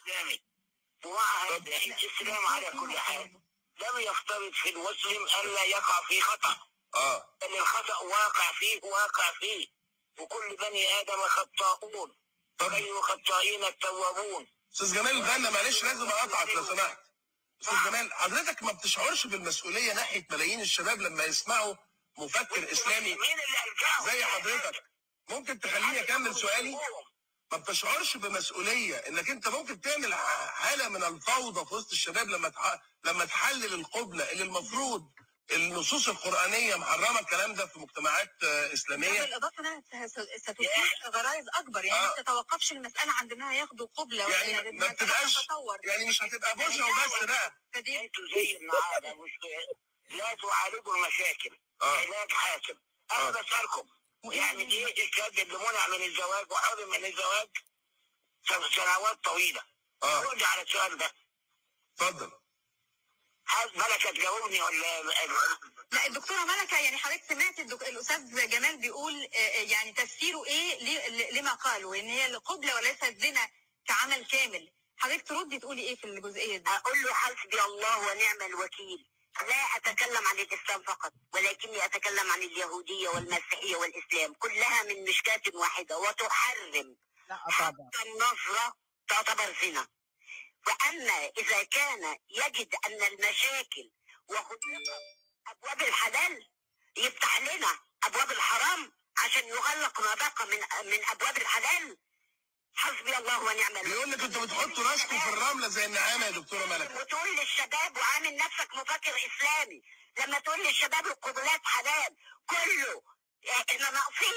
وعهد الاسلام على كل حال لم يفترض في المسلم الا يقع في خطا. ان الخطا واقع فيه وكل بني ادم خطاؤون وغير خطائين التوابون. استاذ جمال البنا معلش لازم اقطعك لو سمحت. استاذ جمال حضرتك ما بتشعرش بالمسؤوليه ناحيه ملايين الشباب لما يسمعوا مفكر اسلامي زي حضرتك؟ ممكن تخليني اكمل سؤالي؟ ما بتشعرش بمسؤوليه انك انت ممكن تعمل حاله من الفوضى في وسط الشباب لما تحلل القبله اللي المفروض النصوص القرآنية محرمة الكلام ده في مجتمعات إسلامية؟ بالإضافة أنها ستثير غرائز أكبر، يعني ما تتوقفش المسألة عند أنها ياخدوا قبلة، يعني ما بتبقاش يعني مش هتبقى بوشة وبس بقى. انتوا زي النهارده لا تعالجوا المشاكل علاج حاسم. أنا بسألكم يعني إيه الشاب اللي منع من الزواج وحرم من الزواج سنوات طويلة؟ رد على السؤال ده. اتفضل. ملكة تجاوبني ولا؟ لا الدكتورة ملكة، يعني حضرتك سمعت الأستاذ جمال بيقول يعني تفسيره إيه لما قالوا إن هي القبلة وليس الزنا كعمل كامل. حضرتك تردي تقولي إيه في الجزئية دي؟ أقول له حسبي الله ونعم الوكيل. لا أتكلم عن الإسلام فقط ولكني أتكلم عن اليهودية والمسيحية والإسلام كلها من مشكاة واحدة وتحرم حتى النصرة تعتبر زنا. وأما إذا كان يجد أن المشاكل وغلقت أبواب الحلال يفتح لنا أبواب الحرام عشان يغلق ما بقى من أبواب الحلال. حسبي الله ونعم الوكيل. بيقول لك انتوا بتحطوا راسكم في الرمله زي النعامه يا دكتوره ملكه. وتقول للشباب وعامل نفسك مفكر اسلامي لما تقول للشباب القبلات حلال كله. احنا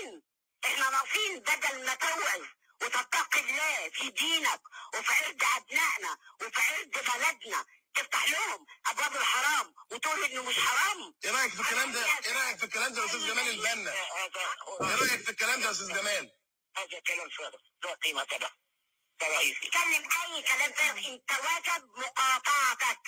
ناقصين بدل ما توعظ وتتقي الله في دينك وفي عرض ابنائنا وفي عرض بلدنا تفتح لهم ابواب الحرام وتقول انه مش حرام. ايه رايك في الكلام ده؟ ايه رايك في الكلام ده يا استاذ جمال البنا؟ ايه رايك في الكلام ده يا استاذ جمال؟ هذا كلام فارغ لا قيمة له. ده رئيسي اتكلم اي كلام فارغ. انت واجب مقاطعتك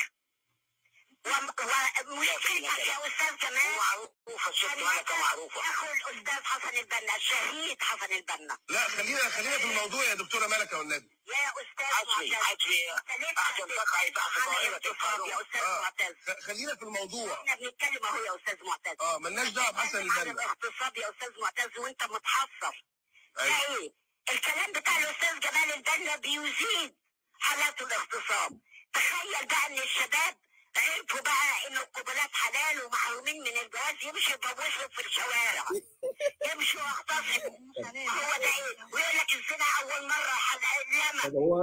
ومشكلتك يا استاذ جمال معروفه. الست ملكه معروفه. اخو الاستاذ حسن البنا الشهيد حسن البنا. لا خلينا في الموضوع يا دكتوره ملكه والنبي. يا استاذ حسبي احسن تقع تحت طائره القانون يا استاذ معتز. خلينا في الموضوع. احنا بنتكلم اهو يا استاذ معتز. مالناش دعوه بحسن البنا. الاغتصاب يا استاذ معتز وانت متحصر. ايه الكلام بتاع الاستاذ جمال البنا بيزيد حالات الاغتصاب. تخيل بقى ان الشباب عرفوا بقى ان القبلات حلال ومحرومين من الجواز يمشوا يتجوزوا في الشوارع يمشوا يغتصبوا. هو ده ايه؟ ويقول لك الزنا اول مره طب هو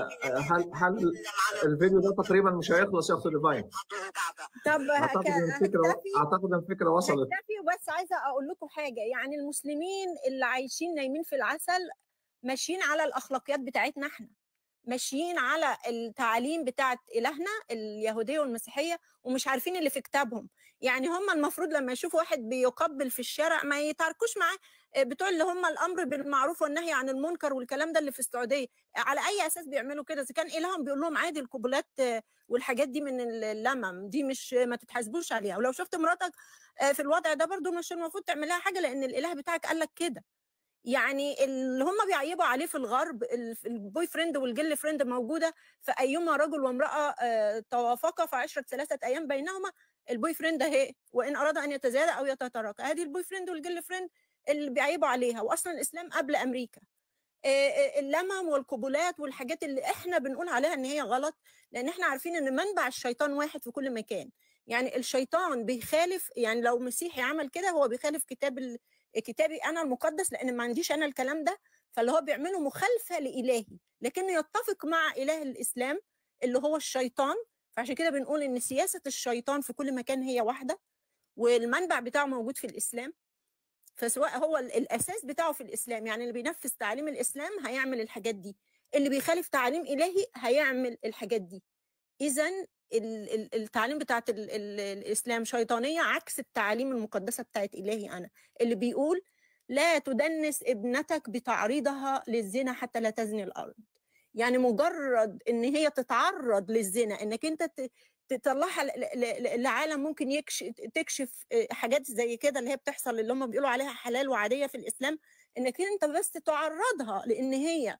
هل الفيديو ده تقريبا مش هيخلص يا اخت ديفاين؟ طب اعتقد الفكره وصلت. بس عايزه اقول لكم حاجه، يعني المسلمين اللي عايشين نايمين في العسل ماشيين على الاخلاقيات بتاعتنا احنا، ماشيين على التعاليم بتاعت إلهنا اليهودية والمسيحية ومش عارفين اللي في كتابهم. يعني هم المفروض لما يشوفوا واحد بيقبل في الشارع ما يتعاركوش معاه، بتوع اللي هم الأمر بالمعروف والنهي عن المنكر والكلام ده اللي في السعودية. على أي أساس بيعملوا كده؟ إذا كان إلههم بيقول لهم عادي القبلات والحاجات دي من اللمم دي مش ما تتحاسبوش عليها، ولو شفت مراتك في الوضع ده برضو مش المفروض تعمل لها حاجة لأن الإله بتاعك قال لك كده. يعني اللي هم بيعيبوا عليه في الغرب البوي فريند والجيل فريند موجوده، فايما رجل وامراه توافقا فعشرة 3 أيام بينهما البوي فريند اهي، وان اراد ان يتزاد او يتترك. هذه البوي فريند والجيل فريند اللي بيعيبوا عليها. واصلا الاسلام قبل امريكا. اللمم والقبلات والحاجات اللي احنا بنقول عليها ان هي غلط، لان احنا عارفين ان منبع الشيطان واحد في كل مكان. يعني الشيطان بيخالف، يعني لو مسيحي عمل كده هو بيخالف كتابي انا المقدس، لان ما عنديش انا الكلام ده، فاللي هو بيعمله مخالفه لالهي، لكنه يتفق مع اله الاسلام اللي هو الشيطان. فعشان كده بنقول ان سياسه الشيطان في كل مكان هي واحده، والمنبع بتاعه موجود في الاسلام. فسواء هو الاساس بتاعه في الاسلام، يعني اللي بينفذ تعاليم الاسلام هيعمل الحاجات دي، اللي بيخالف تعاليم الهي هيعمل الحاجات دي. اذا التعاليم بتاعت الاسلام شيطانيه عكس التعاليم المقدسه بتاعت الهي انا، اللي بيقول لا تدنس ابنتك بتعريضها للزنا حتى لا تزني الارض. يعني مجرد ان هي تتعرض للزنا، انك انت تطلعها لعالم ممكن تكشف حاجات زي كده اللي هي بتحصل، اللي هم بيقولوا عليها حلال وعاديه في الاسلام، انك انت بس تعرضها لان هي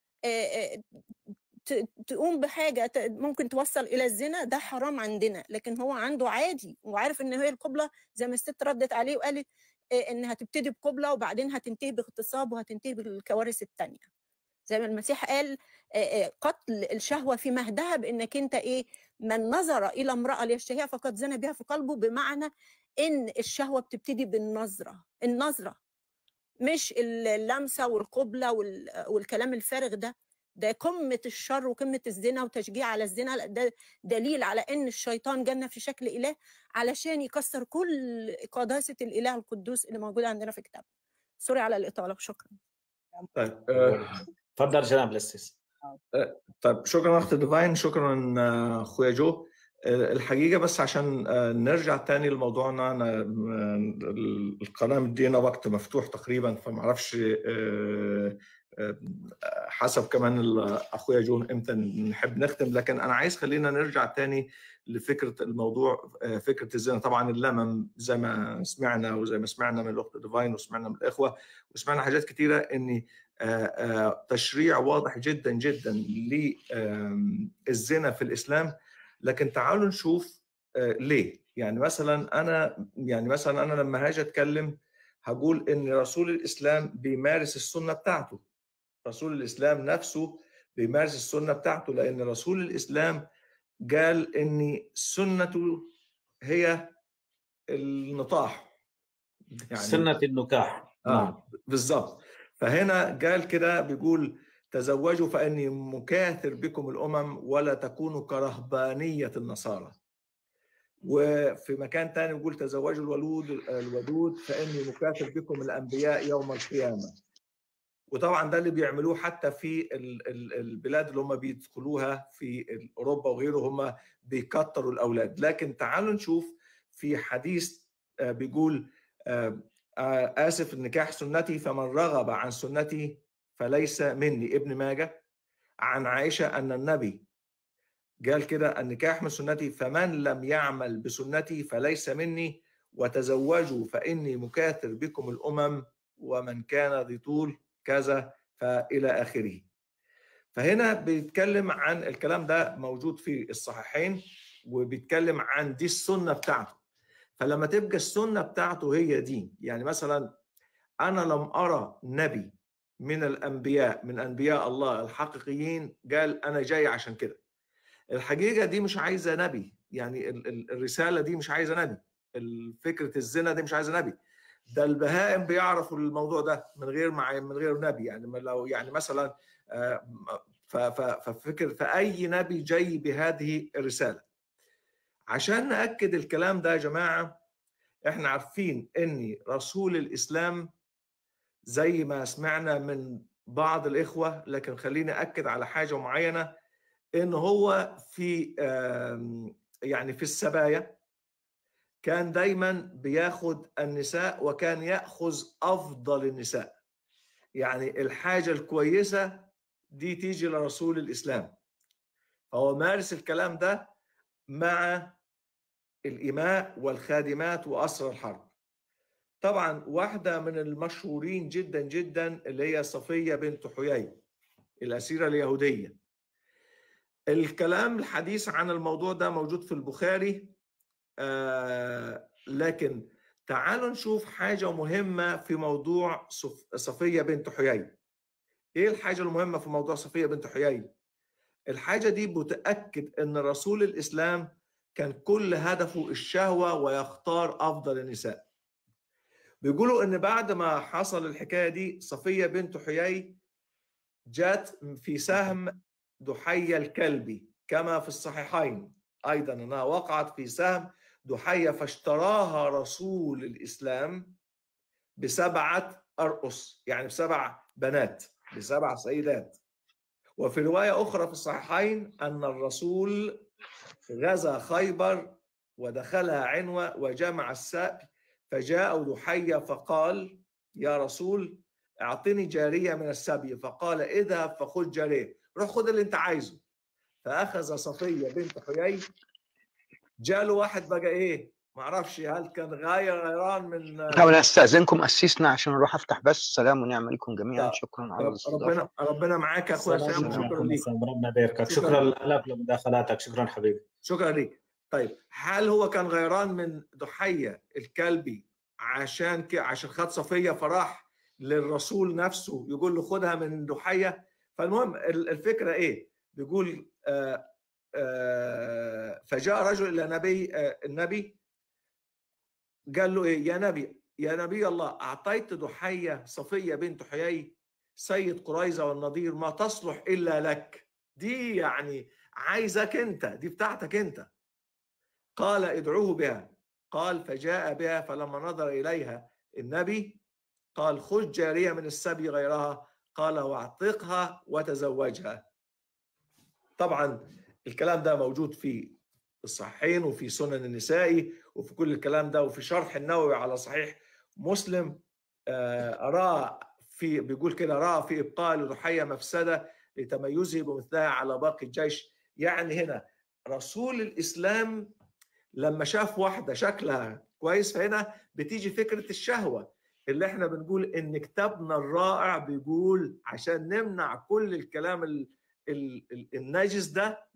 تقوم بحاجه ممكن توصل الى الزنا، ده حرام عندنا. لكن هو عنده عادي وعارف ان هي القبله زي ما الست ردت عليه وقالت انها هتبتدي بقبله وبعدين هتنتهي باغتصاب وهتنتهي بالكوارث الثانيه. زي ما المسيح قال قتل الشهوه في مهدها، بانك انت من نظر الى امراه ليشتهيها فقد زنى بها في قلبه، بمعنى ان الشهوه بتبتدي النظره مش اللمسه والقبله والكلام الفارغ ده قمه الشر وقمه الزنا وتشجيع على الزنا. ده دليل على ان الشيطان جانا في شكل اله علشان يكسر كل قداسه الاله القدوس اللي موجوده عندنا في كتابنا. سوري على الاطاله وشكرا. طيب اتفضل جناب الأسيس. طيب شكرا اخت ديفاين، شكرا اخويا جو. الحقيقه بس عشان نرجع تاني لموضوعنا، انا القناه مدينا وقت مفتوح تقريبا، فما اعرفش حسب كمان اخويا جو امتى نحب نختم، لكن انا عايز خلينا نرجع تاني لفكره الموضوع، فكره الزنا. طبعا اللمم زي ما سمعنا وزي ما سمعنا من الاخت ديفاين وسمعنا من الاخوه وسمعنا حاجات كثيره، ان تشريع واضح جدا جدا للزنا في الاسلام. لكن تعالوا نشوف ليه. يعني مثلا انا لما هاجي اتكلم هقول ان رسول الاسلام بيمارس السنه بتاعته. رسول الاسلام نفسه بيمارس السنه بتاعته، لان رسول الاسلام قال ان سنته هي النطاح، يعني سنه النكاح. نعم بالضبط. فهنا قال كده، بيقول تزوجوا فاني مكاثر بكم الامم ولا تكونوا كرهبانيه النصارى. وفي مكان ثاني بيقول تزوجوا الودود فاني مكاثر بكم الانبياء يوم القيامه. وطبعا ده اللي بيعملوه حتى في البلاد اللي هم بيدخلوها في اوروبا وغيره، هم بيكتروا الاولاد. لكن تعالوا نشوف في حديث بيقول آسف النكاح سنتي فمن رغب عن سنتي فليس مني. ابن ماجه عن عائشة أن النبي قال كده النكاح من سنتي فمن لم يعمل بسنتي فليس مني، وتزوجوا فإني مكاثر بكم الأمم ومن كان ذي طول كذا فإلى آخره. فهنا بيتكلم عن الكلام ده موجود في الصحيحين، وبيتكلم عن دي السنة بتاعته. فلما تبقى السنة بتاعته هي دين، يعني مثلا أنا لم أرى نبي من الأنبياء من أنبياء الله الحقيقيين قال أنا جاي عشان كده. الحقيقة دي مش عايزة نبي، يعني الرسالة دي مش عايزة نبي، فكرة الزنا دي مش عايزة نبي. ده البهائم بيعرفوا الموضوع ده من غير نبي. يعني لو يعني مثلا ففكر فأي نبي جاي بهذه الرسالة. عشان نأكد الكلام ده يا جماعة، احنا عارفين ان رسول الاسلام زي ما سمعنا من بعض الاخوة، لكن خليني أكد على حاجة معينة، ان هو في يعني في السبايا كان دايما بياخد النساء وكان يأخذ أفضل النساء. يعني الحاجة الكويسة دي تيجي لرسول الإسلام، فهو مارس الكلام ده مع الإماء والخادمات وأسرى الحرب. طبعا واحدة من المشهورين جدا جدا اللي هي صفية بنت حيي الأسيرة اليهودية. الكلام الحديث عن الموضوع ده موجود في البخاري، لكن تعالوا نشوف حاجة مهمة في موضوع صفية بنت حيي. إيه الحاجة المهمة في موضوع صفية بنت حيي؟ الحاجة دي بتأكد أن رسول الإسلام كان كل هدفه الشهوة ويختار أفضل النساء. بيقولوا أن بعد ما حصل الحكاية دي صفية بنت حيي جات في سهم دحية الكلبي كما في الصحيحين أيضا أنها وقعت في سهم دحية، فاشتراها رسول الإسلام ب7 أرقص، يعني ب7 بنات، ب7 سيدات. وفي رواية أخرى في الصحيحين أن الرسول غزا خيبر ودخلها عنوة وجمع السبي، فجاء دحية فقال يا رسول اعطني جارية من السبي، فقال اذهب فخذ جارية، روح خذ اللي انت عايزه. فأخذ صفية بنت حيي جاله واحد بقى ايه ما اعرفش هل كان غيران من طب انا استاذنكم اسسنا عشان اروح افتح بس. سلام ونعم عليكم جميعا. شكرا على الاستضافه. ربنا معاك يا اخويا سام. شكرا ليك. ربنا يباركك. شكرا لك لمداخلاتك. شكرا حبيبي. شكرا ليك. طيب هل هو كان غيران من ضحيه الكلبي عشان خد صفيه فراح للرسول نفسه يقول له خدها من ضحيه؟ فالمهم الفكره ايه؟ بيقول فجاء رجل الى النبي قال له ايه؟ يا نبي الله، اعطيت ضحيه صفيه بنت حيي سيد قريظه والنضير ما تصلح الا لك. دي يعني عايزك انت، دي بتاعتك انت. قال ادعوه بها. قال فجاء بها، فلما نظر اليها النبي قال خذ جاريه من السبي غيرها. قال واعتقها وتزوجها. طبعا الكلام ده موجود في الصحيحين وفي سنن النسائي وفي كل الكلام ده، وفي شرح النووي على صحيح مسلم. بيقول كده راى في ابقاء لضحيه مفسده لتميزه بمثلها على باقي الجيش. يعني هنا رسول الاسلام لما شاف واحده شكلها كويس، فهنا بتيجي فكره الشهوه اللي احنا بنقول ان كتابنا الرائع بيقول عشان نمنع كل الكلام النجس ده،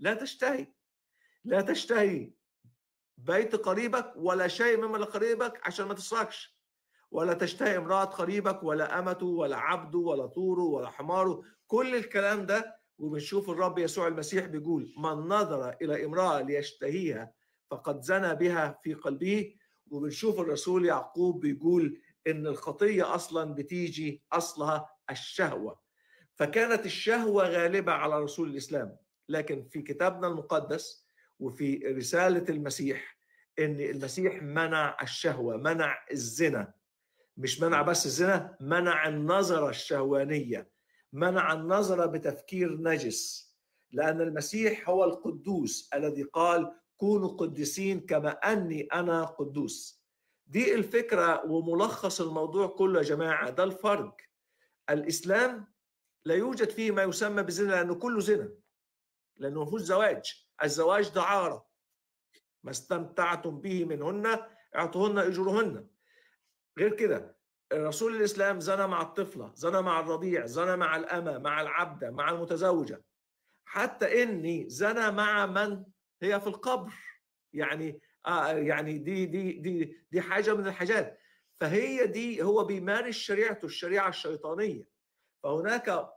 لا تشتهي بيت قريبك ولا شيء مما لقريبك عشان ما تسرقش، ولا تشتهي امرأة قريبك ولا أمته ولا عبده ولا طوره ولا حماره، كل الكلام ده. وبنشوف الرب يسوع المسيح بيقول من نظر إلى امرأة ليشتهيها فقد زنى بها في قلبه. وبنشوف الرسول يعقوب بيقول إن الخطية أصلا بتيجي أصلها الشهوة. فكانت الشهوة غالبة على رسول الإسلام. لكن في كتابنا المقدس وفي رسالة المسيح إن المسيح منع الشهوة، منع الزنا. مش منع بس الزنا، منع النظرة الشهوانية، منع النظرة بتفكير نجس. لأن المسيح هو القدوس الذي قال كونوا قديسين كما أني أنا قدوس. دي الفكرة وملخص الموضوع كله يا جماعة. ده الفرق. الإسلام لا يوجد فيه ما يسمى بالزنا لأنه كله زنا، لأنه ما فيهوش زواج. الزواج دعارة. ما استمتعتم به منهن اعطوهن اجورهن. غير كده رسول الاسلام زنى مع الطفله، زنى مع الرضيع، زنى مع الامه، مع العبده، مع المتزوجه، حتى اني زنى مع من هي في القبر. يعني يعني دي حاجه من الحاجات. فهي دي هو بيمارس شريعته، الشريعه الشيطانيه. فهناك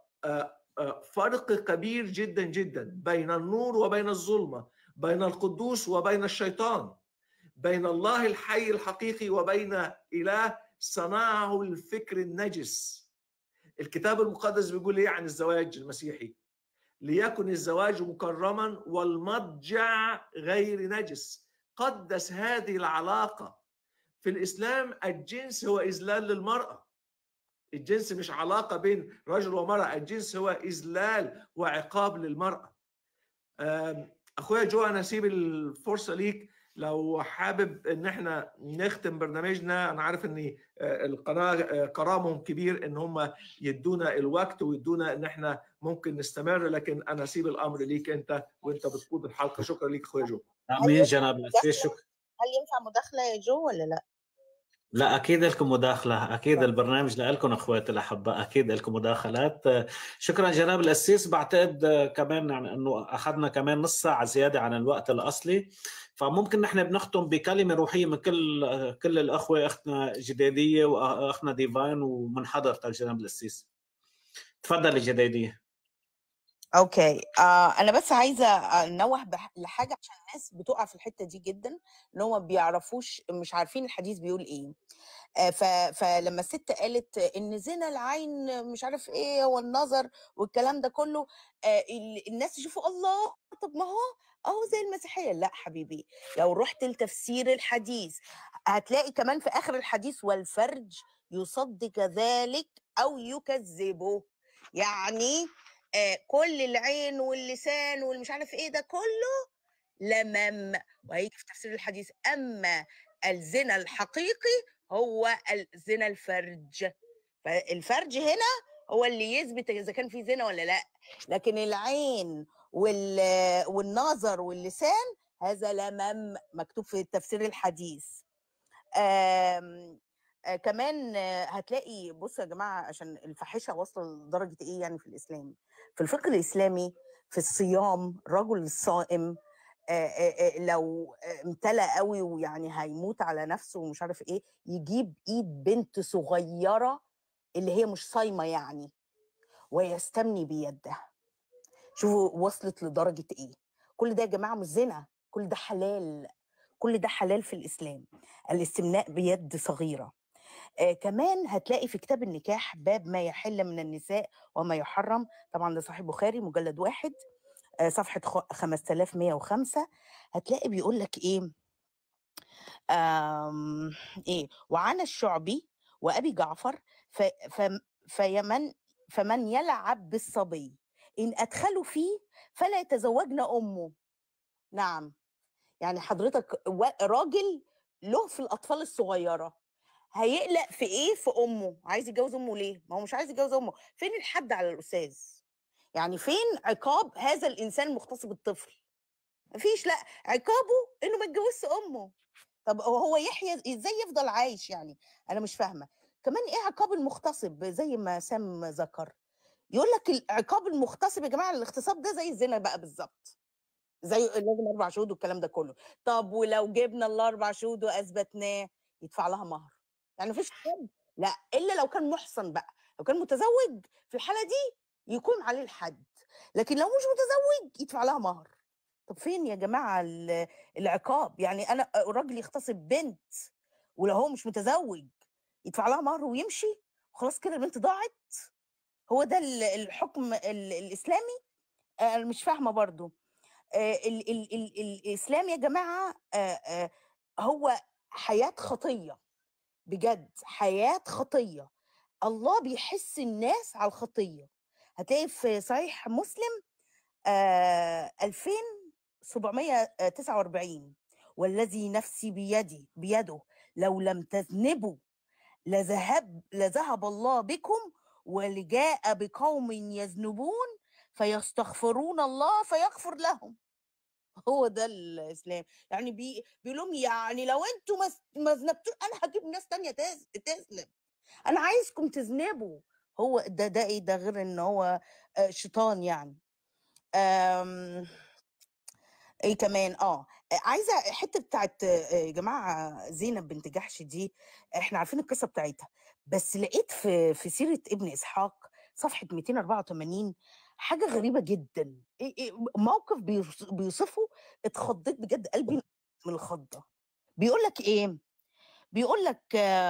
فرق كبير جدا جدا بين النور وبين الظلمه، بين القدوس وبين الشيطان، بين الله الحي الحقيقي وبين إله صنعه الفكر النجس. الكتاب المقدس بيقول ايه عن الزواج المسيحي؟ ليكن الزواج مكرما والمضجع غير نجس. قدس هذه العلاقة. في الإسلام الجنس هو إذلال للمرأة. الجنس مش علاقة بين رجل ومرأة، الجنس هو إذلال وعقاب للمرأة. أخويا جو، أنا أسيب الفرصة ليك لو حابب ان احنا نختم برنامجنا. انا عارف ان القناه كرامهم كبير ان هم يدونا الوقت ويدونا ان احنا ممكن نستمر، لكن انا اسيب الامر ليك انت وانت بتقود الحلقه. شكرا ليك اخويا جو. امين جناب الاسيس. شكرا. هل ينفع مداخله يا جو ولا لا؟ لا اكيد لكم مداخله، اكيد البرنامج لكم اخواتي الاحباء، اكيد لكم مداخلات. شكرا جناب الاسيس. بعتقد كمان يعني انه اخذنا كمان نص ساعه زياده عن الوقت الاصلي، فممكن نحن بنختم بكلمه روحيه من كل الاخوه، اختنا جديديه واخنا ديفاين ومن حضرتك جناب الاسيس. تفضل جديديه. اوكي. انا بس عايزه انوه لحاجه عشان الناس بتقع في الحته دي جدا، ان هم ما بيعرفوش، مش عارفين الحديث بيقول ايه. فلما الست قالت ان زنا العين مش عارف ايه والنظر والكلام ده كله، الناس يشوفوا الله طب ما هو زي المسيحيه. لا حبيبي، لو رحت لتفسير الحديث هتلاقي كمان في اخر الحديث والفرج يصدق ذلك او يكذبه. يعني كل العين واللسان والمش عارف ايه ده كله لمم. وهيجي في تفسير الحديث اما الزنا الحقيقي هو الزنا الفرج. فالفرج هنا هو اللي يثبت اذا كان في زنا ولا لا، لكن العين والنظر واللسان هذا لمم مكتوب في التفسير الحديث. كمان هتلاقي، بصوا يا جماعه عشان الفاحشه واصله لدرجه ايه يعني في الاسلام. في الفقه الاسلامي في الصيام الرجل الصائم لو امتلأ قوي ويعني هيموت على نفسه ومش عارف ايه، يجيب ايد بنت صغيره اللي هي مش صايمه يعني ويستمني بيدها. شوفوا وصلت لدرجه ايه. كل ده يا جماعه مش زنا، كل ده حلال، كل ده حلال في الاسلام، الاستمناء بيد صغيره. كمان هتلاقي في كتاب النكاح باب ما يحل من النساء وما يحرم، طبعا ده صحيح بخاري مجلد 1 صفحه 5105. هتلاقي بيقول لك ايه ايه وعن الشعبي وابي جعفر فمن يلعب بالصبي ان ادخلوا فيه فلا يتزوجن امه. نعم، يعني حضرتك راجل له في الاطفال الصغيره هيقلق في ايه؟ في امه. عايز يتجوز امه ليه؟ ما هو مش عايز يتجوز امه. فين الحد على الاستاذ؟ يعني فين عقاب هذا الانسان المغتصب الطفل؟ مفيش. لا، عقابه انه ما يتجوزش امه. طب هو يحيى ازاي يفضل عايش يعني؟ انا مش فاهمه. كمان ايه عقاب المغتصب؟ زي ما سام ذكر، يقول لك عقاب المغتصب يا جماعه، الاغتصاب ده زي الزنا بقى بالظبط، زي لازم 4 شهود والكلام ده كله. طب ولو جبنا ال4 شهود واثبتناه يدفع لها مهر؟ يعني مفيش حد، لا الا لو كان محصن بقى، لو كان متزوج في الحاله دي يقوم عليه الحد، لكن لو مش متزوج يدفع لها مهر. طب فين يا جماعه العقاب؟ يعني انا راجل يغتصب بنت ولو هو مش متزوج يدفع لها مهر ويمشي خلاص كده البنت ضاعت؟ هو ده الحكم الاسلامي؟ انا مش فاهمه برضو. الاسلام يا جماعه هو حياه خطيه، بجد حياه خطيه. الله بيحس الناس على الخطيه. هتلاقي في صحيح مسلم 2749 والذي نفسي بيده لو لم تذنبوا لذهب الله بكم ولجاء بقوم يذنبون فيستغفرون الله فيغفر لهم. هو ده الاسلام. يعني بيقول لهم يعني لو انتوا ما ذنبتوش انا هجيب ناس تانية تذنب، انا عايزكم تذنبوا. هو ده ايه ده غير ان هو شيطان يعني. ايه كمان عايزه حته بتاعت يا جماعه زينب بنت جحش دي، احنا عارفين القصه بتاعتها، بس لقيت في سيره ابن اسحاق صفحه 284 حاجه غريبه جدا. موقف بيوصفه اتخضيت بجد، قلبي من الخضه. بيقول لك ايه؟ بيقول لك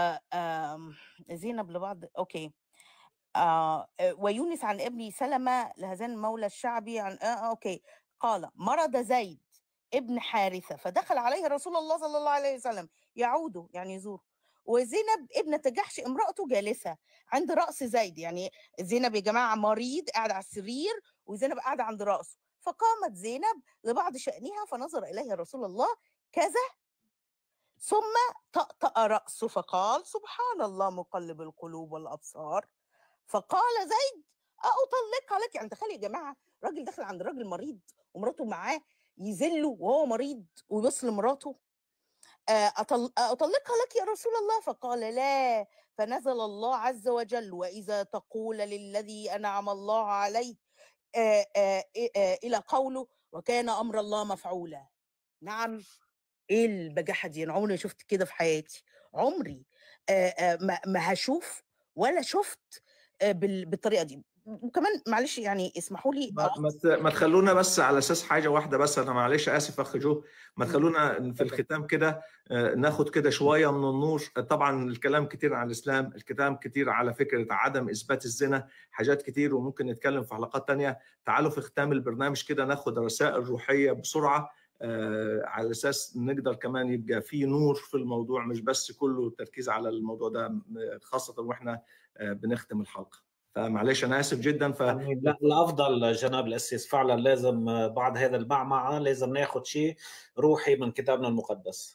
زينب لبعض اوكي ويونس عن ابن سلمة لهذان مولى الشعبي عن اوكي قال مرض زيد ابن حارثة فدخل عليه رسول الله صلى الله عليه وسلم يعوده يعني يزوره، وزينب ابنة جحش امرأته جالسة عند رأس زيد. يعني زينب يا جماعة مريض قاعد على السرير وزينب قاعدة عند رأسه، فقامت زينب لبعض شأنها فنظر إليها رسول الله كذا ثم طأطأ رأسه فقال سبحان الله مقلب القلوب والأبصار. فقال زيد أطلق لك. يعني تخيل يا جماعة راجل داخل عند راجل مريض ومراته معاه يذله وهو مريض ويبص لمراته، أطلقها لك يا رسول الله؟ فقال لا. فنزل الله عز وجل وإذا تقول للذي أنعم الله عليه إلى قوله وكان أمر الله مفعولا. نعم. ايه البجاحه دي؟ انا عمري شفت كده في حياتي، عمري ما هشوف ولا شفت بالطريقه دي. وكمان معلش يعني اسمحوا لي ما تخلونا بس على اساس حاجه واحده بس، انا معلش اسف اخ جو، ما تخلونا في الختام كده ناخد كده شويه من النور. طبعا الكلام كتير عن الاسلام، الكلام كتير على فكره عدم اثبات الزنا، حاجات كتير وممكن نتكلم في حلقات تانية. تعالوا في ختام البرنامج كده ناخد رسائل روحيه بسرعه على اساس نقدر كمان يبقى في نور في الموضوع، مش بس كله التركيز على الموضوع ده، خاصه واحنا بنختم الحلقه. فمعلش انا اسف جدا. لا الافضل جناب الاسيس فعلا لازم بعد هذا المعمعه لازم ناخذ شيء روحي من كتابنا المقدس.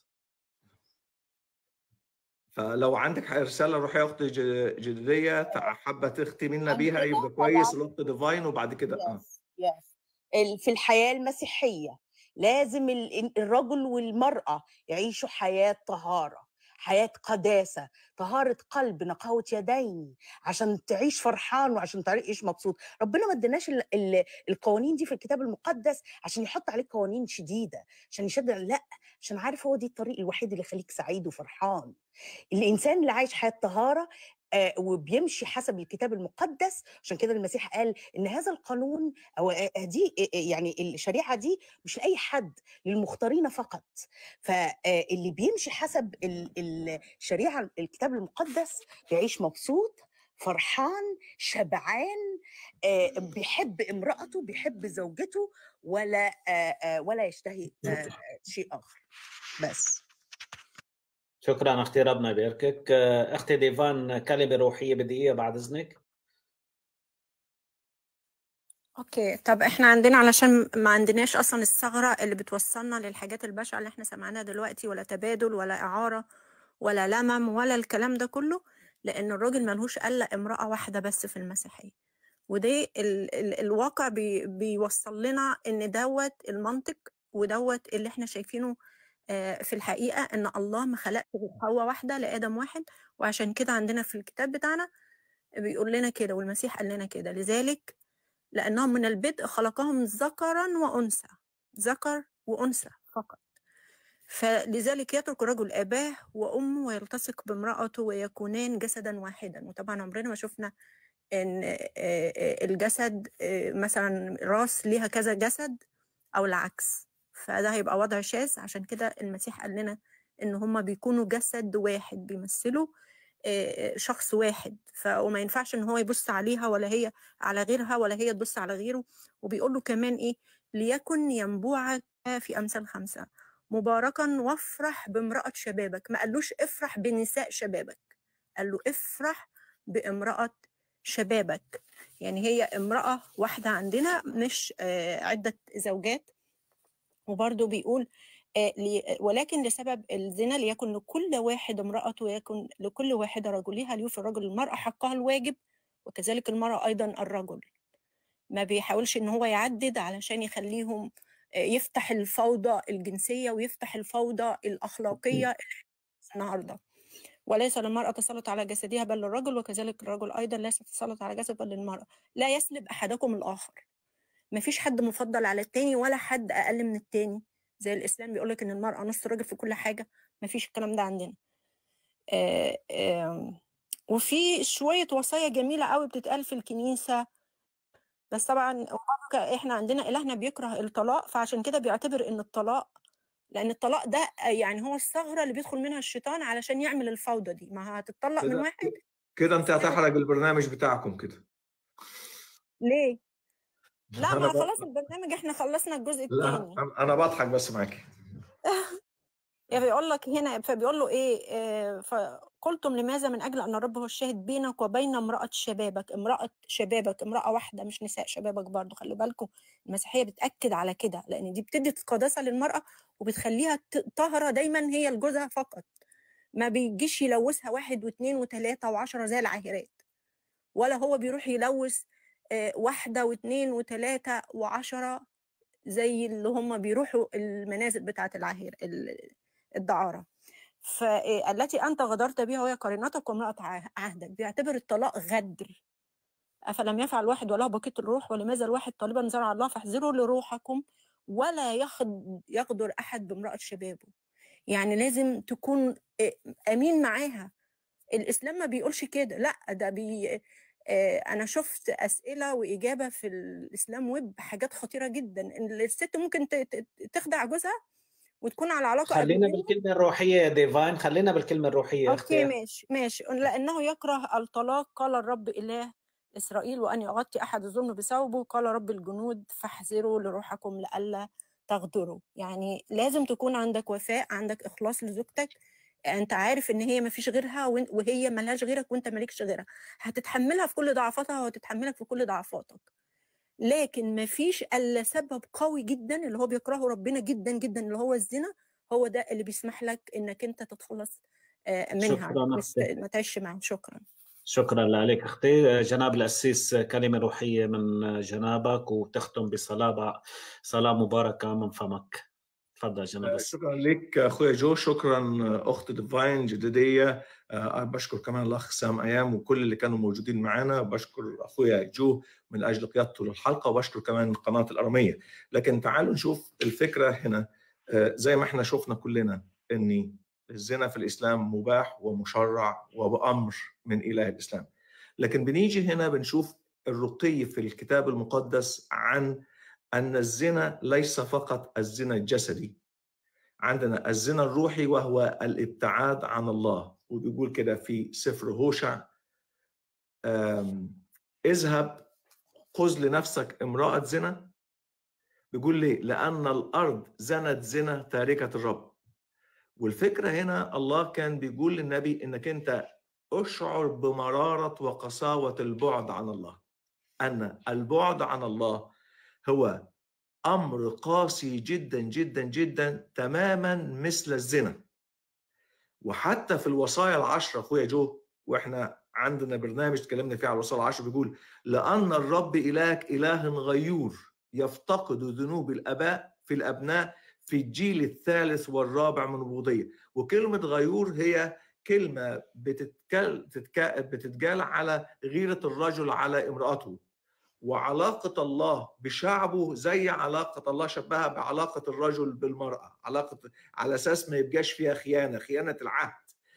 فلو عندك رساله روحيه اخت جديه حابه تختمي لنا بيها يبقى كويس. الوقت ديفاين وبعد كده في الحياه المسيحيه لازم الرجل والمرأة يعيشوا حياة طهارة، حياة قداسة، طهارة قلب، نقاوة يدين، عشان تعيش فرحان وعشان تعيش مبسوط. ربنا ما ادناش القوانين دي في الكتاب المقدس عشان يحط عليك قوانين شديدة عشان يشد، لا، عشان عارف هو دي الطريق الوحيد اللي يخليك سعيد وفرحان. الإنسان اللي عايش حياة طهارة وبيمشي حسب الكتاب المقدس، عشان كده المسيح قال ان هذا القانون او دي يعني الشريعه دي مش لاي حد، للمختارين فقط. فاللي بيمشي حسب الشريعه الكتاب المقدس بيعيش مبسوط فرحان شبعان، بيحب امرأته، بيحب زوجته، ولا يشتهي شيء اخر. بس شكرا اختي، ربنا يباركك. اختي ديفان، كلمه روحيه بدقيقه بعد اذنك. اوكي، طب احنا عندنا، علشان ما عندناش اصلا الثغره اللي بتوصلنا للحاجات البشعه اللي احنا سمعناها دلوقتي، ولا تبادل ولا اعاره ولا لمم ولا الكلام ده كله، لان الراجل ملهوش الا امراه واحده بس في المسيحيه. ودي الواقع بيوصل لنا ان دوت المنطق، ودوت اللي احنا شايفينه في الحقيقة، ان الله ما خلقش غير حواء واحدة لآدم واحد. وعشان كده عندنا في الكتاب بتاعنا بيقول لنا كده، والمسيح قال لنا كده، لذلك لأنهم من البدء خلقهم ذكرا وأنثى، ذكر وأنثى فقط. فلذلك يترك الرجل أباه وأمه ويلتصق بامرأته ويكونان جسدا واحدا. وطبعا عمرنا ما شفنا ان الجسد مثلا راس ليها كذا جسد او العكس، فده هيبقى وضع شاذ. عشان كده المسيح قال لنا ان هما بيكونوا جسد واحد، بيمثلوا شخص واحد. وما ينفعش ان هو يبص عليها ولا هي على غيرها ولا هي تبص على غيره. وبيقول له كمان ايه؟ ليكن ينبوعك في امثال 5 مباركا وافرح بامرأة شبابك. ما قالوش افرح بنساء شبابك، قال له افرح بامرأة شبابك. يعني هي امرأة واحدة عندنا، مش عدة زوجات. وبرضه بيقول ولكن لسبب الزنا ليكن لكل واحد امرأته ويكن لكل واحدة رجلها، ليوفي الرجل المرأة حقها الواجب وكذلك المرأة أيضا الرجل. ما بيحاولش إن هو يعدد علشان يخليهم يفتح الفوضى الجنسية ويفتح الفوضى الأخلاقية النهارده. وليس للمرأة تسلط على جسدها بل للرجل، وكذلك الرجل أيضا ليس تسلط على جسد بل للمرأة. لا يسلب أحدكم الآخر. مفيش حد مفضل على التاني ولا حد أقل من التاني. زي الإسلام بيقولك إن المرأة نص الراجل في كل حاجة، مفيش الكلام ده عندنا. وفي شوية وصايا جميلة قوي بتتقال في الكنيسة، بس طبعا إحنا عندنا إلهنا بيكره الطلاق، فعشان كده بيعتبر إن الطلاق، لأن الطلاق ده يعني هو الثغرة اللي بيدخل منها الشيطان علشان يعمل الفوضى دي. ما هتطلق من واحد كده انت هتحرق البرنامج بتاعكم كده. ليه؟ لا، ما خلاص البرنامج احنا خلصنا الجزء الثاني. لا انا بضحك بس معاكي. يعني بيقول لك هنا، فبيقول له ايه؟ فقلتم لماذا؟ من اجل ان الرب هو الشاهد بينك وبين امرأة شبابك. امرأة شبابك امرأة واحدة، مش نساء شبابك. برضو خلوا بالكم، المسيحية بتأكد على كده، لان دي بتدي قداسة للمرأة وبتخليها طاهرة دايما هي لجوزها فقط. ما بيجيش يلوثها 1 و2 و3 و10 زي العاهرات، ولا هو بيروح يلوث 1 و2 و3 و10 زي اللي هم بيروحوا المنازل بتاعة الدعارة. فالتي أنت غدرت بها وهي قرينتك وامرأة عهدك. بيعتبر الطلاق غدر. أفلم يفعل واحد وله بقية الروح؟ ولماذا الواحد طالبا زرع الله؟ فاحذروا لروحكم ولا يغدر أحد بامرأة شبابه. يعني لازم تكون أمين معاها. الإسلام ما بيقولش كده، لا، ده أنا شفت أسئلة وإجابة في الإسلام ويب حاجات خطيرة جدا، إن الست ممكن تخدع جوزها وتكون على علاقة. خلينا بالكلمة الروحية يا ديفان، خلينا بالكلمة الروحية. أوكي، ماشي. لأنه يكره الطلاق، قال الرب إله إسرائيل، وأن يغطي أحد الظلم بثوبه، قال رب الجنود فاحذروا لروحكم لئلا تغدروا. يعني لازم تكون عندك وفاء، عندك إخلاص لزوجتك. انت عارف ان هي ما فيش غيرها وهي ملهاش غيرك وانت مالكش غيرها. هتتحملها في كل ضعفاتها وهتتحملك في كل ضعفاتك، لكن ما فيش الا سبب قوي جدا اللي هو بيكرهه ربنا جدا جدا، اللي هو الزنا. هو ده اللي بيسمح لك انك انت تتخلص منها، ما تعيش معه. شكرا لك اختي. جناب القسيس، كلمة روحية من جنابك وتختم بصلاة مباركة من فمك. تفضل جناب. شكرا لك اخويا جو، شكرا اخت ديفاين جديديه. بشكر كمان الاخ سام ايام وكل اللي كانوا موجودين معنا. بشكر اخويا جو من اجل قيادته للحلقه، وبشكر كمان قناه الاراميه. لكن تعالوا نشوف الفكره هنا. زي ما احنا شفنا كلنا ان الزنا في الاسلام مباح ومشرع وبامر من اله الاسلام، لكن بنيجي هنا بنشوف الرقي في الكتاب المقدس عن أن الزنا ليس فقط الزنا الجسدي، عندنا الزنا الروحي وهو الابتعاد عن الله. وبيقول كده في سفر هوشع: اذهب خذ لنفسك امرأة زنا. بيقول ليه؟ لأن الأرض زنت زنا تاركة الرب. والفكرة هنا الله كان بيقول للنبي إنك أنت أشعر بمرارة وقساوة البعد عن الله، أن البعد عن الله هو أمر قاسي جدا جدا جدا تماما مثل الزنا. وحتى في الوصايا العشرة أخويا جو، وإحنا عندنا برنامج تكلمنا فيه على الوصايا العشرة، بيقول لأن الرب إلهك إله غيور يفتقد ذنوب الآباء في الأبناء في الجيل الثالث والرابع من العبودية. وكلمة غيور هي كلمة بتتقال على غيرة الرجل على امرأته. وعلاقة الله بشعبه زي علاقة الله شبهها بعلاقة الرجل بالمرأة، علاقة على أساس ما يبقاش فيها خيانة، خيانة العهد،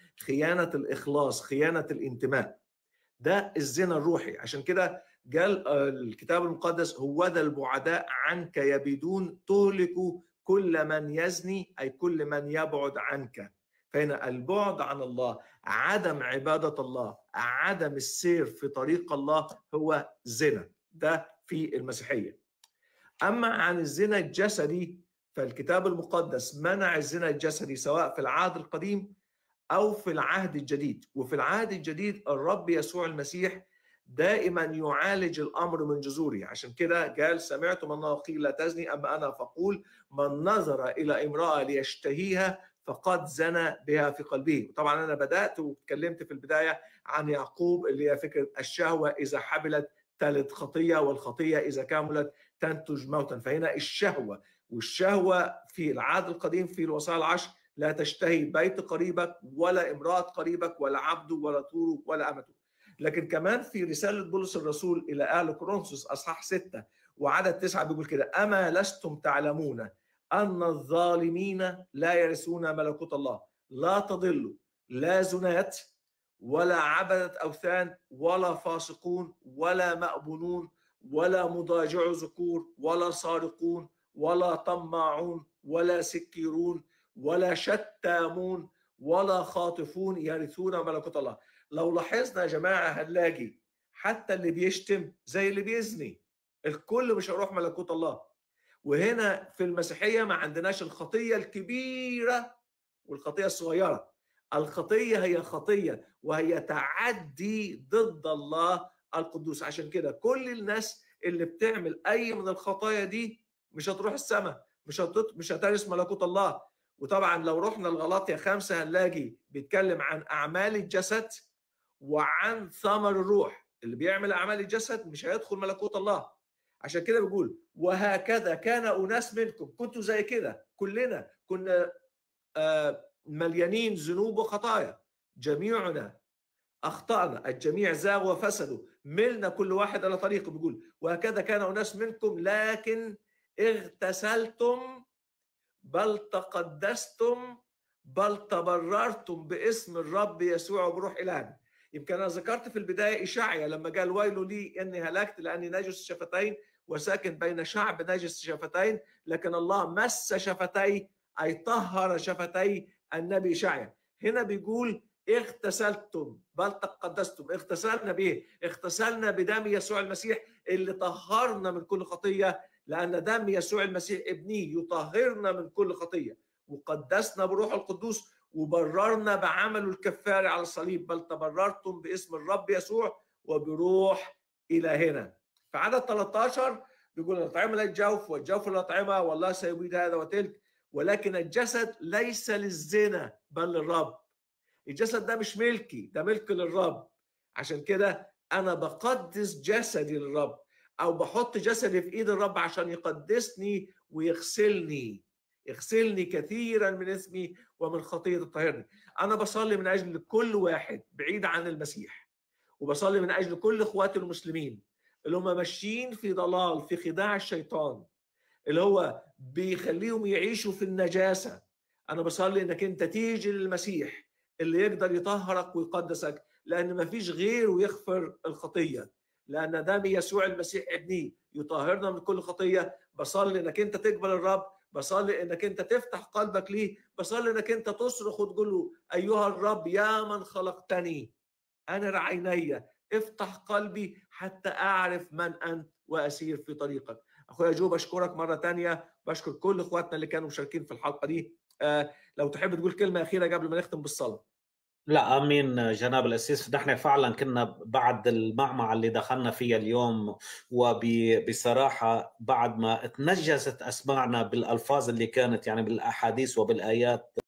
خيانة الإخلاص، خيانة الانتماء. ده الزنا الروحي. عشان كده قال الكتاب المقدس: هوذا البعداء عنك يبيدون تهلك كل من يزني، أي كل من يبعد عنك. فهنا البعد عن الله، عدم عبادة الله، عدم السير في طريق الله هو زنا. ده في المسيحية. أما عن الزنا الجسدي فالكتاب المقدس منع الزنا الجسدي سواء في العهد القديم أو في العهد الجديد. وفي العهد الجديد الرب يسوع المسيح دائما يعالج الأمر من جذوره. عشان كده قال: سمعتم أنه قيل لا تزني، أما أنا فأقول من نظر إلى امرأة ليشتهيها فقد زنى بها في قلبه. طبعا أنا بدأت واتكلمت في البداية عن يعقوب اللي هي فكرة الشهوة إذا حبلت تلد خطية، والخطية إذا كملت تنتج موتا. فهنا الشهوة، والشهوة في العهد القديم في الوصايا العشر: لا تشتهي بيت قريبك ولا امرأة قريبك ولا عبده ولا طوره ولا أمته. لكن كمان في رسالة بولس الرسول إلى أهل كورنثوس أصحاح 6 وعدد 9 بيقول كده: أما لستم تعلمون أن الظالمين لا يرثون ملكوت الله. لا تضلوا، لا زنات ولا عبدة أوثان ولا فاسقون ولا مأبونون ولا مضاجع ذكور ولا سارقون ولا طماعون ولا سكيرون ولا شتامون ولا خاطفون يرثون ملكوت الله. لو لاحظنا يا جماعة هنلاقي حتى اللي بيشتم زي اللي بيزني، الكل مش هيروح ملكوت الله. وهنا في المسيحية ما عندناش الخطية الكبيرة والخطية الصغيرة. الخطية هي خطية وهي تعدي ضد الله القدوس. عشان كده كل الناس اللي بتعمل أي من الخطايا دي مش هتروح السماء، مش هترث ملكوت الله. وطبعا لو رحنا لغلاطيا 5 هنلاقي بيتكلم عن أعمال الجسد وعن ثمر الروح. اللي بيعمل أعمال الجسد مش هيدخل ملكوت الله. عشان كده بيقول: وهكذا كان أناس منكم. كنتوا زي كده، كلنا كنا مليانين ذنوب وخطايا، جميعنا أخطأنا، الجميع زاغوا وفسدوا، ملنا كل واحد على طريقه. بيقول: وهكذا كان أناس منكم لكن اغتسلتم بل تقدستم بل تبررتم باسم الرب يسوع وبروح إلهنا. يمكن أنا ذكرت في البداية إشعيا لما قال: ويل لي إني هلكت لأني نجس الشفتين وساكن بين شعب نجس الشفتين. لكن الله مس شفتي، أي طهر شفتي النبي إشعيا. هنا بيقول: اغتسلتم بل تقدستم. اغتسلنا بإيه؟ اغتسلنا بدم يسوع المسيح اللي طهرنا من كل خطية، لأن دم يسوع المسيح ابنيه يطهرنا من كل خطية. وقدسنا بروح القدوس وبررنا بعمله الكفاري على الصليب. بل تبررتم باسم الرب يسوع وبروح إلهنا. في عدد 13 بيقول: الأطعمة لا الجوف والجوف الأطعمة والله سيبيد هذا وتلك، ولكن الجسد ليس للزنا بل للرب. الجسد ده مش ملكي، ده ملك للرب. عشان كده أنا بقدس جسدي للرب، أو بحط جسدي في إيد الرب عشان يقدسني ويغسلني. اغسلني كثيرا من اسمي ومن خطية الطهرني. أنا بصلي من أجل كل واحد بعيد عن المسيح، وبصلي من أجل كل إخواتي المسلمين اللي هم ماشيين في ضلال، في خداع الشيطان اللي هو بيخليهم يعيشوا في النجاسة. أنا بصلي إنك أنت تيجي للمسيح اللي يقدر يطهرك ويقدسك، لأن ما فيش غيره يغفر الخطية، لأن دم يسوع المسيح ابني يطهرنا من كل خطية. بصلي إنك أنت تقبل الرب، بصلي إنك أنت تفتح قلبك ليه، بصلي إنك أنت تصرخ وتقول له أيها الرب يا من خلقتني أنا عيني، افتح قلبي حتى أعرف من أنت وأسير في طريقك. أخويا جو بشكرك مرة تانية، بشكر كل إخواتنا اللي كانوا مشاركين في الحلقة دي. لو تحب تقول كلمة أخيرة قبل ما نختم بالصلاة. لا امين جناب الاسيس، نحن فعلا كنا بعد المعمعة اللي دخلنا فيها اليوم، وبصراحه بعد ما تنجست اسماعنا بالالفاظ اللي كانت يعني بالاحاديث وبالايات